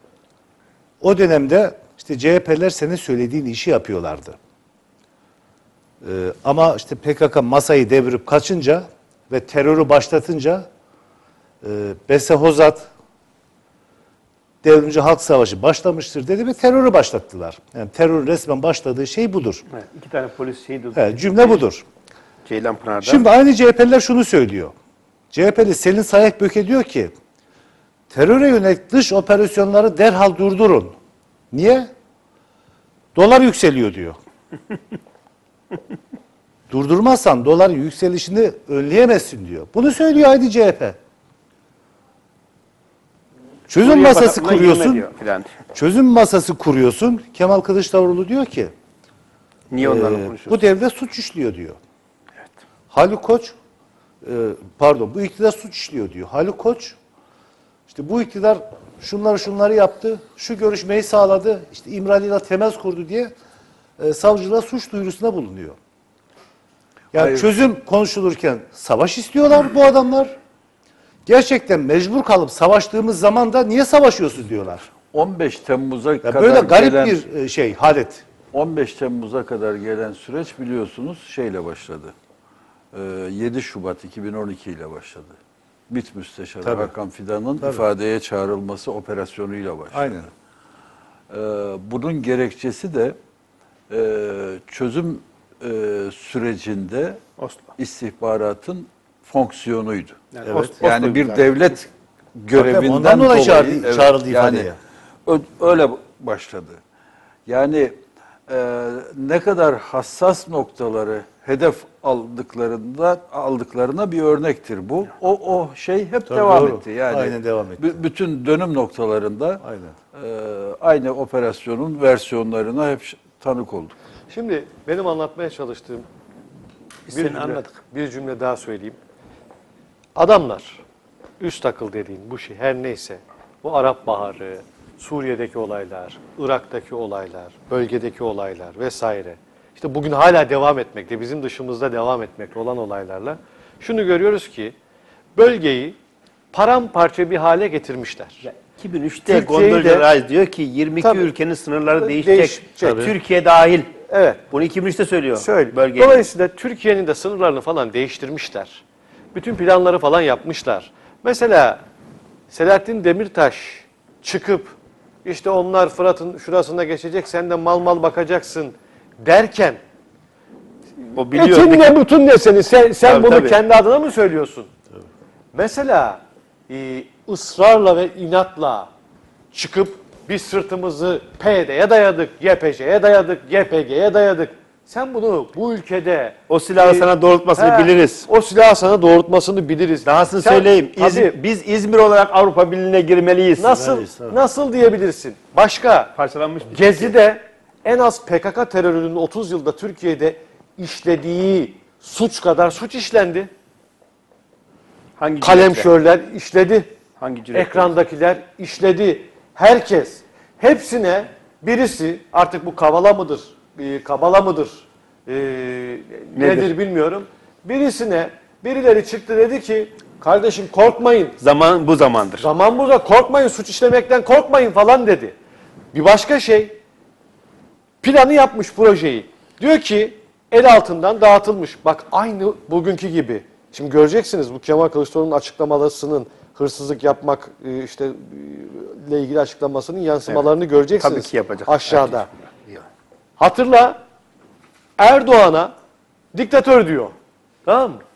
Speaker 2: O dönemde işte C H P'ler senin söylediğin işi yapıyorlardı. Ee, ama işte P K K masayı devirip kaçınca ve terörü başlatınca e, Bese Hozat Devrimci Halk Savaşı başlamıştır dedi ve terörü başlattılar. Yani terörün resmen başladığı şey budur.
Speaker 3: Evet, iki tane polis şehit oldu.
Speaker 2: Evet, cümle budur.
Speaker 3: Ceylanpınar'da.
Speaker 2: Şimdi aynı C H P'liler şunu söylüyor. C H P'li Selin Sayekböke diyor ki teröre yönelik dış operasyonları derhal durdurun. Niye? Dolar yükseliyor diyor. Durdurmazsan doların yükselişini önleyemezsin diyor. Bunu söylüyor aynı C H P. Çözüm
Speaker 3: Suriye
Speaker 2: masası
Speaker 3: bataklığına
Speaker 2: kuruyorsun.
Speaker 3: girme diyor filan.
Speaker 2: Çözüm masası kuruyorsun. Kemal Kılıçdaroğlu diyor ki
Speaker 3: Niye onlarla
Speaker 2: Ee,
Speaker 3: konuşuyorsun?
Speaker 2: bu devlet suç işliyor diyor. Haluk Koç, e, pardon bu iktidar suç işliyor diyor. Haluk Koç, işte bu iktidar şunları şunları yaptı, şu görüşmeyi sağladı, işte İmralı'yla temas kurdu diye e, savcılığa suç duyurusunda bulunuyor. Yani
Speaker 4: Hayır.
Speaker 2: çözüm konuşulurken savaş istiyorlar bu adamlar. Gerçekten mecbur kalıp savaştığımız zaman da niye savaşıyorsun diyorlar.
Speaker 4: on beş Temmuz'a
Speaker 2: Ya
Speaker 4: kadar
Speaker 2: böyle garip
Speaker 4: gelen,
Speaker 2: bir e, şey, halet.
Speaker 4: on beş Temmuz'a kadar gelen süreç biliyorsunuz şeyle başladı. Ee, yedi Şubat iki bin on iki ile başladı. MİT Müsteşarı
Speaker 2: Tabii.
Speaker 4: Hakan Fidan'ın
Speaker 2: Tabii.
Speaker 4: ifadeye çağrılması operasyonuyla başladı.
Speaker 2: Aynen.
Speaker 4: Ee, bunun gerekçesi de e, çözüm e, sürecinde
Speaker 3: Oslo.
Speaker 4: istihbaratın fonksiyonuydu.
Speaker 3: Yani,
Speaker 2: Evet.
Speaker 3: Oslo-
Speaker 4: Yani bir
Speaker 3: Oslo'yu
Speaker 4: devlet görevinden
Speaker 2: ondan dolayı
Speaker 4: dolayı
Speaker 2: çağrıldı- çağrıldı
Speaker 4: yani
Speaker 2: ifadeye.
Speaker 4: ö- öyle başladı. Yani e, ne kadar hassas noktaları hedef aldıklarında aldıklarına bir örnektir bu. O o şey hep
Speaker 2: Tabii
Speaker 4: devam
Speaker 2: doğru.
Speaker 4: etti. Yani
Speaker 2: Aynen devam etti.
Speaker 4: b- bütün dönüm noktalarında
Speaker 2: Aynen.
Speaker 4: e, aynı operasyonun versiyonlarına hep ş- tanık olduk.
Speaker 1: Şimdi benim anlatmaya çalıştığım bir
Speaker 3: seni
Speaker 1: cümle,
Speaker 3: anladık.
Speaker 1: bir cümle daha söyleyeyim. Adamlar üst akıl dediğin bu şey her neyse bu Arap Baharı, Suriye'deki olaylar, Irak'taki olaylar, bölgedeki olaylar vesaire. İşte bugün hala devam etmekte, bizim dışımızda devam etmekte olan olaylarla şunu görüyoruz ki bölgeyi paramparça bir hale getirmişler.
Speaker 3: iki bin üçte
Speaker 1: Türkiye'yi
Speaker 3: Gondolca
Speaker 1: de-
Speaker 3: Rise diyor ki yirmi iki
Speaker 1: Tabii.
Speaker 3: ülkenin sınırları
Speaker 1: Değişecek.
Speaker 3: değişecek.
Speaker 1: Tabii.
Speaker 3: Türkiye dahil.
Speaker 1: Evet.
Speaker 3: Bunu iki bin üçte söylüyor.
Speaker 1: Söyle.
Speaker 3: Bölgeye.
Speaker 1: Dolayısıyla Türkiye'nin de sınırlarını falan değiştirmişler. Bütün planları falan yapmışlar. Mesela Selahattin Demirtaş çıkıp işte onlar Fırat'ın şurasına geçecek sen de mal mal bakacaksın derken
Speaker 3: O biliyor.
Speaker 1: etin ne bütün ne senin? Sen, sen
Speaker 3: Tabii,
Speaker 1: bunu
Speaker 3: tabii.
Speaker 1: kendi adına mı söylüyorsun? Mesela e, ısrarla ve inatla çıkıp biz sırtımızı P Y D'ye dayadık, Y P J'ye dayadık, Y P G'ye dayadık. Sen bunu bu ülkede...
Speaker 3: O silahı sana doğrultmasını
Speaker 1: he,
Speaker 3: biliriz.
Speaker 1: O silahı sana doğrultmasını biliriz.
Speaker 3: Dahasını
Speaker 1: Sen-
Speaker 3: söyleyeyim. İz-
Speaker 1: Tabii,
Speaker 3: biz İzmir olarak Avrupa Birliği'ne girmeliyiz.
Speaker 1: nasıl, nasıl diyebilirsin? Başka,
Speaker 3: Parçalanmış bir
Speaker 1: Gezi'de en az P K K terörünün otuz yılda Türkiye'de işlediği suç kadar suç işlendi.
Speaker 3: Hangi cüretle?
Speaker 1: Kalemşörler işledi.
Speaker 3: Hangi cüretle?
Speaker 1: Ekrandakiler işledi. Herkes. Hepsine birisi artık bu kavala mıdır? E, kabala mıdır? E, nedir?
Speaker 3: Nedir?
Speaker 1: bilmiyorum. Birisine birileri çıktı dedi ki kardeşim korkmayın.
Speaker 3: Zaman bu zamandır.
Speaker 1: Zaman burada korkmayın. Suç işlemekten korkmayın falan dedi. Bir başka şey planı yapmış projeyi. Diyor ki el altından dağıtılmış. Bak aynı bugünkü gibi. Şimdi göreceksiniz bu Kemal Kılıçdaroğlu'nun açıklamasının hırsızlık yapmak e, işte e, ile ilgili açıklamasının yansımalarını göreceksiniz.
Speaker 3: Tabii ki yapacak.
Speaker 1: Aşağıda. Hatırla Erdoğan'a diktatör diyor. Tamam mı?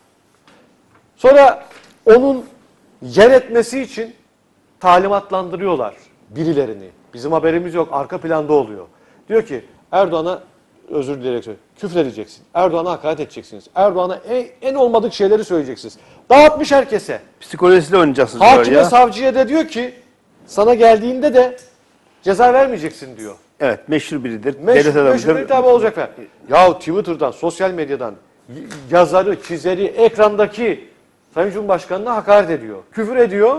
Speaker 1: Sonra onun yer etmesi için talimatlandırıyorlar birilerini. Bizim haberimiz yok. Arka planda oluyor. Diyor ki Erdoğan'a özür dileyerek söylüyor. Küfür edeceksin. Erdoğan'a hakaret edeceksiniz. Erdoğan'a en, en olmadık şeyleri söyleyeceksiniz. Dağıtmış herkese.
Speaker 3: Psikolojisiyle oynayacaksınız diyor
Speaker 1: Hakime
Speaker 3: ya.
Speaker 1: savcıya da diyor ki sana geldiğinde de ceza vermeyeceksin diyor.
Speaker 3: Evet, meşhur biridir.
Speaker 1: Meşhur,
Speaker 3: Devlet adamıdır.
Speaker 1: meşhur bir tabi olacak falan. Ya Twitter'dan, sosyal medyadan y- yazarı, çizeri, ekrandaki Sayın Cumhurbaşkanı'na hakaret ediyor. Küfür ediyor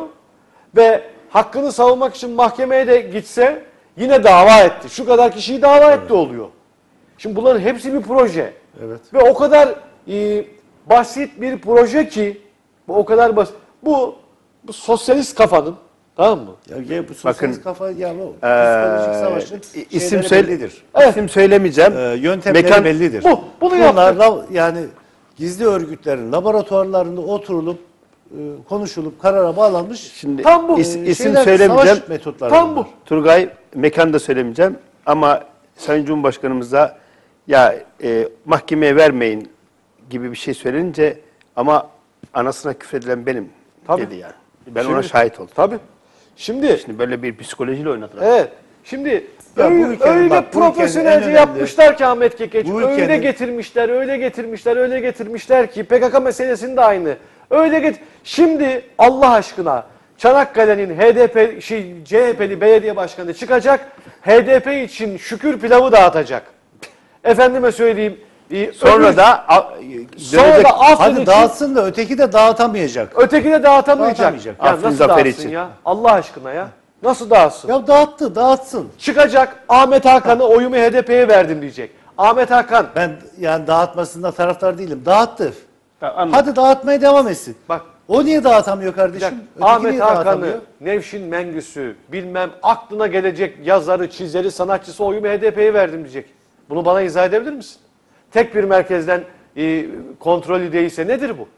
Speaker 1: ve hakkını savunmak için mahkemeye de gitse yine dava etti. Şu kadar kişiyi dava etti oluyor. Şimdi bunların hepsi bir proje.
Speaker 2: Evet.
Speaker 1: Ve o kadar e, basit bir proje ki bu o kadar basit. Bu, bu sosyalist kafanın tamam mı?
Speaker 2: Ya, ya bu sosyalist
Speaker 3: Bakın,
Speaker 2: kafa ya bu
Speaker 3: Ee,
Speaker 2: psikolojik savaşın
Speaker 3: isim
Speaker 2: şeyleri
Speaker 3: söyle,
Speaker 2: bellidir.
Speaker 3: isim söylemeyeceğim.
Speaker 2: Ee, yöntemleri
Speaker 3: Mekan-
Speaker 2: bellidir.
Speaker 1: Bu, bunu
Speaker 2: Bunlar
Speaker 1: yaptık.
Speaker 2: la- yani gizli örgütlerin laboratuvarlarında oturulup e, konuşulup karara bağlanmış.
Speaker 3: Şimdi
Speaker 1: Tam bu.
Speaker 3: is- isim
Speaker 2: şeyler,
Speaker 3: söylemeyeceğim.
Speaker 2: Savaş metotları.
Speaker 1: Tam bu.
Speaker 2: bunlar.
Speaker 3: Turgay, mekan da söylemeyeceğim ama Sayın Cumhurbaşkanımıza ya e, mahkemeye vermeyin gibi bir şey söylenince ama anasına küfredilen benim
Speaker 1: Tabii.
Speaker 3: dedi yani. Ben
Speaker 1: Şimdi-
Speaker 3: ona şahit oldum.
Speaker 1: Tabii. Şimdi
Speaker 3: Şimdi böyle bir psikolojiyle oynadılar.
Speaker 1: evet. Şimdi
Speaker 2: Ya bu
Speaker 1: öyle,
Speaker 2: ülkenin
Speaker 1: öyle
Speaker 2: bak, bu ülkenin en
Speaker 1: profesyonelce
Speaker 2: önemli-
Speaker 1: yapmışlar ki Ahmet Kekeç.
Speaker 2: Bu
Speaker 1: Öyle
Speaker 2: ülkenin-
Speaker 1: getirmişler, öyle getirmişler, öyle getirmişler ki P K K meselesinin de aynı. Öyle get. Şimdi Allah aşkına Çanakkale'nin H D P şey C H P'li belediye başkanı çıkacak. H D P için şükür pilavı dağıtacak. Efendime söyleyeyim. e,
Speaker 3: Sonra
Speaker 1: öbür-
Speaker 3: da a,
Speaker 1: sonra
Speaker 3: dönecek-
Speaker 1: da Afrin
Speaker 2: Hadi
Speaker 1: için
Speaker 2: dağıtsın da öteki de dağıtamayacak.
Speaker 1: öteki de dağıtamayacak.
Speaker 2: Dağıtamayacak.
Speaker 1: Ya
Speaker 3: Afrin
Speaker 1: nasıl
Speaker 3: zaferi
Speaker 1: dağıtsın
Speaker 3: için.
Speaker 1: ya? Allah aşkına ya. Nasıl dağıtsın?
Speaker 2: Ya dağıttı, dağıtsın.
Speaker 1: Çıkacak Ahmet Hakan'ı oyumu H D P'ye verdim diyecek. Ahmet Hakan
Speaker 2: Ben yani dağıtmasında taraftar değilim. Dağıttı.
Speaker 3: Ya anladım.
Speaker 2: Hadi dağıtmaya devam etsin.
Speaker 1: bak
Speaker 2: O niye dağıtamıyor
Speaker 1: bir
Speaker 2: kardeşim?
Speaker 1: dakika,
Speaker 2: Öteki
Speaker 1: Ahmet
Speaker 2: niye
Speaker 1: Hakan'ı,
Speaker 2: dağıtamıyor?
Speaker 1: Nevşin Mengüs'ü, bilmem aklına gelecek yazarı, çizeri, sanatçısı oyumu H D P'ye verdim diyecek. Bunu bana izah edebilir misin? Tek bir merkezden e, kontrolü değilse nedir bu?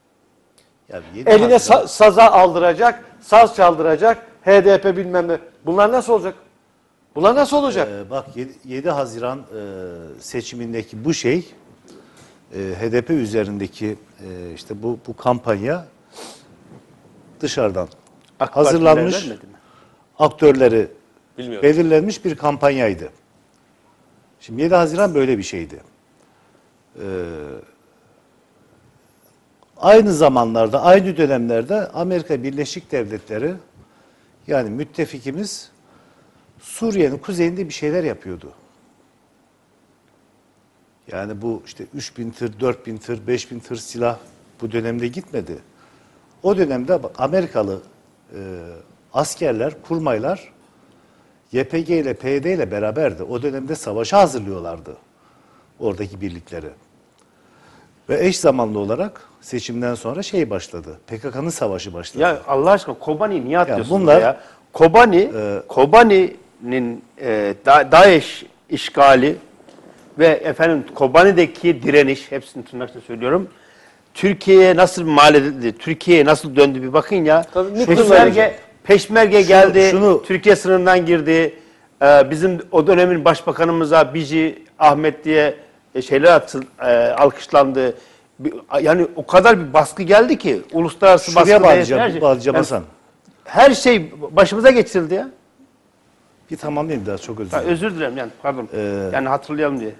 Speaker 2: Ya yedi
Speaker 1: Eline
Speaker 2: Haziran-
Speaker 1: sa- saza aldıracak, saz çaldıracak, H D P bilmem ne. Bunlar nasıl olacak? Bunlar nasıl olacak?
Speaker 2: Ee, bak yedi Haziran e, seçimindeki bu şey e, H D P üzerindeki e, işte bu bu kampanya dışarıdan
Speaker 3: AK
Speaker 2: hazırlanmış,
Speaker 3: Partililer vermedi mi?
Speaker 2: aktörleri
Speaker 1: Bilmiyorum.
Speaker 2: belirlenmiş bir kampanyaydı. Şimdi yedi Haziran böyle bir şeydi. Ee, aynı zamanlarda, aynı dönemlerde Amerika Birleşik Devletleri, yani müttefikimiz, Suriye'nin kuzeyinde bir şeyler yapıyordu. Yani bu işte üç bin tır, dört bin tır, beş bin tır silah bu dönemde gitmedi. O dönemde bak, Amerikalı e, askerler, kurmaylar Y P G ile P Y D ile beraberdi. O dönemde savaşa hazırlıyorlardı oradaki birlikleri. Ve eş zamanlı olarak seçimden sonra şey başladı. P K K'nın savaşı başladı.
Speaker 3: Ya Allah aşkına Kobani'yi niye atıyorsunuz
Speaker 2: bunlar-
Speaker 3: ya? Kobani,
Speaker 2: Ee,
Speaker 3: Kobani'nin e, Da- DAEŞ işgali ve efendim Kobani'deki direniş, hepsini tırnakla söylüyorum. Türkiye'ye nasıl mal edildi, Türkiye'ye nasıl döndü bir bakın ya.
Speaker 1: Tabii,
Speaker 3: Peşmerge, Peşmerge geldi,
Speaker 2: şunu-
Speaker 3: Türkiye sınırından girdi. Ee, bizim o dönemin başbakanımıza Bici Ahmet diye e, şeyler atıl, e, alkışlandı. Bir- Yani o kadar bir baskı geldi ki uluslararası
Speaker 2: Şuraya
Speaker 3: baskı
Speaker 2: bağlayacağım,
Speaker 3: her şey-
Speaker 2: bağlayacağım
Speaker 3: yani
Speaker 2: Hasan.
Speaker 3: her şey başımıza geçirildi ya.
Speaker 2: Bir tamamlayayım daha, çok özür
Speaker 3: Ha,
Speaker 2: dilerim.
Speaker 3: özür dilerim yani pardon.
Speaker 2: Ee,
Speaker 3: yani hatırlayalım diye.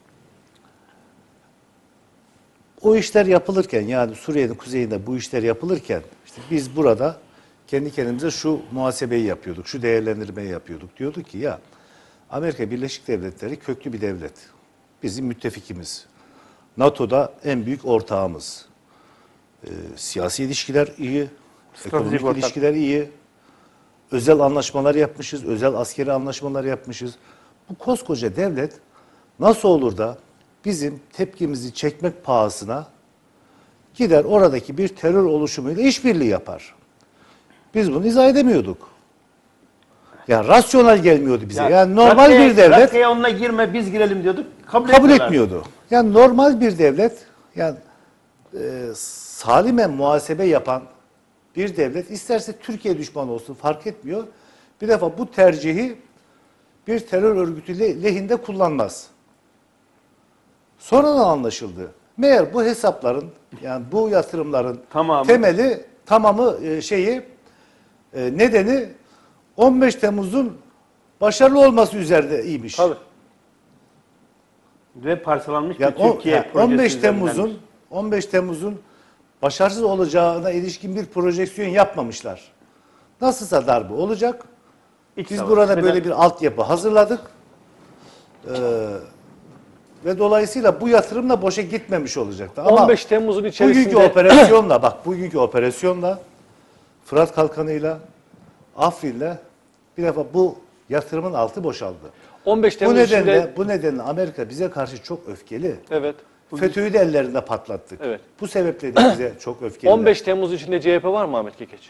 Speaker 2: O işler yapılırken, yani Suriye'nin kuzeyinde bu işler yapılırken işte biz burada kendi kendimize şu muhasebeyi yapıyorduk, şu değerlendirmeyi yapıyorduk. Diyorduk ki ya Amerika Birleşik Devletleri köklü bir devlet. Bizim müttefikimiz. NATO'da en büyük ortağımız. Ee, siyasi ilişkiler iyi, ekonomik
Speaker 3: ortak.
Speaker 2: ilişkiler iyi. Özel anlaşmalar yapmışız, özel askeri anlaşmalar yapmışız. Bu koskoca devlet nasıl olur da bizim tepkimizi çekmek pahasına gider oradaki bir terör oluşumuyla işbirliği yapar. Biz bunu izah edemiyorduk. Yani rasyonel gelmiyordu bize. Yani normal
Speaker 3: Rakka'ya-
Speaker 2: bir devlet
Speaker 3: Rakka'ya onunla girme biz girelim diyorduk. Kabul,
Speaker 2: kabul
Speaker 3: etmiyorlar.
Speaker 2: etmiyordu. Yani normal bir devlet, yani e, salimen muhasebe yapan bir devlet isterse Türkiye düşmanı olsun fark etmiyor. Bir defa bu tercihi bir terör örgütü le- lehinde kullanmaz. Sonradan anlaşıldı. Meğer bu hesapların, yani bu yatırımların
Speaker 3: Tamamı.
Speaker 2: temeli, tamamı e, şeyi, e, nedeni on beş Temmuz'un başarılı olması üzerineymiş.
Speaker 3: Tabii. Ve parçalanmış
Speaker 2: Yani
Speaker 3: bir
Speaker 2: o-
Speaker 3: Türkiye
Speaker 2: yani
Speaker 3: projesi
Speaker 2: on beş
Speaker 3: üzerinden.
Speaker 2: Temmuz'un on beş Temmuz'un başarısız olacağına ilişkin bir projeksiyon yapmamışlar. Nasılsa darbe olacak.
Speaker 3: İç
Speaker 2: Biz
Speaker 3: savaş.
Speaker 2: burada
Speaker 3: Neden?
Speaker 2: böyle bir altyapı hazırladık. Ee, ve dolayısıyla bu yatırım da boşa gitmemiş olacaktı. Ama
Speaker 1: on beş Temmuz'un içerisinde
Speaker 2: bugünkü operasyonla, bak bugünkü operasyonla, Fırat Kalkanı'yla, Afrin'le bir defa bu yatırımın altı boşaldı.
Speaker 1: on beş
Speaker 2: Bu
Speaker 1: Temmuz
Speaker 2: nedenle,
Speaker 1: içinde
Speaker 2: bu nedenle Amerika bize karşı çok öfkeli.
Speaker 1: evet.
Speaker 2: FETÖ'yü de ellerinde patlattık.
Speaker 1: Evet.
Speaker 2: Bu sebeple de bize çok öfkeli.
Speaker 1: on beş Temmuz içinde C H P var mı Ahmet Kekeç?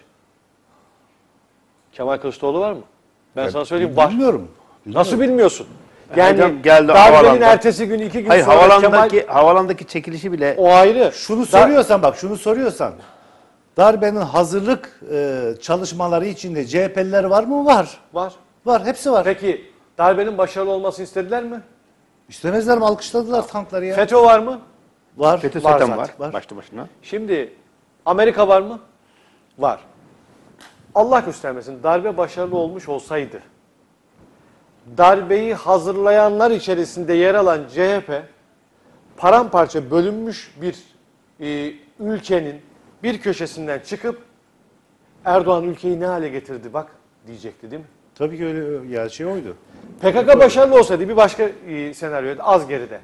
Speaker 1: Kemal Kılıçdaroğlu var mı? Ben sana söyleyeyim var.
Speaker 2: Bilmiyorum.
Speaker 1: Nasıl bilmiyorsun?
Speaker 3: Yani
Speaker 1: Yani
Speaker 3: geldi
Speaker 1: darbenin
Speaker 3: havalanda.
Speaker 1: ertesi gün iki gün
Speaker 3: Hayır
Speaker 1: sonra
Speaker 3: havalandaki
Speaker 1: Kemal
Speaker 3: havalandaki çekilişi bile
Speaker 1: o ayrı.
Speaker 2: Şunu
Speaker 1: Da-
Speaker 2: soruyorsan bak, şunu soruyorsan, darbenin hazırlık e, çalışmaları içinde C H P'liler var mı? Var.
Speaker 1: var.
Speaker 2: Var, hepsi var.
Speaker 1: Peki darbenin başarılı olmasını istediler mi?
Speaker 2: İstemezler mi? Alkışladılar tankları ya.
Speaker 1: FETÖ var mı?
Speaker 2: Var.
Speaker 3: FETÖ
Speaker 1: Var
Speaker 3: zaten
Speaker 1: zaten,
Speaker 3: var,
Speaker 2: var.
Speaker 3: başlı başına.
Speaker 1: Şimdi Amerika var mı? Var. Allah göstermesin darbe başarılı olmuş olsaydı darbeyi hazırlayanlar içerisinde yer alan C H P paramparça bölünmüş bir e, ülkenin bir köşesinden çıkıp Erdoğan ülkeyi ne hale getirdi bak diyecekti değil mi?
Speaker 2: Tabii ki öyle, ya şey oydu.
Speaker 1: P K K başarılı olsaydı bir başka e, senaryoydu az geride.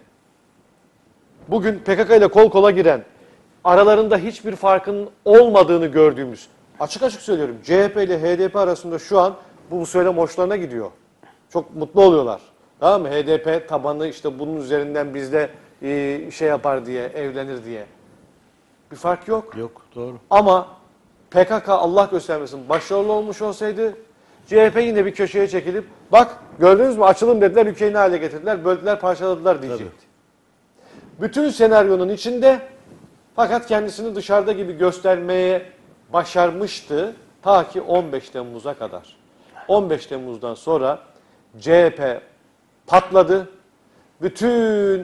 Speaker 1: Bugün P K K ile kol kola giren, aralarında hiçbir farkın olmadığını gördüğümüz, açık açık söylüyorum C H P ile H D P arasında şu an bu söylem hoşlarına gidiyor. Çok mutlu oluyorlar. Tamam mı? H D P tabanı işte bunun üzerinden bizde e, şey yapar diye, evlenir diye. Bir fark yok.
Speaker 2: Yok, doğru.
Speaker 1: Ama P K K Allah göstermesin başarılı olmuş olsaydı C H P yine bir köşeye çekilip bak gördünüz mü açılım dediler ülkeyi ne hale getirdiler, böldüler, parçaladılar diyecekti. Bütün senaryonun içinde fakat kendisini dışarıda gibi göstermeye başarmıştı ta ki on beş Temmuz'a kadar. on beş Temmuz'dan sonra C H P patladı. Bütün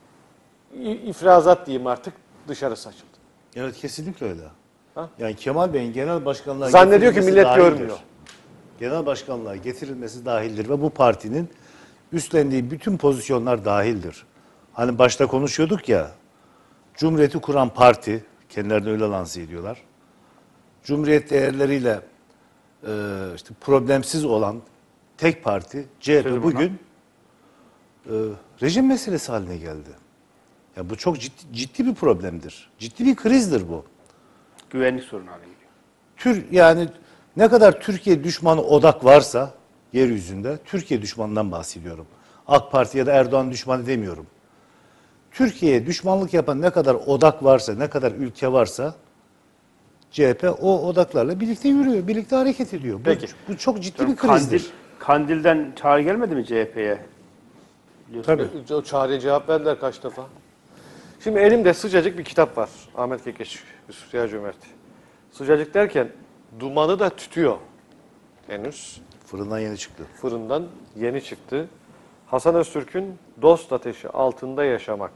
Speaker 1: ifrazat diyeyim artık dışarı saçıldı.
Speaker 2: Evet, kesinlikle öyle.
Speaker 1: Ha?
Speaker 2: Yani Kemal Bey'in genel başkanlığa
Speaker 1: Zannediyor ki
Speaker 2: getirilmesi
Speaker 1: millet
Speaker 2: dahildir.
Speaker 1: görmüyor.
Speaker 2: Genel başkanlığa getirilmesi dahildir ve bu partinin üstlendiği bütün pozisyonlar dahildir. Hani başta konuşuyorduk ya, Cumhuriyeti kuran parti, kendilerini öyle lanse ediyorlar. Cumhuriyet değerleriyle e, işte problemsiz olan tek parti C H P bugün e, rejim meselesi haline geldi. Ya bu çok ciddi, ciddi bir problemdir. Ciddi bir krizdir bu.
Speaker 3: Güvenlik sorunu haline geliyor.
Speaker 2: Tür yani ne kadar Türkiye düşmanı odak varsa yeryüzünde, Türkiye düşmanından bahsediyorum. AK Parti ya da Erdoğan düşmanı demiyorum. Türkiye'ye düşmanlık yapan ne kadar odak varsa, ne kadar ülke varsa C H P o odaklarla birlikte yürüyor, birlikte hareket ediyor.
Speaker 1: Peki.
Speaker 2: Bu, bu çok ciddi bir
Speaker 3: Kandil,
Speaker 2: krizdir.
Speaker 3: Kandil'den çağrı gelmedi mi C H P'ye?
Speaker 2: Tabii.
Speaker 1: O çağrıya cevap verdiler kaç defa. Şimdi elimde sıcacık bir kitap var. Ahmet Kekeç, Yusuf Ziya Cömert. Sıcacık derken dumanı da tütüyor henüz.
Speaker 2: Fırından yeni çıktı.
Speaker 1: Fırından yeni çıktı. Hasan Öztürk'ün Dost Ateşi Altında Yaşamak.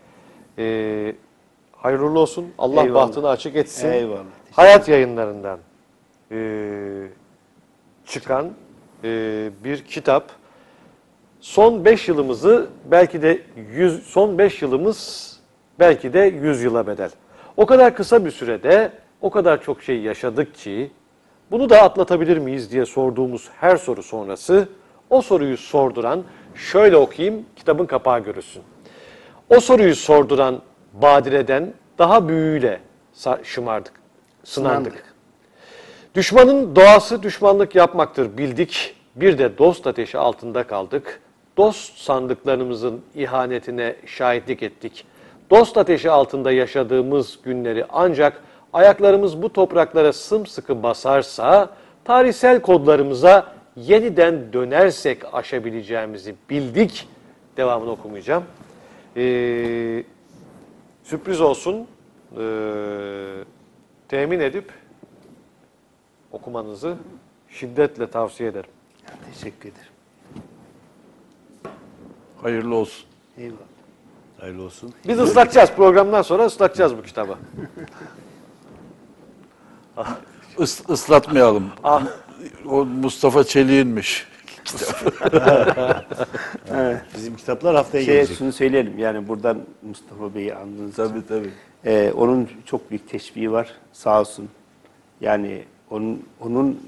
Speaker 1: Ee, hayırlı olsun. Allah
Speaker 3: Eyvallah.
Speaker 1: bahtını açık etsin.
Speaker 3: Eyvallah.
Speaker 1: Hayat Yayınlarından ee, çıkan ee, bir kitap. Son beş yılımızı belki de yüz, son beş yılımız belki de yüz yıla bedel. O kadar kısa bir sürede o kadar çok şey yaşadık ki bunu da atlatabilir miyiz diye sorduğumuz her soru sonrası o soruyu sorduran, şöyle okuyayım, kitabın kapağı görülsün. O soruyu sorduran badireden daha büyüğüyle şımardık, sınandık. Düşmanın doğası düşmanlık yapmaktır bildik, bir de dost ateşi altında kaldık. Dost sandıklarımızın ihanetine şahitlik ettik. Dost ateşi altında yaşadığımız günleri ancak ayaklarımız bu topraklara sımsıkı basarsa, tarihsel kodlarımıza yeniden dönersek aşabileceğimizi bildik. Devamını okumayacağım. Ee, sürpriz olsun. Ee, temin edip okumanızı şiddetle tavsiye ederim.
Speaker 3: Teşekkür ederim.
Speaker 4: Hayırlı olsun.
Speaker 3: Eyvallah.
Speaker 2: Hayırlı olsun.
Speaker 1: Biz ıslatacağız. Programdan sonra ıslatacağız bu kitabı.
Speaker 4: Is, ıslatmayalım.
Speaker 1: Ah.
Speaker 4: O Mustafa Çelik'inmiş.
Speaker 2: Bizim kitaplar haftaya
Speaker 3: Şey,
Speaker 2: gelecek.
Speaker 3: şunu söyleyelim, yani buradan Mustafa Bey'i andığınız için.
Speaker 4: Tabii tabii.
Speaker 3: Ee, onun çok büyük teşviği var, sağ olsun. Yani onun onun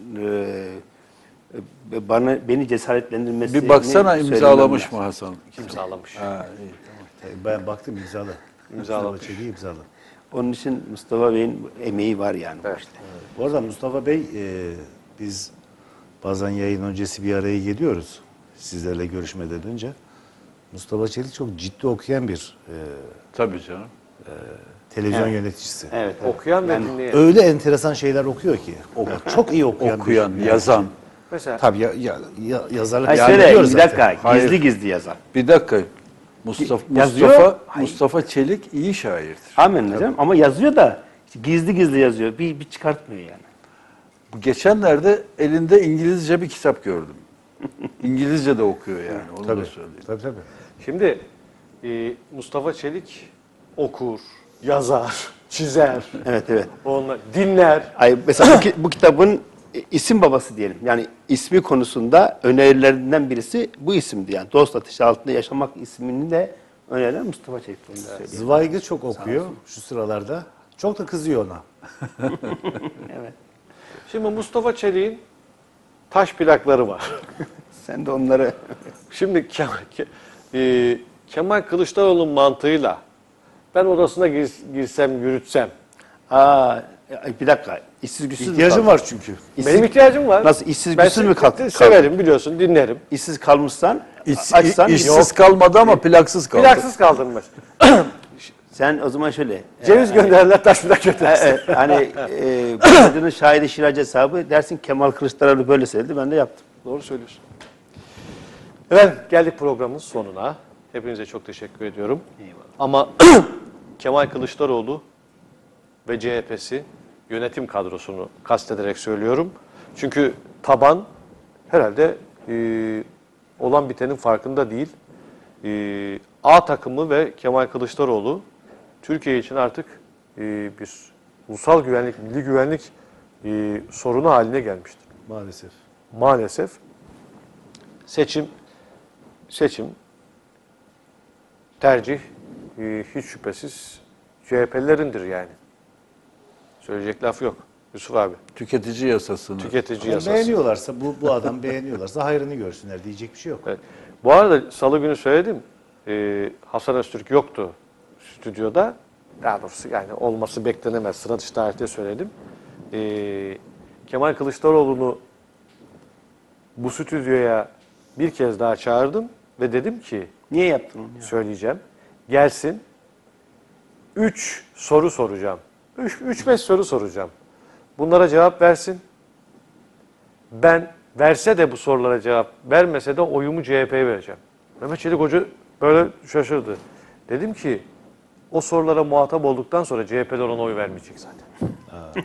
Speaker 3: e, bana beni cesaretlendirmesi.
Speaker 4: Bir baksana imzalamış mı Hasan?
Speaker 1: Kim sağlamış?
Speaker 4: Ha, iyi.
Speaker 2: Ben baktım imzalı.
Speaker 1: İmzalamış.
Speaker 2: Mustafa Çelik'i imzalı.
Speaker 3: Onun için Mustafa Bey'in emeği var yani.
Speaker 1: Evet.
Speaker 3: Bu işte.
Speaker 2: Bu arada Mustafa Bey, e, biz bazen yayın öncesi bir araya geliyoruz. Sizlerle görüşmeden önce. Mustafa Çelik çok ciddi okuyan bir e,
Speaker 4: Tabii canım.
Speaker 2: televizyon
Speaker 3: Evet.
Speaker 2: yöneticisi.
Speaker 3: Evet, evet.
Speaker 1: Okuyan ve
Speaker 3: Yani
Speaker 1: dinleyen.
Speaker 2: Öyle enteresan şeyler okuyor ki. Yani çok iyi okuyan. bir-
Speaker 4: Okuyan, yazan.
Speaker 1: Mesela
Speaker 2: Tabii ya, ya, ya, yazarlık
Speaker 3: Hayır,
Speaker 2: yani
Speaker 3: şöyle,
Speaker 2: biliyoruz
Speaker 3: bir
Speaker 2: zaten.
Speaker 3: dakika,
Speaker 4: Hayır.
Speaker 3: gizli gizli yazar.
Speaker 4: Bir dakika. Mustafa
Speaker 3: Yazıyor.
Speaker 4: Mustafa
Speaker 3: Hayır.
Speaker 4: Mustafa Çelik iyi şairdir.
Speaker 3: Amin hocam, ama yazıyor da işte gizli gizli yazıyor. Bir, bir çıkartmıyor yani.
Speaker 4: Bu geçenlerde elinde İngilizce bir kitap gördüm. İngilizce de okuyor yani. Onu
Speaker 2: Tabii.
Speaker 4: da söyleyeyim.
Speaker 2: Tabii tabii.
Speaker 1: şimdi e, Mustafa Çelik okur, yazar, çizer,
Speaker 3: Evet, evet.
Speaker 1: onlar dinler.
Speaker 3: Ay, mesela bu, ki- bu kitabın e, isim babası diyelim. Yani ismi konusunda önerilerinden birisi bu isimdi. Yani Dost Ateşi Altında Yaşamak ismini de önerilen Mustafa Çelik. Onu da söyleyeyim.
Speaker 2: Zweig'i çok okuyor şu sıralarda. Çok da kızıyor ona.
Speaker 3: Evet.
Speaker 1: Şimdi Mustafa Çelik'in taş plakları var.
Speaker 3: Sen de onları
Speaker 1: Şimdi Kemal, Ke- e, Kemal Kılıçdaroğlu'nun mantığıyla ben odasına gir- girsem, yürütsem.
Speaker 3: Aa, bir dakika. İşsiz güçsüz mü
Speaker 2: İhtiyacım
Speaker 3: kaldın?
Speaker 2: var çünkü.
Speaker 3: İşsiz-
Speaker 1: Benim ihtiyacım var.
Speaker 3: Nasıl, işsiz
Speaker 1: Ben
Speaker 3: güçsüz mü kal-
Speaker 1: se- severim biliyorsun, dinlerim.
Speaker 3: İşsiz kalmışsan,
Speaker 4: İş,
Speaker 3: açsan,
Speaker 4: işsiz kalmadı ama plaksız kaldı.
Speaker 1: Plaksız kaldırmış.
Speaker 3: sen o zaman şöyle.
Speaker 1: Ceviz
Speaker 3: e,
Speaker 1: gönderirler, taş plak
Speaker 3: e,
Speaker 1: gönderirler.
Speaker 3: e, hani e, kadının şahidi şirac hesabı dersin, Kemal Kılıçdaroğlu böyle söyledi, ben de yaptım.
Speaker 1: Doğru söylüyorsun. Evet, geldik programın sonuna. Hepinize çok teşekkür ediyorum.
Speaker 3: Eyvallah.
Speaker 1: Ama Kemal Kılıçdaroğlu ve C H P'si yönetim kadrosunu kastederek söylüyorum. Çünkü taban herhalde e, olan bitenin farkında değil. E, A takımı ve Kemal Kılıçdaroğlu Türkiye için artık e, bir ulusal güvenlik, milli güvenlik e, sorunu haline gelmiştir.
Speaker 2: Maalesef.
Speaker 1: Maalesef seçim seçim, tercih e, hiç şüphesiz C H P'lilerindir yani. Söyleyecek laf yok. Yusuf abi.
Speaker 4: Tüketici yasasını.
Speaker 1: Tüketici
Speaker 2: Yani
Speaker 1: yasası.
Speaker 2: beğeniyorlarsa, bu, bu adam beğeniyorlarsa hayrını görsünler, diyecek bir şey yok.
Speaker 1: Evet. Bu arada salı günü söyledim. Ee, Hasan Öztürk yoktu stüdyoda. Daha doğrusu yani olması beklenemez. Sıra dışı tarihte söyledim. Ee, Kemal Kılıçdaroğlu'nu bu stüdyoya bir kez daha çağırdım ve dedim ki
Speaker 3: Niye yaptın onu ya?
Speaker 1: söyleyeceğim. Gelsin. Üç soru soracağım. Üç, üç beş soru soracağım. Bunlara cevap versin. Ben verse de bu sorulara cevap vermese de oyumu C H P'ye vereceğim. Mehmet Çelik Hoca böyle şaşırdı. Dedim ki o sorulara muhatap olduktan sonra C H P'ler ona oy vermeyecek zaten.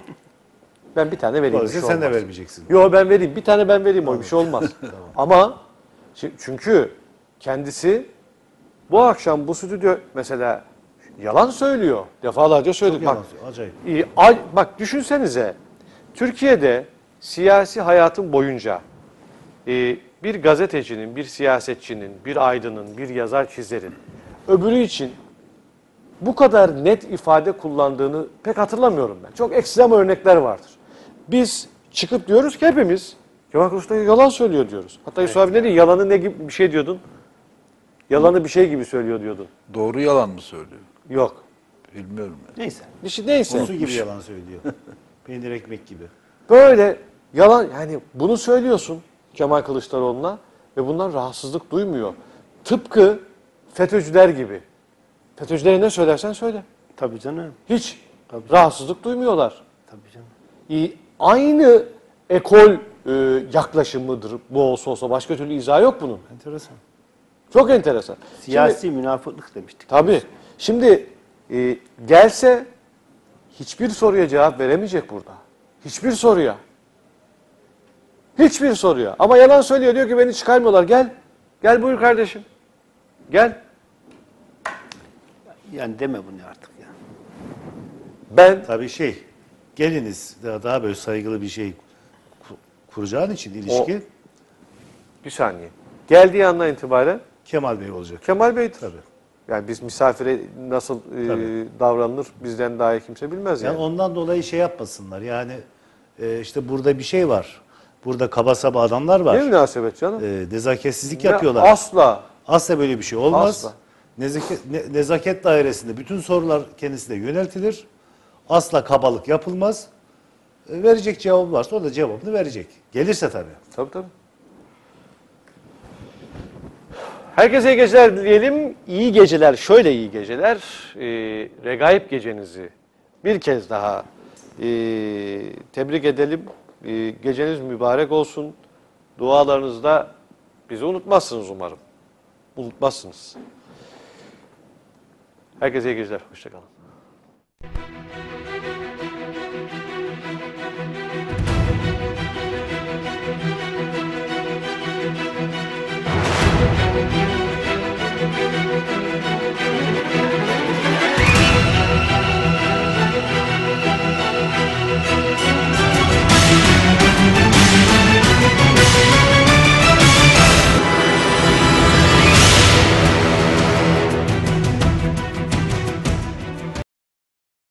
Speaker 1: Ben bir tane vereyim. Bir
Speaker 2: Dolayısıyla
Speaker 1: şey
Speaker 2: sen de
Speaker 1: olmaz.
Speaker 2: vermeyeceksin.
Speaker 1: Yo ben vereyim. Bir tane ben vereyim oy. Bir şey olmaz. Ama şi- çünkü kendisi bu akşam bu stüdyo mesela yalan söylüyor. Defalarca söyledik.
Speaker 2: Yalan
Speaker 1: Bak,
Speaker 2: söylüyor, acayip.
Speaker 1: İyi, ay- bak düşünsenize, Türkiye'de siyasi hayatın boyunca e, bir gazetecinin, bir siyasetçinin, bir aydının, bir yazar çizerin öbürü için bu kadar net ifade kullandığını pek hatırlamıyorum ben. Çok ekstrem örnekler vardır. Biz çıkıp diyoruz ki hepimiz Kemal Kılıçdaroğlu yalan söylüyor diyoruz. Hatta Yusuf abi ne diyor? Yalanı ne gibi bir şey diyordun? Yalanı bir şey gibi söylüyor diyordun.
Speaker 4: Doğru yalan mı söylüyor?
Speaker 1: Yok.
Speaker 4: Bilmiyorum. Yani.
Speaker 3: Neyse.
Speaker 1: Bir şey neyse.
Speaker 2: Su gibi yalan söylüyor. Peynir ekmek gibi.
Speaker 1: Böyle yalan yani bunu söylüyorsun Kemal Kılıçdaroğlu'na ve bundan rahatsızlık duymuyor. Tıpkı FETÖ'cüler gibi. FETÖ'cülere ne söylersen söyle.
Speaker 3: Tabii canım.
Speaker 1: Hiç rahatsızlık duymuyorlar.
Speaker 3: Tabii canım.
Speaker 1: İyi, aynı ekol e, yaklaşımıdır bu olsa olsa. Başka türlü izah yok bunun.
Speaker 3: Enteresan.
Speaker 1: Çok enteresan.
Speaker 3: Siyasi
Speaker 1: Şimdi,
Speaker 3: münafıklık demiştik.
Speaker 1: tabii. Şimdi e, gelse hiçbir soruya cevap veremeyecek burada. Hiçbir soruya. Hiçbir soruya. Ama yalan söylüyor. Diyor ki beni çıkarmıyorlar. Gel. Gel buyur kardeşim. Gel.
Speaker 3: Yani deme bunu artık ya.
Speaker 1: Ben
Speaker 2: Tabii şey, geliniz daha, daha böyle saygılı bir şey ku- kuracağın için ilişki
Speaker 1: bir saniye. Geldiği andan itibaren
Speaker 2: Kemal Bey olacak.
Speaker 1: Kemal Bey'dir.
Speaker 2: Tabii.
Speaker 1: Yani biz misafire nasıl e,
Speaker 2: Tabii.
Speaker 1: davranılır bizden daha iyi kimse bilmez yani.
Speaker 2: Yani ondan dolayı şey yapmasınlar. Yani e, işte burada bir şey var. Burada kaba saba adamlar var.
Speaker 1: Ne münasebet canım?
Speaker 2: E, nezaketsizlik
Speaker 1: Ya
Speaker 2: yapıyorlar.
Speaker 1: Asla.
Speaker 2: Asla böyle bir şey olmaz.
Speaker 1: Asla.
Speaker 2: Nezaket, ne- nezaket dairesinde bütün sorular kendisine yöneltilir. Asla kabalık yapılmaz. E, verecek cevabı varsa o da cevabını verecek. Gelirse tabii.
Speaker 1: Tabii tabii. Herkese iyi geceler dileyelim. İyi geceler, şöyle iyi geceler. Ee, Regaip gecenizi bir kez daha e, tebrik edelim. E, geceniz mübarek olsun. Dualarınızda bizi unutmazsınız umarım. Unutmazsınız. Herkese iyi geceler. Hoşça kalın.